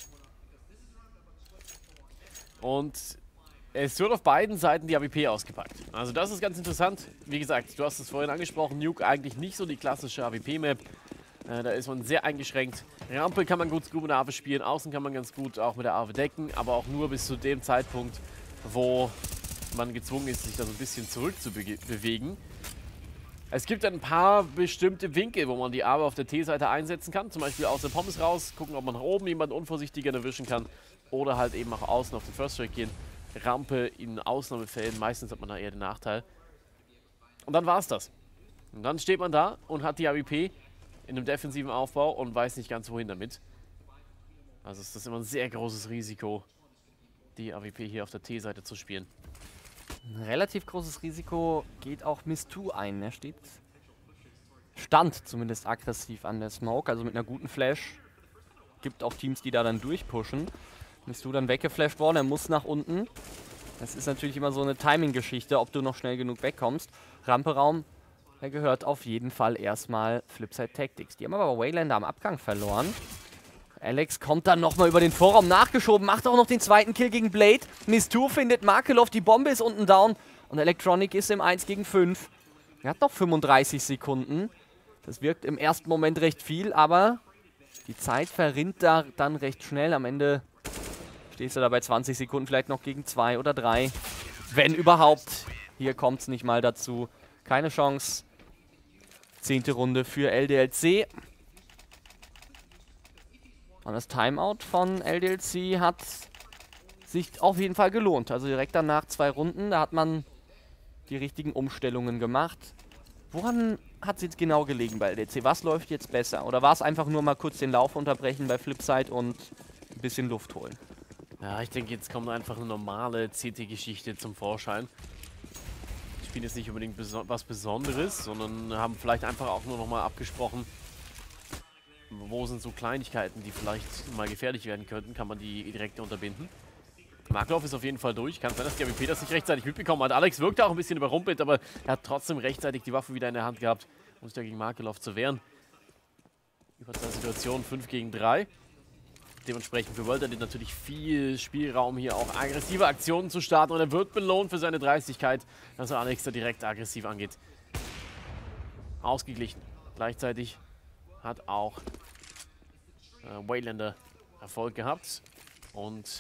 Und es wird auf beiden Seiten die AWP ausgepackt. Also das ist ganz interessant. Wie gesagt, du hast es vorhin angesprochen, Nuke eigentlich nicht so die klassische AWP-Map. Da ist man sehr eingeschränkt. Rampe kann man gut mit der AWE spielen, außen kann man ganz gut auch mit der AWE decken, aber auch nur bis zu dem Zeitpunkt, wo man gezwungen ist, sich da so ein bisschen zurückzubewegen. Es gibt ein paar bestimmte Winkel, wo man die AWE auf der T-Seite einsetzen kann. Zum Beispiel aus der Pommes raus, gucken, ob man nach oben jemanden Unvorsichtiger erwischen kann. Oder halt eben nach außen auf den First Strike gehen. Rampe in Ausnahmefällen, meistens hat man da eher den Nachteil. Und dann war's das. Und dann steht man da und hat die AWP in einem defensiven Aufbau und weiß nicht ganz wohin damit. Also ist das immer ein sehr großes Risiko, die AWP hier auf der T-Seite zu spielen. Ein relativ großes Risiko geht auch Miss2 ein. Er stand zumindest aggressiv an der Smoke, also mit einer guten Flash. Gibt auch Teams, die da dann durchpushen. Miss2 dann weggeflasht worden, er muss nach unten. Das ist natürlich immer so eine Timing-Geschichte, ob du noch schnell genug wegkommst. Ramperaum, der gehört auf jeden Fall erstmal Flipside Tactics. Die haben aber Waylander am Abgang verloren. Alex kommt dann nochmal über den Vorraum nachgeschoben, macht auch noch den zweiten Kill gegen Blade. Miss2 findet Markelov, die Bombe ist unten down. Und Electronic ist im 1 gegen 5. Er hat noch 35 Sekunden. Das wirkt im ersten Moment recht viel, aber die Zeit verrinnt da dann recht schnell. Am Ende stehst du da bei 20 Sekunden vielleicht noch gegen 2 oder 3. Wenn überhaupt. Hier kommt es nicht mal dazu. Keine Chance. 10. Runde für LDLC. Und das Timeout von LDLC hat sich auf jeden Fall gelohnt. Also direkt danach 2 Runden, da hat man die richtigen Umstellungen gemacht. Woran hat es jetzt genau gelegen bei LDLC? Was läuft jetzt besser? Oder war es einfach nur mal kurz den Lauf unterbrechen bei Flipside und ein bisschen Luft holen? Ja, ich denke, jetzt kommt einfach eine normale CT-Geschichte zum Vorschein. Die spielen jetzt nicht unbedingt was Besonderes, sondern haben vielleicht einfach auch nur nochmal abgesprochen, wo sind so Kleinigkeiten, die vielleicht mal gefährlich werden könnten, kann man die direkt unterbinden. Markelov ist auf jeden Fall durch. Kann sein, dass die AWP das nicht rechtzeitig mitbekommen hat. Alex wirkte auch ein bisschen überrumpelt, aber er hat trotzdem rechtzeitig die Waffe wieder in der Hand gehabt, um sich da gegen Markelov zu wehren. Über 2 Situationen, 5 gegen 3. Dementsprechend für World natürlich viel Spielraum, hier auch aggressive Aktionen zu starten. Und er wird belohnt für seine Dreistigkeit, dass er Alex da direkt aggressiv angeht. Ausgeglichen. Gleichzeitig hat auch Waylander Erfolg gehabt. Und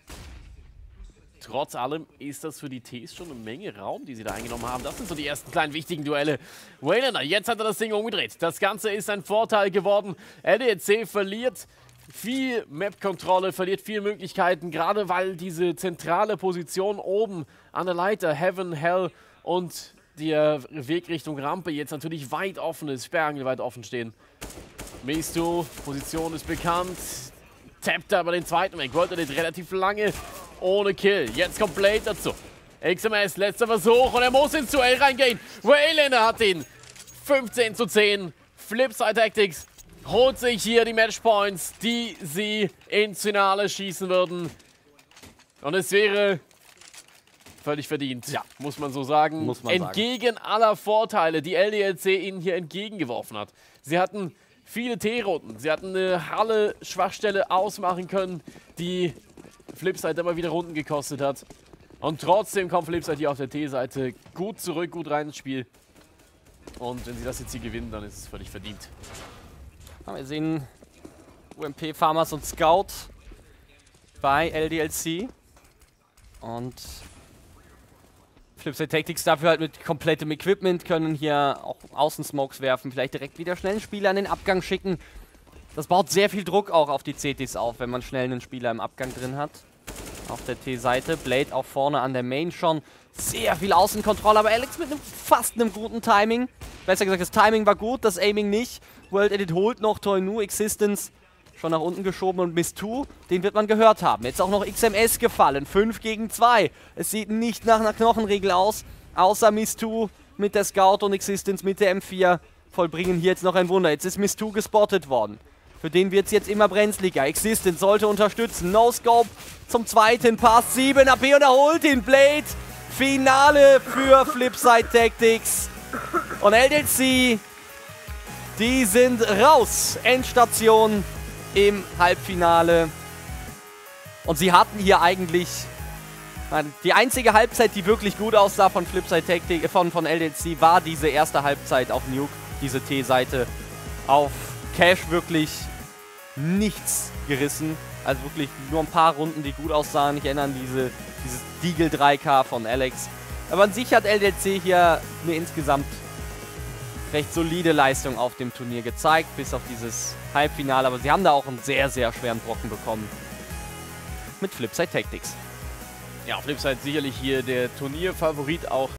trotz allem ist das für die Ts schon eine Menge Raum, die sie da eingenommen haben. Das sind so die ersten kleinen wichtigen Duelle. Waylander, jetzt hat er das Ding umgedreht. Das Ganze ist ein Vorteil geworden. LDLC verliert viel Map-Kontrolle, verliert viele Möglichkeiten, gerade weil diese zentrale Position oben an der Leiter, Heaven, Hell und der Weg Richtung Rampe jetzt natürlich weit offen ist, Sperrangel weit offen stehen. Miss2, Position ist bekannt, tappt aber den zweiten Weg, wollte den relativ lange ohne Kill. Jetzt kommt Blade dazu. XMS, letzter Versuch und er muss ins Duell reingehen. Waylander hat ihn. 15:10. Flipside Tactics holt sich hier die Matchpoints, die sie ins Finale schießen würden. Und es wäre völlig verdient, ja, muss man so sagen. Muss man entgegen aller Vorteile, die LDLC ihnen hier entgegengeworfen hat. Sie hatten viele T-Runden, sie hatten eine Halle-Schwachstelle ausmachen können, die Flipside immer wieder Runden gekostet hat. Und trotzdem kommt Flipside hier auf der T-Seite gut zurück, gut rein ins Spiel. Und wenn sie das jetzt hier gewinnen, dann ist es völlig verdient. Ja, wir sehen UMP, Farmers und Scout bei LDLC. Und Flipside Tactics dafür halt mit komplettem Equipment, können hier auch Außen-Smokes werfen, vielleicht direkt wieder schnell einen Spieler an den Abgang schicken. Das baut sehr viel Druck auch auf die CTs auf, wenn man schnell einen Spieler im Abgang drin hat. Auf der T-Seite, Blade auch vorne an der Main schon. Sehr viel Außenkontrolle, aber Alex mit fast einem guten Timing. Besser gesagt, das Timing war gut, das Aiming nicht. World Edit holt noch Toinu, Existence schon nach unten geschoben und Miss2, den wird man gehört haben. Jetzt auch noch XMS gefallen, 5 gegen 2. Es sieht nicht nach einer Knochenregel aus, außer Miss2 mit der Scout und Existence mit der M4 vollbringen hier jetzt noch ein Wunder. Jetzt ist Miss2 gespottet worden. Für den wird es jetzt immer brenzliger. Existence sollte unterstützen. No-Scope zum zweiten Pass. 7 AP und er holt ihn. Blade. Finale für Flipside Tactics. Und LDLC, die sind raus. Endstation im Halbfinale. Und sie hatten hier eigentlich die einzige Halbzeit, die wirklich gut aussah von Flipside Tactics, von LDLC, war diese erste Halbzeit auf Nuke. Diese T-Seite auf Cash wirklich nichts gerissen. Also wirklich nur ein paar Runden, die gut aussahen. Ich erinnere an dieses Deagle 3K von Alex. Aber an sich hat LDLC hier eine insgesamt recht solide Leistung auf dem Turnier gezeigt, bis auf dieses Halbfinale. Aber sie haben da auch einen sehr, sehr schweren Brocken bekommen mit Flipside Tactics. Ja, Flipside sicherlich hier der Turnierfavorit auch.